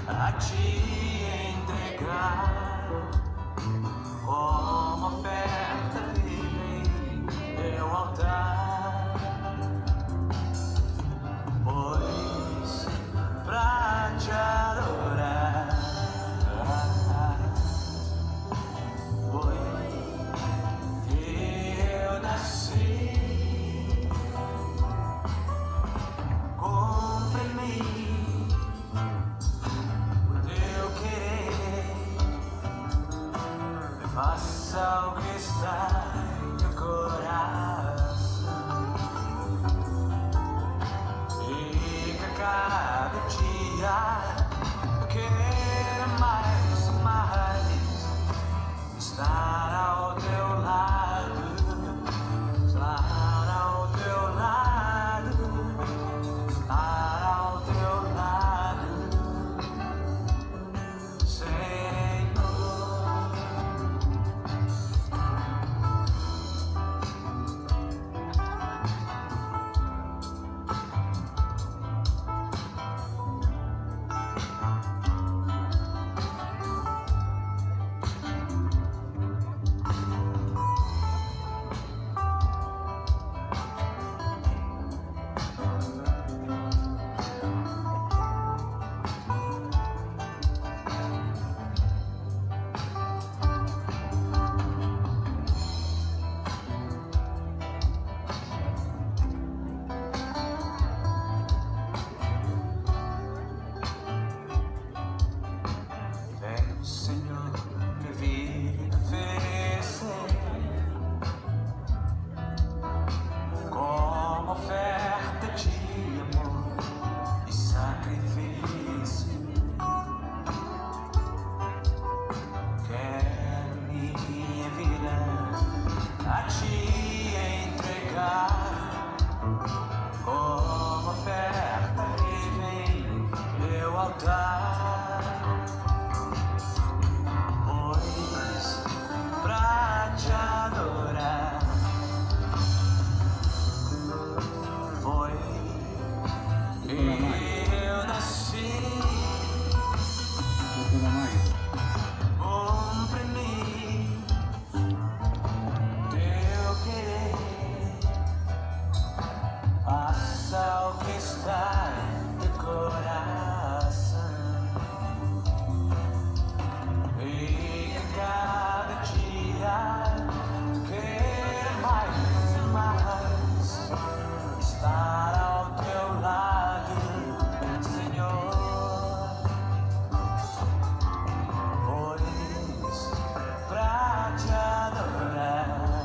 a te entregar como oferta viva em meu altar, pois pra te adorar foi que eu nasci. Cumpre em mim o teu querer, faça o que está em teu coração, e que a cada dia eu queira mais e mais estar ao teu lado, estar ao teu lado, estar ao teu lado, Senhor. Vem, Senhor, minha vida oferecer como oferta de amor e sacrifício. Quero minha vida a te entregar como oferta viva em meu altar, pois pra te adorar foi que eu nasci. Cumpre em mim teu querer, faça o que está em teu coração, e a cada dia queira mais e mais estar ao teu lado, Senhor. Pois pra te adorar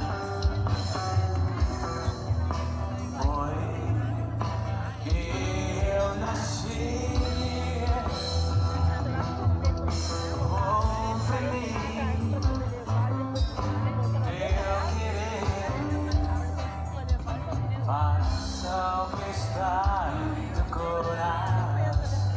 foi que eu nasci. Cumpre em mim teu querer, faça o que está em teu coração,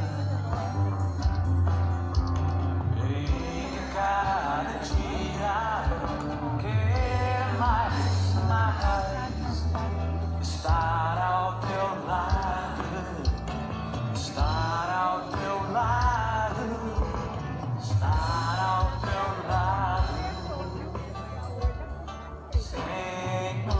e a cada dia quer mais, mais estar ao teu lado, estar ao teu lado, estar ao teu lado, Senhor.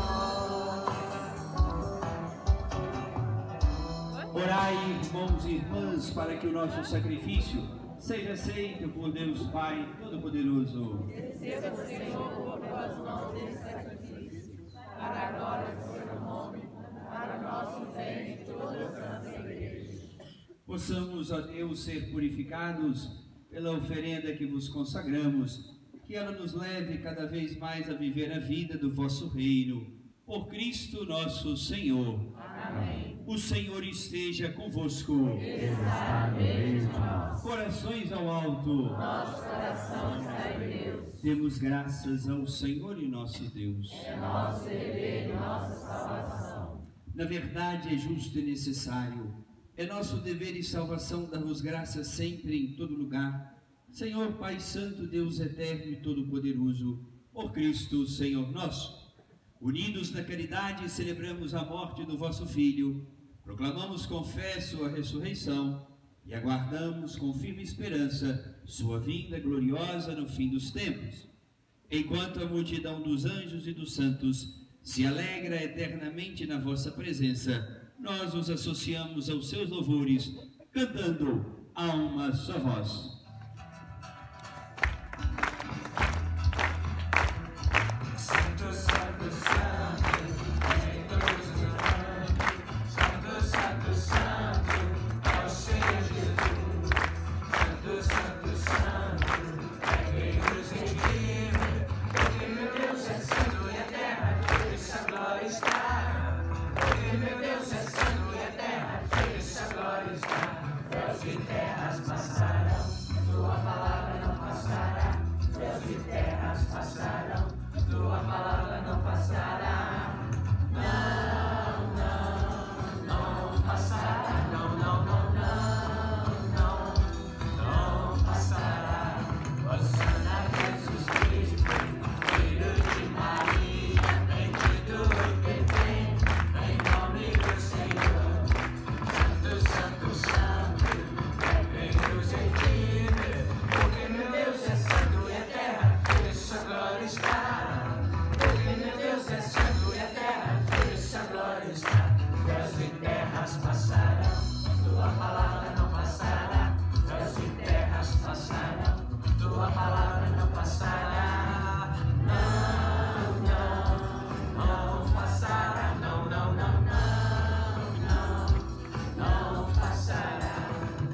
Orai, irmãos e irmãs, para que o nosso sacrifício seja aceito por Deus Pai Todo-Poderoso. Receba, Senhor, por tuas mãos esse sacrifício, para a glória do seu nome, para nosso bem e toda a santa igreja. Possamos, ó Deus, ser purificados pela oferenda que vos consagramos, que ela nos leve cada vez mais a viver a vida do vosso reino. Por Cristo nosso Senhor. Amém. O Senhor esteja convosco. Está no meio de nós. Corações ao alto. Nosso coração está em Deus. Demos graças ao Senhor e nosso Deus. É nosso dever e nossa salvação. Na verdade, é justo e necessário. É nosso dever e salvação dar-vos graças sempre em todo lugar. Senhor Pai Santo, Deus eterno e todo-poderoso, por Cristo, Senhor nosso. Unidos na caridade, celebramos a morte do vosso Filho. Proclamamos com fé sua ressurreição e aguardamos com firme esperança sua vinda gloriosa no fim dos tempos, enquanto a multidão dos anjos e dos santos se alegra eternamente na vossa presença. Nós nos associamos aos seus louvores, cantando a uma só voz. Santo, Santo, Santo, em todos os anjos. Santo, Santo, Santo, é o Senhor Jesus. Santo, Santo, Santo, é quem nos redime. Porque meu Deus é santo e a terra de sua glória está. Porque meu Deus é santo e a terra de sua glória está. Céus e terras passarão, tua palavra não passará. Céus e terras passarão, tua palavra não passará. Não, não, não passará. Não, não, não, não, não, não passará. Hosana Jesus Cristo, Filho de Maria, bendito o que vem, em nome do Senhor. Santo, Santo, Santo, é quem nos redime. Porque meu Deus é santo e a terra de sua glória está. Porque meu Deus é santo e a terra de sua glória está. Céus e terras passarão, tua palavra não passará. Céus e terras passarão, tua palavra não passará. Não, não, não passará. Não, não, não, não, não, não passará.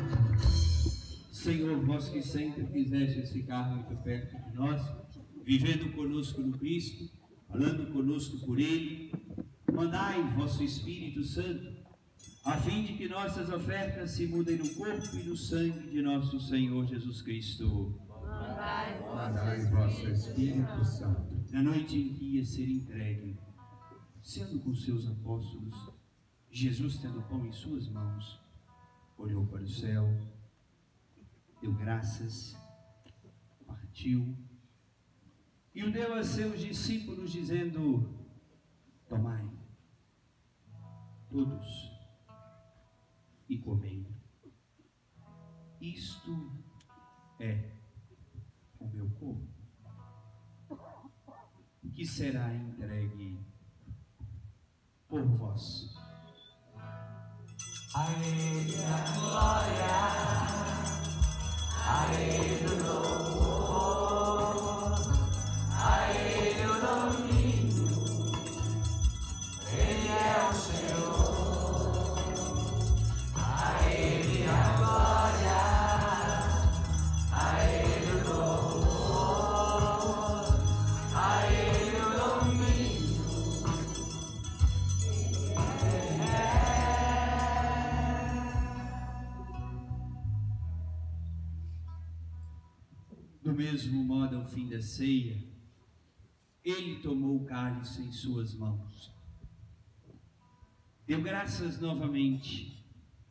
Senhor, vós que sempre quisestes ficar muito perto de nós, vivendo conosco no Cristo, falando conosco por Ele, mandai vosso Espírito Santo, a fim de que nossas ofertas se mudem no corpo e no sangue de nosso Senhor Jesus Cristo. Mandai vosso Espírito Santo. Na noite em que ia ser entregue, sendo com seus apóstolos, Jesus, tendo o pão em suas mãos, olhou para o céu, deu graças, partiu e o deu a seus discípulos, dizendo: tomai todos e comei. Isto é o meu corpo, que será entregue por vós. A Ele a glória, a Ele o louvor, a Ele o domínio, Ele é o Senhor. A Ele a glória, a Ele o louvor, a Ele o domínio, Ele é. Do mesmo modo, ao fim da ceia, ele tomou o cálice em suas mãos, deu graças novamente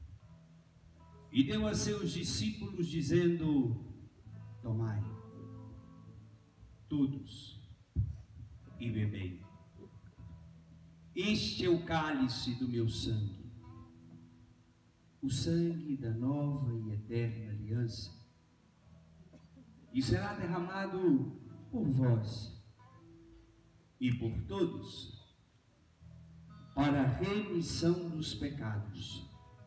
e deu a seus discípulos, dizendo: tomai todos e bebei. Este é o cálice do meu sangue, o sangue da nova e eterna aliança, e será derramado por vós e por todos para a remissão dos pecados.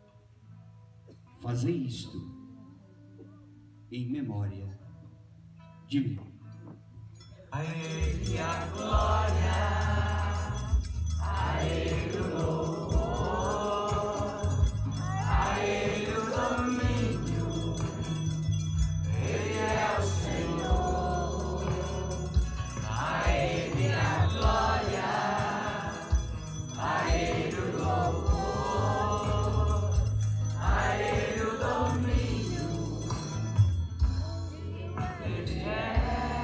Fazei isto em memória de mim. A Ele a glória, a Ele o louvor, a Ele o domínio, Ele é o Senhor. A Ele a glória, a Ele o louvor, a Ele o domínio, Ele é.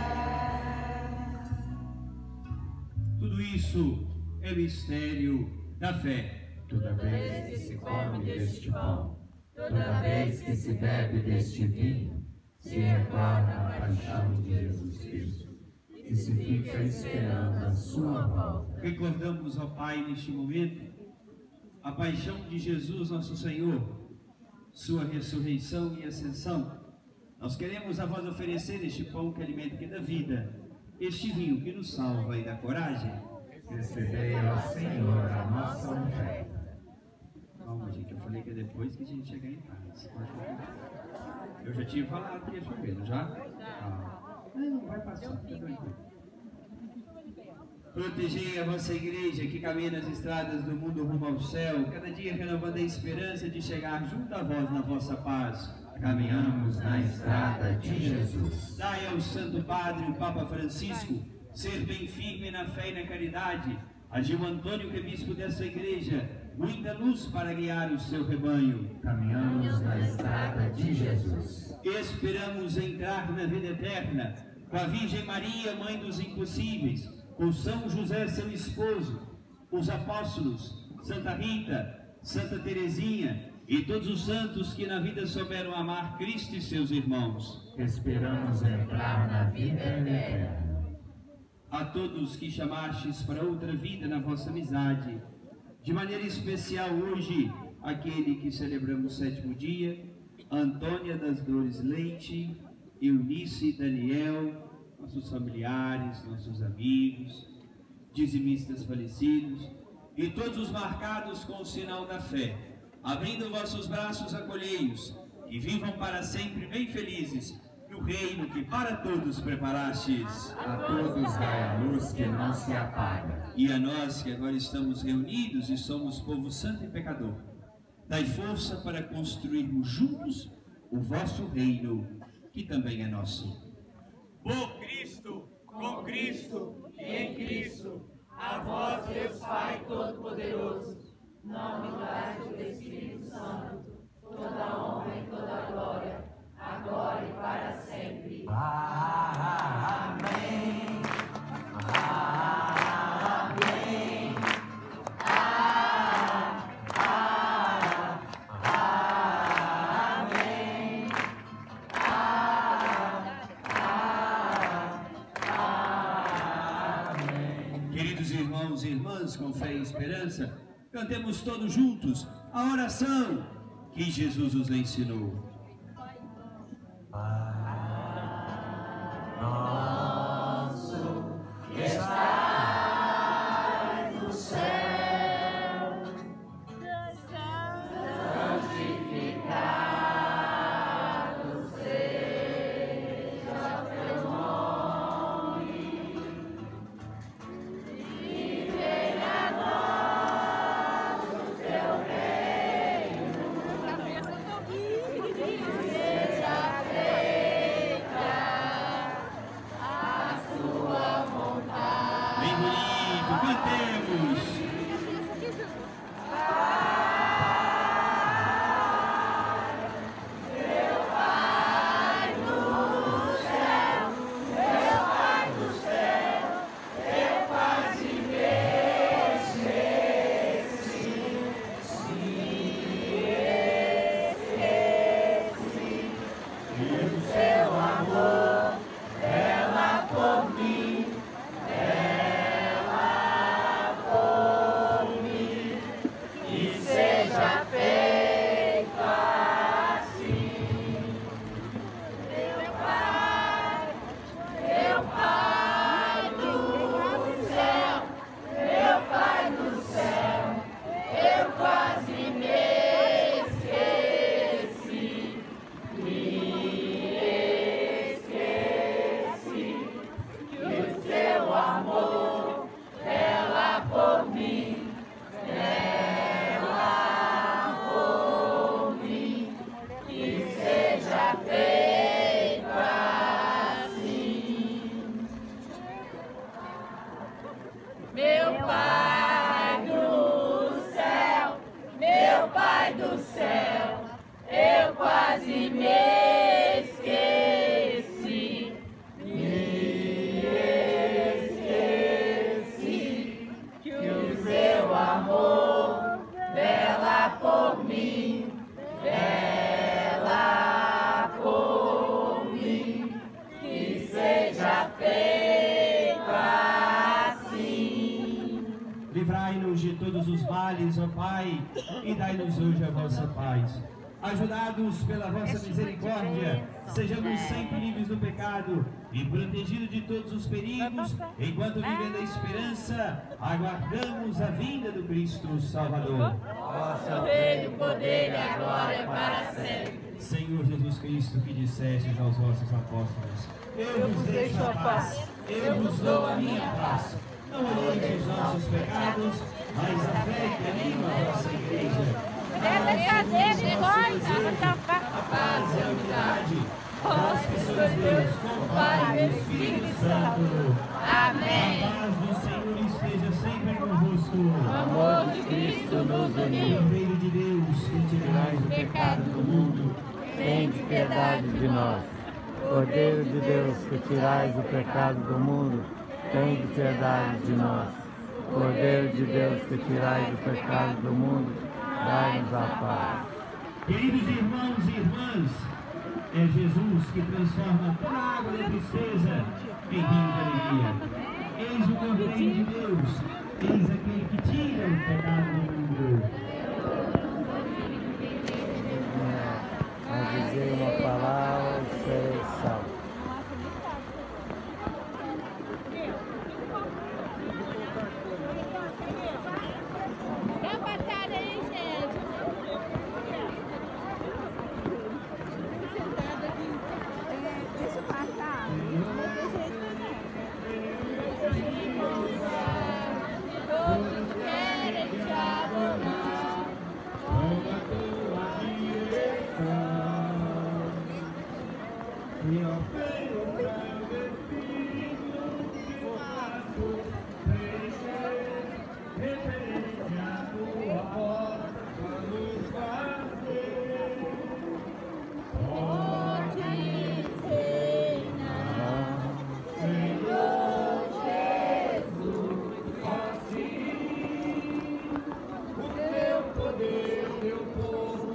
Tudo isso é mistério da fé. Toda vez que se come deste pão, toda vez que se bebe deste vinho, se recorda a paixão de Jesus Cristo e se fica esperando a sua volta. Recordamos ao Pai neste momento a paixão de Jesus nosso Senhor, sua ressurreição e ascensão, nós queremos a vós oferecer este pão que alimenta e que dá vida, este vinho que nos salva e dá coragem. Recebei ao Senhor a nossa oferta. Calma, gente, eu falei que é depois que a gente chegar em paz. Eu já tinha falado que ia chover, não já? Ah, não vai passar, fica tranquilo. Protegei a vossa igreja que caminha nas estradas do mundo rumo ao céu, cada dia renovando a esperança de chegar junto a vós na vossa paz. Caminhamos na estrada de Jesus. Dai ao Santo Padre, o Papa Francisco, ser bem firme na fé e na caridade. A Gil Antônio, que é bispo dessa igreja, muita luz para guiar o seu rebanho. Caminhamos na estrada de Jesus. Esperamos entrar na vida eterna com a Virgem Maria, Mãe dos Impossíveis, com São José, seu esposo, os apóstolos, Santa Rita, Santa Teresinha e todos os santos que na vida souberam amar Cristo e seus irmãos. Esperamos entrar na vida eterna. A todos que chamastes para outra vida na vossa amizade, de maneira especial hoje, aquele que celebramos o sétimo dia, Antônia das Dores Leite, Eunice e Daniel, nossos familiares, nossos amigos, dizimistas falecidos, e todos os marcados com o sinal da fé, abrindo vossos braços, acolhei-os, e vivam para sempre bem felizes, no reino que para todos preparastes. A todos dai a luz que não se apaga. E a nós que agora estamos reunidos e somos povo santo e pecador, dai força para construirmos juntos o vosso reino, que também é nosso. Por Cristo, com Cristo e em Cristo, a vós, Deus Pai Todo-Poderoso, nome do Espírito Santo, toda honra e toda glória, agora e para sempre. Amém. Amém. Ah, ah, amém. Ah, ah, amém. Queridos irmãos e irmãs, com fé e esperança, cantemos todos juntos a oração que Jesus nos ensinou. Nosso que estás no céu, santificado seja o teu nome, e venha a nós o teu reino, seja feita a sua vontade. Bem bonito, cantemos! Meu Pai do céu, meu Pai do céu, eu quase me esqueci, me esqueci, e o seu amor ela por mim, ela por mim, e seja feito assim. Meu Pai, meu Pai do céu, meu Pai do céu, eu quase me esqueci, me esqueci, que o seu amor ela por mim, ela por mim, que seja feito assim. Meu Pai do céu, meu Pai do céu, eu quase me esqueci, me esqueci, que o seu amor vela por mim, vela por mim, que seja feito assim. Livrai-nos de todos os males, ó Pai, e dai-nos hoje a vossa paz. ajudados pela vossa misericórdia, sejamos sempre livres do pecado e protegidos de todos os perigos, enquanto vivendo a esperança, aguardamos a vinda do Cristo Salvador. Vosso reino, poder e a glória para sempre. Senhor Jesus Cristo, que dissestes aos vossos apóstolos: eu vos deixo a paz, eu vos dou a minha paz. Não olheis os nossos pecados, mas a fé que anima a vossa igreja. A paz e a unidade, vós que sois Deus, com Pai e Espírito Santo. Amém. A paz do Senhor esteja sempre convosco. O amor de Cristo nos uniu. Cordeiro de Deus, que tirais o pecado do mundo, tende piedade de nós. Cordeiro de Deus, que tirais o pecado do mundo, tende piedade de nós. Cordeiro de Deus, que tirais o pecado do mundo, dai-nos a paz. Queridos irmãos e irmãs, é Jesus que transforma toda a água da tristeza em rio de alegria. Eis o Cordeiro de Deus, eis aquele que tira o pecado do mundo. A dizer uma palavra, serei salvo. Dá batalha aí, gente. Sentada aqui. É, deixa eu passar. Todos querem te adorar. Toda a tua direção. E ao peito teu Espírito, que o faço crescer, referente à tua voz, vamos fazer. Pode reinar, Senhor Jesus, assim o teu poder, teu povo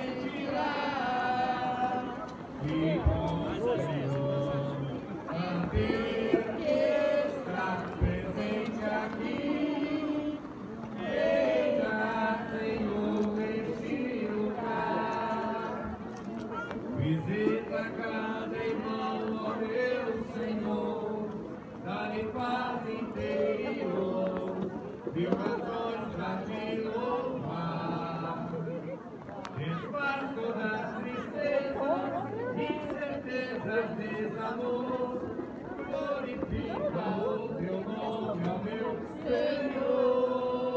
sentirá. E com Senhor, aquele que está presente aqui, reina, Senhor, neste lugar. Visita cada irmão, ó Deus, Senhor, dá-lhe paz interior, mil razões pra te louvar. Desfaz toda a tristeza, incerteza, desamor, glorifica o teu nome, ó meu Senhor.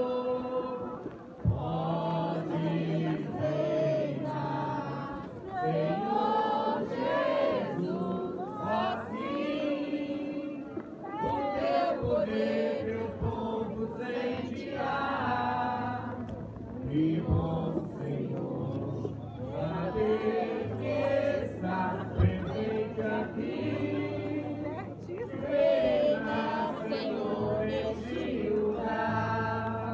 Pode reinar, Senhor Jesus, assim o teu poder, teu povo sentirá. E bom Senhor, a Deus que está presente aqui, reina, Senhor, neste lugar.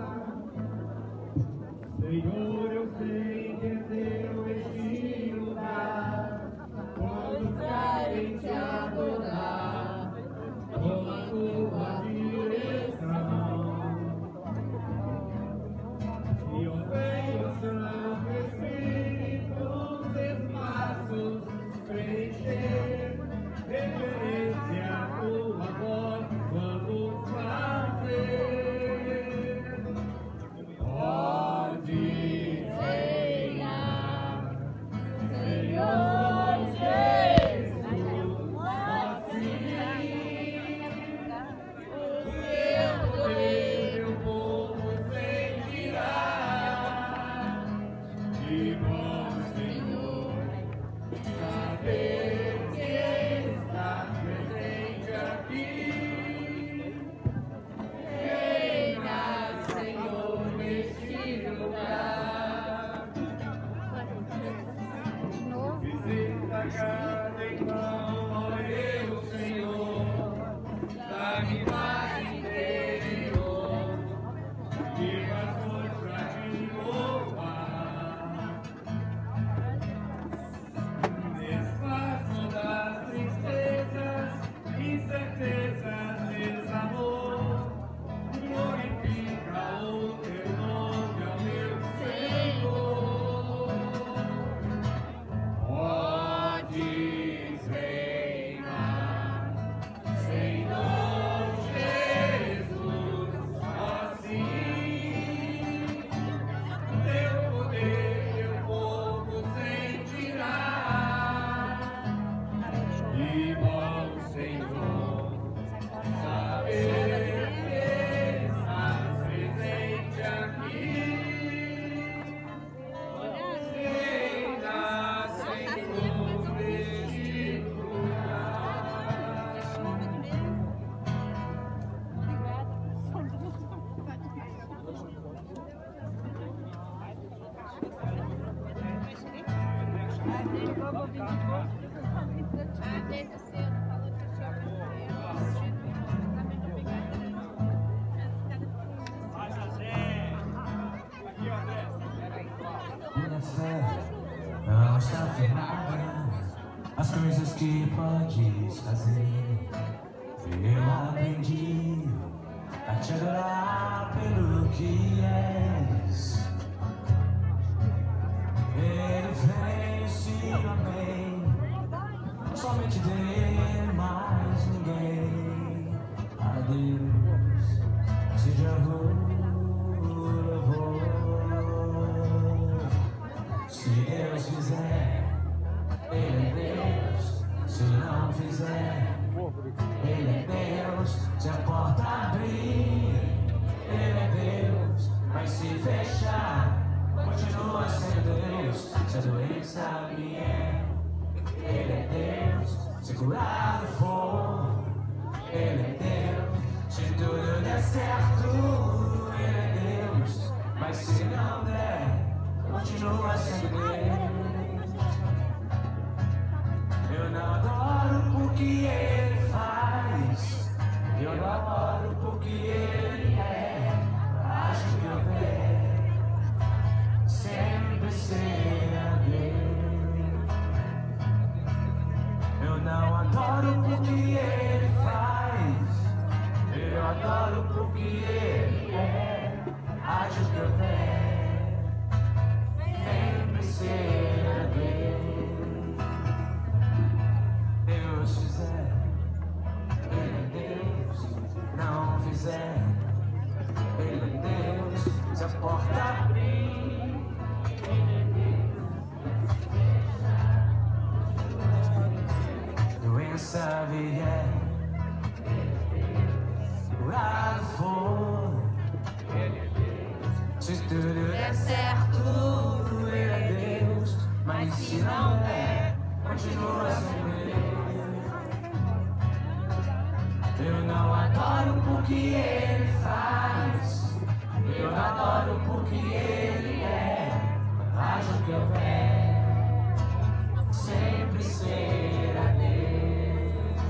Que bom, Senhor, saber que estás presente aqui. Reina, Senhor, neste lugar. Minha fé não está firmada, as coisas que podes fazer. Eu aprendi a te adorar pelo que és. Ele vence e amei, somente dele, mais ninguém. A Deus seja louvor. Se Deus fizer, Ele é Deus. Se não fizer, Ele é Deus. Se a porta abrir, Ele é Deus. Mas se fechar, continua sendo Deus. Se a doença vier, Ele é Deus. Se curado for, Ele é Deus. Se tudo der certo, Ele é Deus. Mas se não der, continua sendo Deus. Eu não adoro porque Ele faz, eu não adoro porque Ele é. Acho que eu vejo sempre ser Deus. Eu não adoro porque Ele faz, eu adoro porque Ele é. Acho que eu vejo sempre ser Deus. Deus fizer, Ele é Deus. Não fizer, Ele é Deus. Se a porta abrir, Ele é Deus. Doença vier, curado for, Ele é Deus. Se tudo der certo, Ele é Deus. Mas se não der, continua sendo Deus. Eu não adoro porque Ele faz, eu adoro porque Ele é. Acho que eu venho sempre ser a Deus.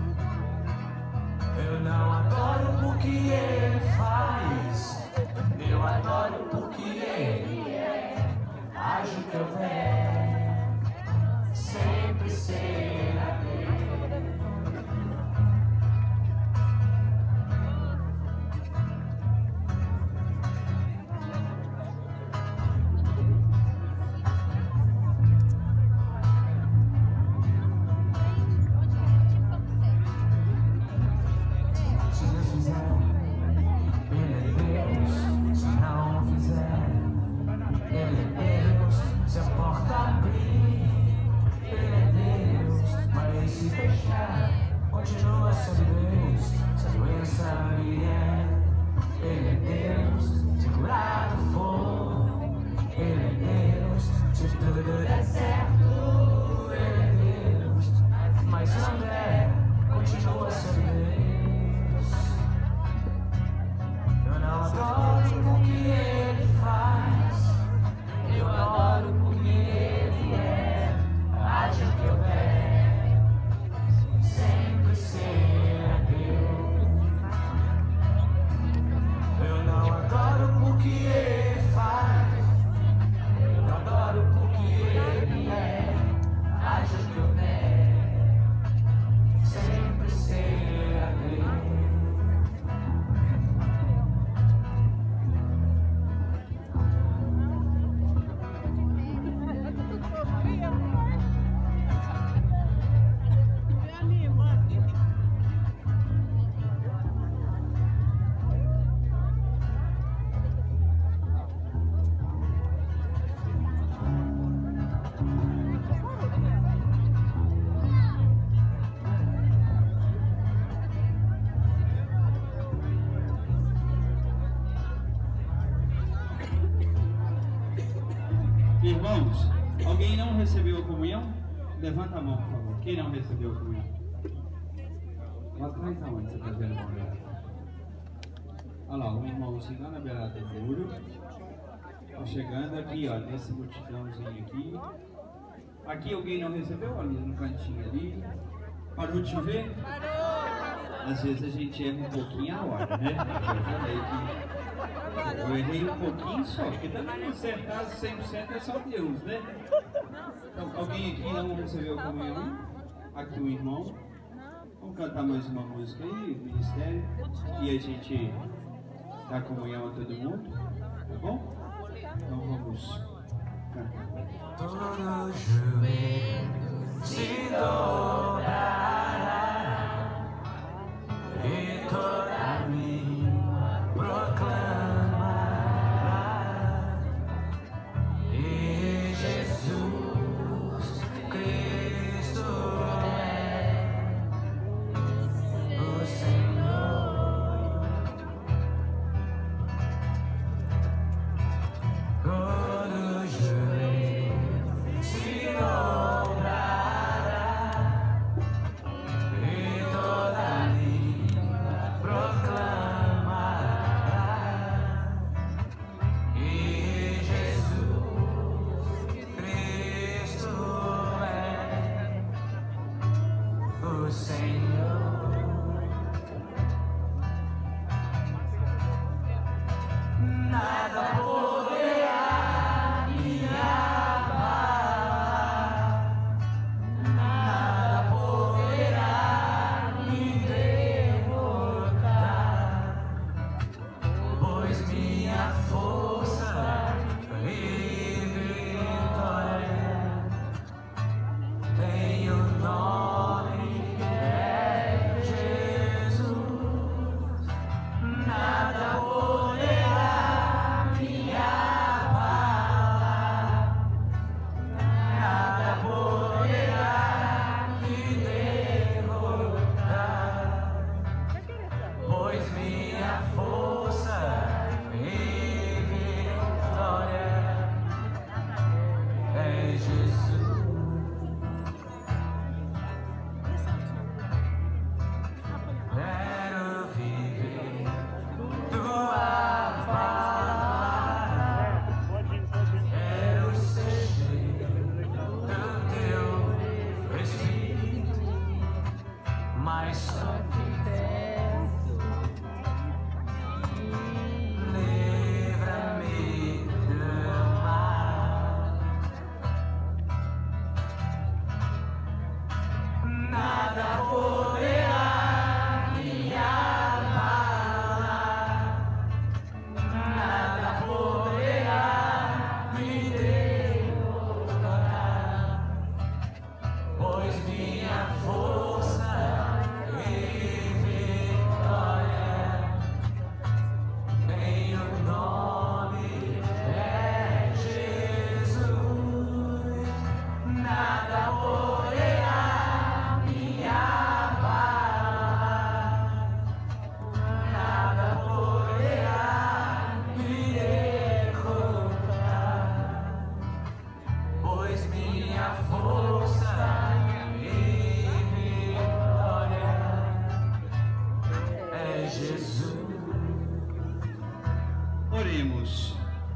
Eu não adoro porque Ele faz, eu adoro porque Ele é. Acho que eu venho sempre ser a Deus. Continua sendo Deus. Se a doença vier, Ele é Deus. Se curado for, Ele é Deus. Se tudo der certo, Ele é Deus. Mas se não der, continua sendo Deus. Eu não adoro porque Ele faz, eu adoro porque Ele é. Acho que eu venho sempre ser a Deus. Eu não adoro porque Ele faz, eu adoro porque Ele é. Irmãos, alguém não recebeu a comunhão? Levanta a mão, por favor. Quem não recebeu a comunhão? Lá atrás aonde você está vendo a mão? Olha lá, um irmãozinho lá na beirada do muro. Está chegando aqui, ó, nessa multidãozinha aqui. Aqui alguém não recebeu? Ali no cantinho ali. Parou de chover? Parou! Às vezes a gente erra um pouquinho a hora, né? Eu errei um pouquinho só, porque também não acertar cem por cento é só Deus, né? Então, alguém aqui não recebeu a comunhão? Aqui um irmão. Vamos cantar mais uma música aí, ministério. E a gente dá comunhão a todo mundo, tá bom? Então vamos cantar. Todo joelho se dobrará e toda língua proclamará e Jesus Cristo é o Senhor. Todo joelho se dobrará e toda língua proclamará que Jesus Cristo é o Senhor. Nada poderá me abalar, nada poderá me derrotar, pois minha força e vitória tem o nome é Jesus. Nada poderá me abalar, nada poderá me derrotar, pois minha força e vitória é Jesus. Quero viver tua palavra, quero ser cheio do teu Espírito, mas só te peço, livra-me do mal. Nada poderá me abalar, nada poderá me derrotar, pois minha força e vitória tem o nome é Jesus. Nada poderá me abalar, nada poderá me derrotar, pois minha força e vitória é Jesus. Oremos.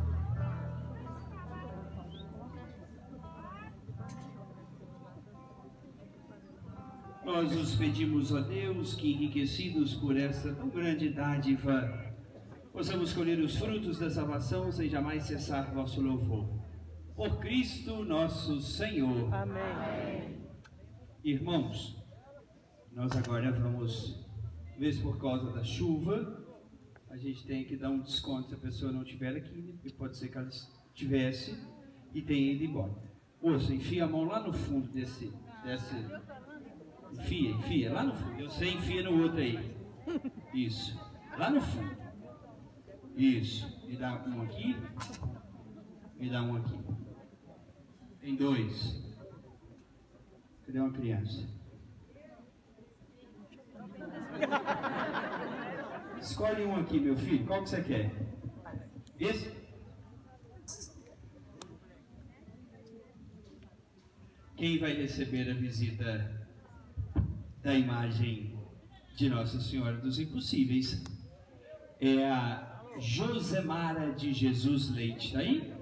Nós os pedimos, ó Deus, que enriquecidos por essa tão grande dádiva, possamos colher os frutos da salvação sem jamais cessar vosso louvor. Por Cristo nosso Senhor. Amém. Irmãos, nós agora vamos, talvez por causa da chuva, a gente tem que dar um desconto se a pessoa não estiver aqui, né? Porque pode ser que ela estivesse e tenha ido embora. Ouça, enfia a mão lá no fundo desse, desse... Enfia, enfia, lá no fundo. Eu sei, enfia no outro aí. Isso, lá no fundo. Isso, me dá um aqui, me dá um aqui. Tem dois. Cadê uma criança? Escolhe um aqui, meu filho. Qual que você quer? Esse? quem vai receber a visita da imagem de Nossa Senhora dos Impossíveis é a Josemara de Jesus Leite. Está aí?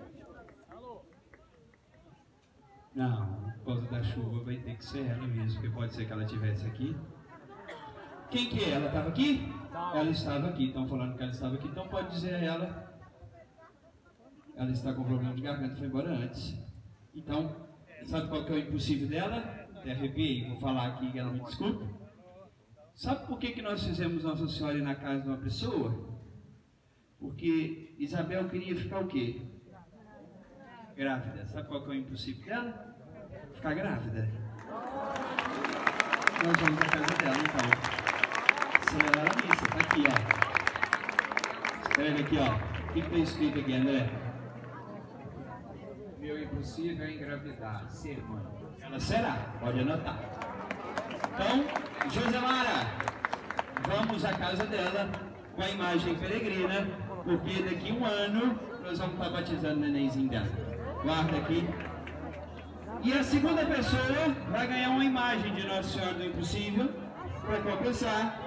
Não, por causa da chuva vai ter que ser ela mesmo, porque pode ser que ela estivesse aqui. Quem que é? Ela estava aqui? Ela estava aqui, estão falando que ela estava aqui, então pode dizer a ela. Ela está com problema de garganta, foi embora antes. Então, sabe qual que é o impossível dela? Até arrepiei, vou falar aqui que ela me desculpa. Sabe por que, que nós fizemos Nossa Senhora ir na casa de uma pessoa? Porque Isabel queria ficar o quê? Grávida. Sabe qual que é o impossível dela? Ficar grávida. Nós vamos na casa dela, então. Celebrar a missa, tá aqui, ó. Escreve aqui, ó. O que está escrito aqui, André? Meu impossível é engravidar, ser mãe. Ela será, pode anotar. Então, Josemara, vamos à casa dela com a imagem peregrina, porque daqui a um ano nós vamos estar batizando o nenenzinho dela. Guarda aqui. E a segunda pessoa vai ganhar uma imagem de Nossa Senhora do Impossível, para compensar.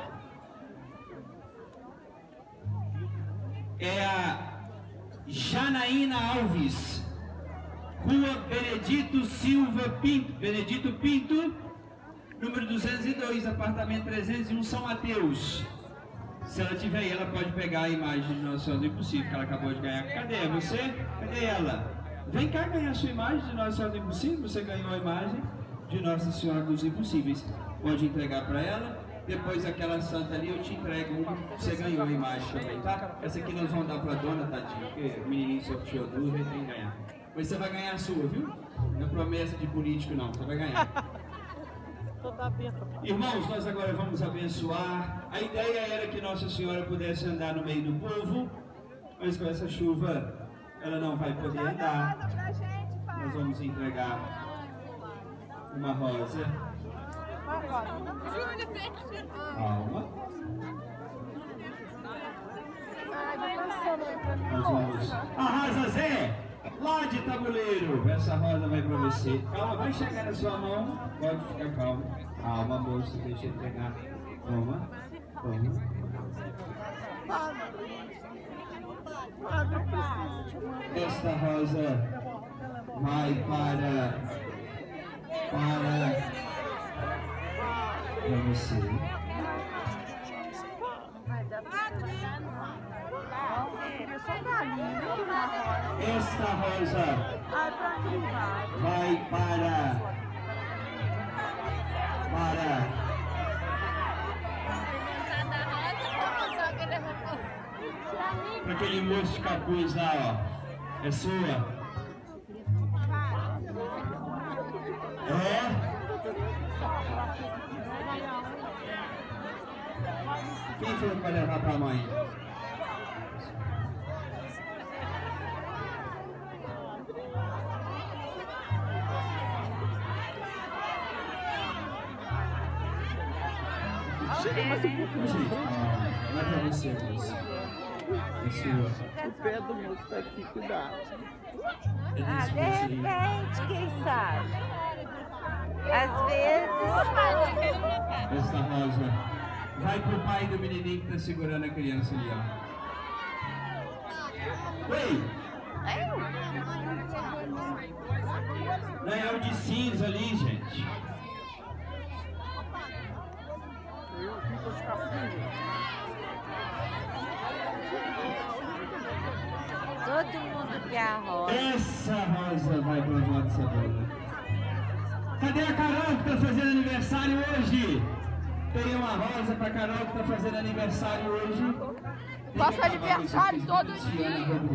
É a Janaína Alves, Rua Benedito Silva Pinto, Benedito Pinto, número duzentos e dois, apartamento trezentos e um, São Mateus. Se ela tiver aí, ela pode pegar a imagem de Nossa Senhora do Impossível, que ela acabou de ganhar. Cadê você? Cadê ela? Vem cá ganhar a sua imagem de Nossa Senhora do Impossível. Você ganhou a imagem de Nossa Senhora dos Impossíveis. Pode entregar para ela. Depois aquela santa ali eu te entrego uma. Você ganhou a imagem também, tá? Essa aqui nós vamos dar para a dona, tadinha, porque o menininho sorteou duas e tem que ganhar. Mas você vai ganhar a sua, viu? Não é promessa de político não, você vai ganhar. Irmãos, nós agora vamos abençoar. A ideia era que Nossa Senhora pudesse andar no meio do povo, mas com essa chuva ela não vai poder andar. Nós vamos entregar uma rosa. Calma. Nós vamos. Arrasa, Zé! Lá de tabuleiro! Essa rosa vai pra você. Calma, vai chegar na sua mão. Pode ficar calmo. Calma, moço, deixa eu entregar. Toma, toma. Esta rosa vai para. Para. Para você. Esta rosa vai para. Para. Para aquele moço de capuz lá, ó. É sua. É? Quem foi que vai levar para a mãe? Chega mais um pouquinho. Não é pra você, moço. É sua. O pé do moço tá aqui, cuidado. Ah, de repente, quem sabe? Às vezes. Esta rosa vai pro pai do menininho que tá segurando a criança ali, ó. Oi! Não é o de cinza ali, gente. Todo mundo quer a rosa. Essa rosa vai para a vossa dona. Cadê a Carol que está fazendo aniversário hoje? Tem uma rosa para a Carol que está fazendo aniversário hoje. Faço aniversário todo dia.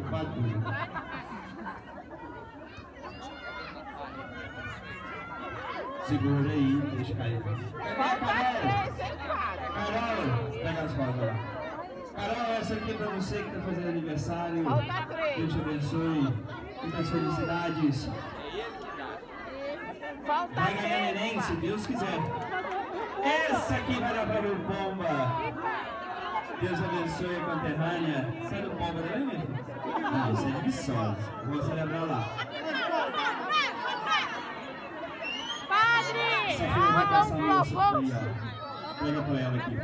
Segura aí, deixa cair. Falta três, hein, cara? Carol, pega as rosas lá. Carol, essa aqui é pra você que tá fazendo aniversário. Falta três. Deus te abençoe. Muitas felicidades. Falta vai ganhar três, neném, se Deus quiser. Essa aqui vai dar pra meu Pomba. Deus abençoe a conterrânea. Você é do Pomba também, meu filho? Não, você é de Viçosa. Vou celebrar lá. vai passar a moça aí, ó. Pega pra ela aqui.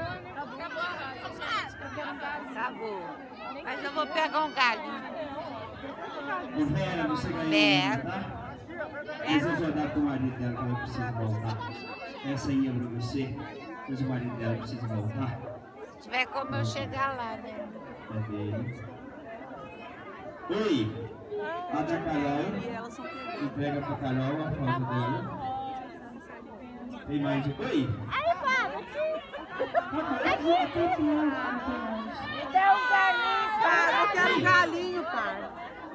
Acabou. Mas eu vou pegar um galinho. E Vera, você ganhou Vera. uma, tá? Essa eu vou dar pro marido dela, que ela precisa voltar. Essa aí é pra você, mas o marido dela precisa voltar. Se tiver como eu chegar lá, né? É dele. Oi, a da Carol. Entrega pra Carol a foto dela. Tem mais de... Oi! Aí, Pablo! Me dá um galinho, pai. Eu quero um galinho, pai.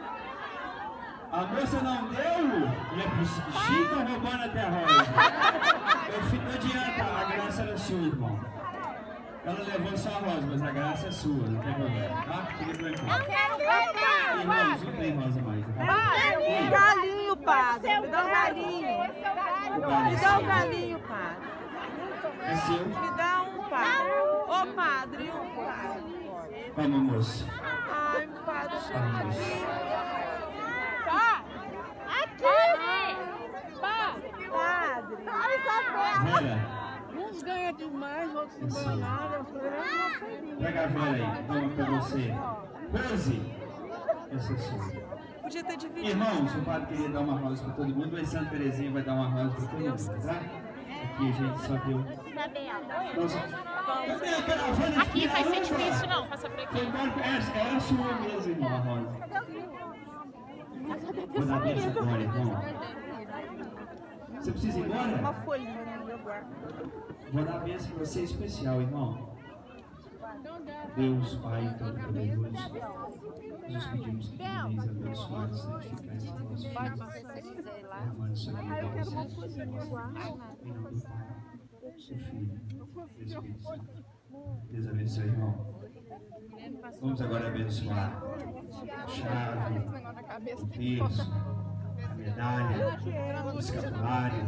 A moça não deu? E é pro Chico roubando até a rosa. Eu fico, não adianta, a graça era sua, irmão. Ela levou só a rosa, mas a graça é sua, não tem problema, tá? Fica tranquilo. Eu quero um galinho! Irmãos, não tem rosa mais, tá? Um galinho, padre. Me dá um galinho. Me dá um galinho, padre. É seu? Me dá um, padre. Ô, padre, um, padre. Vamos, moço. Ai, padre, chama Pá! Aqui! Pá! Padre. Ai, Isabel. Vera, Uns ganham demais, outros não ganham nada. pega a Vera aí, vamos pra você. Rose, essa é sua. Podia ter dividido. Irmãos, o padre queria dar uma rosa pra todo mundo, mas Santa Terezinha vai dar uma rosa pra todo mundo, tá? Aqui a gente só deu. Nossa. Cadê a caravana? Aqui vai ser difícil, não, passar por aqui. É, é a sua mesmo, irmão, a rosa. Vou dar a benção agora, irmão. Você precisa ir embora? Uma folhinha no meu guarda. Vou dar a benção pra você especial, irmão. Deus, Pai Todo-Poderoso, nós pedimos que venhais abençoar e santificar esse nosso filho, derramando sobre nós em nome do Pai, do Filho e do Espírito Santo. Deus abençoe, irmão. Vamos agora abençoar a chave, o terço, a medalha, o escapulário.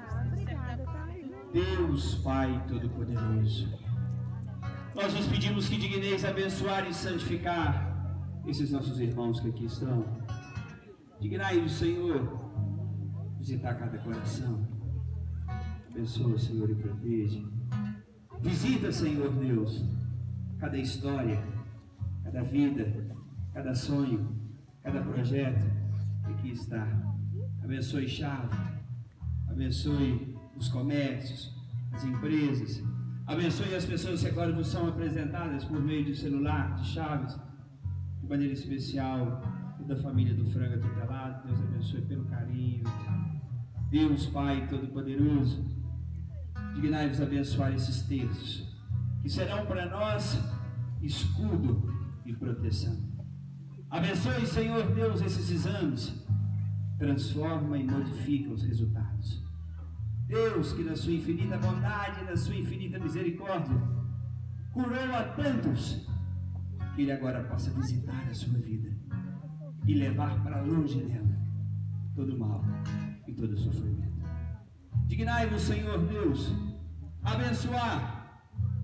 Deus, Pai Todo-Poderoso, nós nos pedimos que digneis abençoar e santificar esses nossos irmãos que aqui estão. Dignai-os, Senhor, visitar cada coração. Abençoa, Senhor, e protege. Visita, Senhor Deus, cada história, cada vida, cada sonho, cada projeto que aqui está. Abençoe chave, abençoe os comércios, as empresas. Abençoe as pessoas que agora nos são apresentadas por meio de celular, de chaves, de maneira especial, toda a família do Franga Tutelado. Deus abençoe pelo carinho. Deus, Pai Todo-Poderoso, dignai-vos abençoar esses terços, que serão para nós escudo e proteção. Abençoe, Senhor Deus, esses exames, transforma e modifica os resultados. Deus, que na sua infinita bondade e na sua infinita misericórdia curou a tantos, que Ele agora possa visitar a sua vida e levar para longe dela todo mal e todo sofrimento. Dignai-vos, Senhor Deus, abençoar,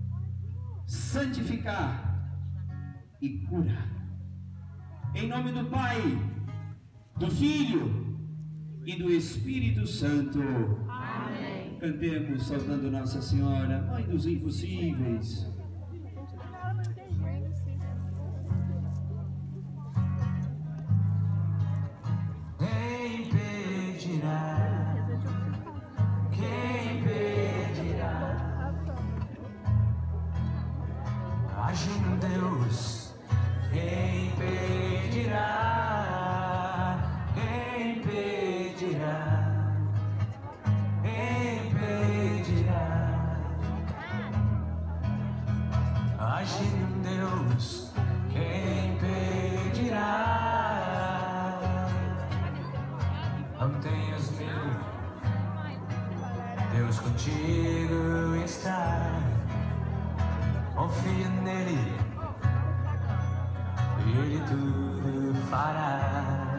santificar e curar. Em nome do Pai, do Filho e do Espírito Santo. Amém. Cantemos saudando Nossa Senhora, Mãe dos Impossíveis. Quem impedirá? Quem impedirá? Agindo Deus, quem impedirá? Quem impedirá? Quem impedirá? Agindo Deus, quem impedirá? Não tenhas medo, Deus contigo está. Confia nele, Ele tudo fará.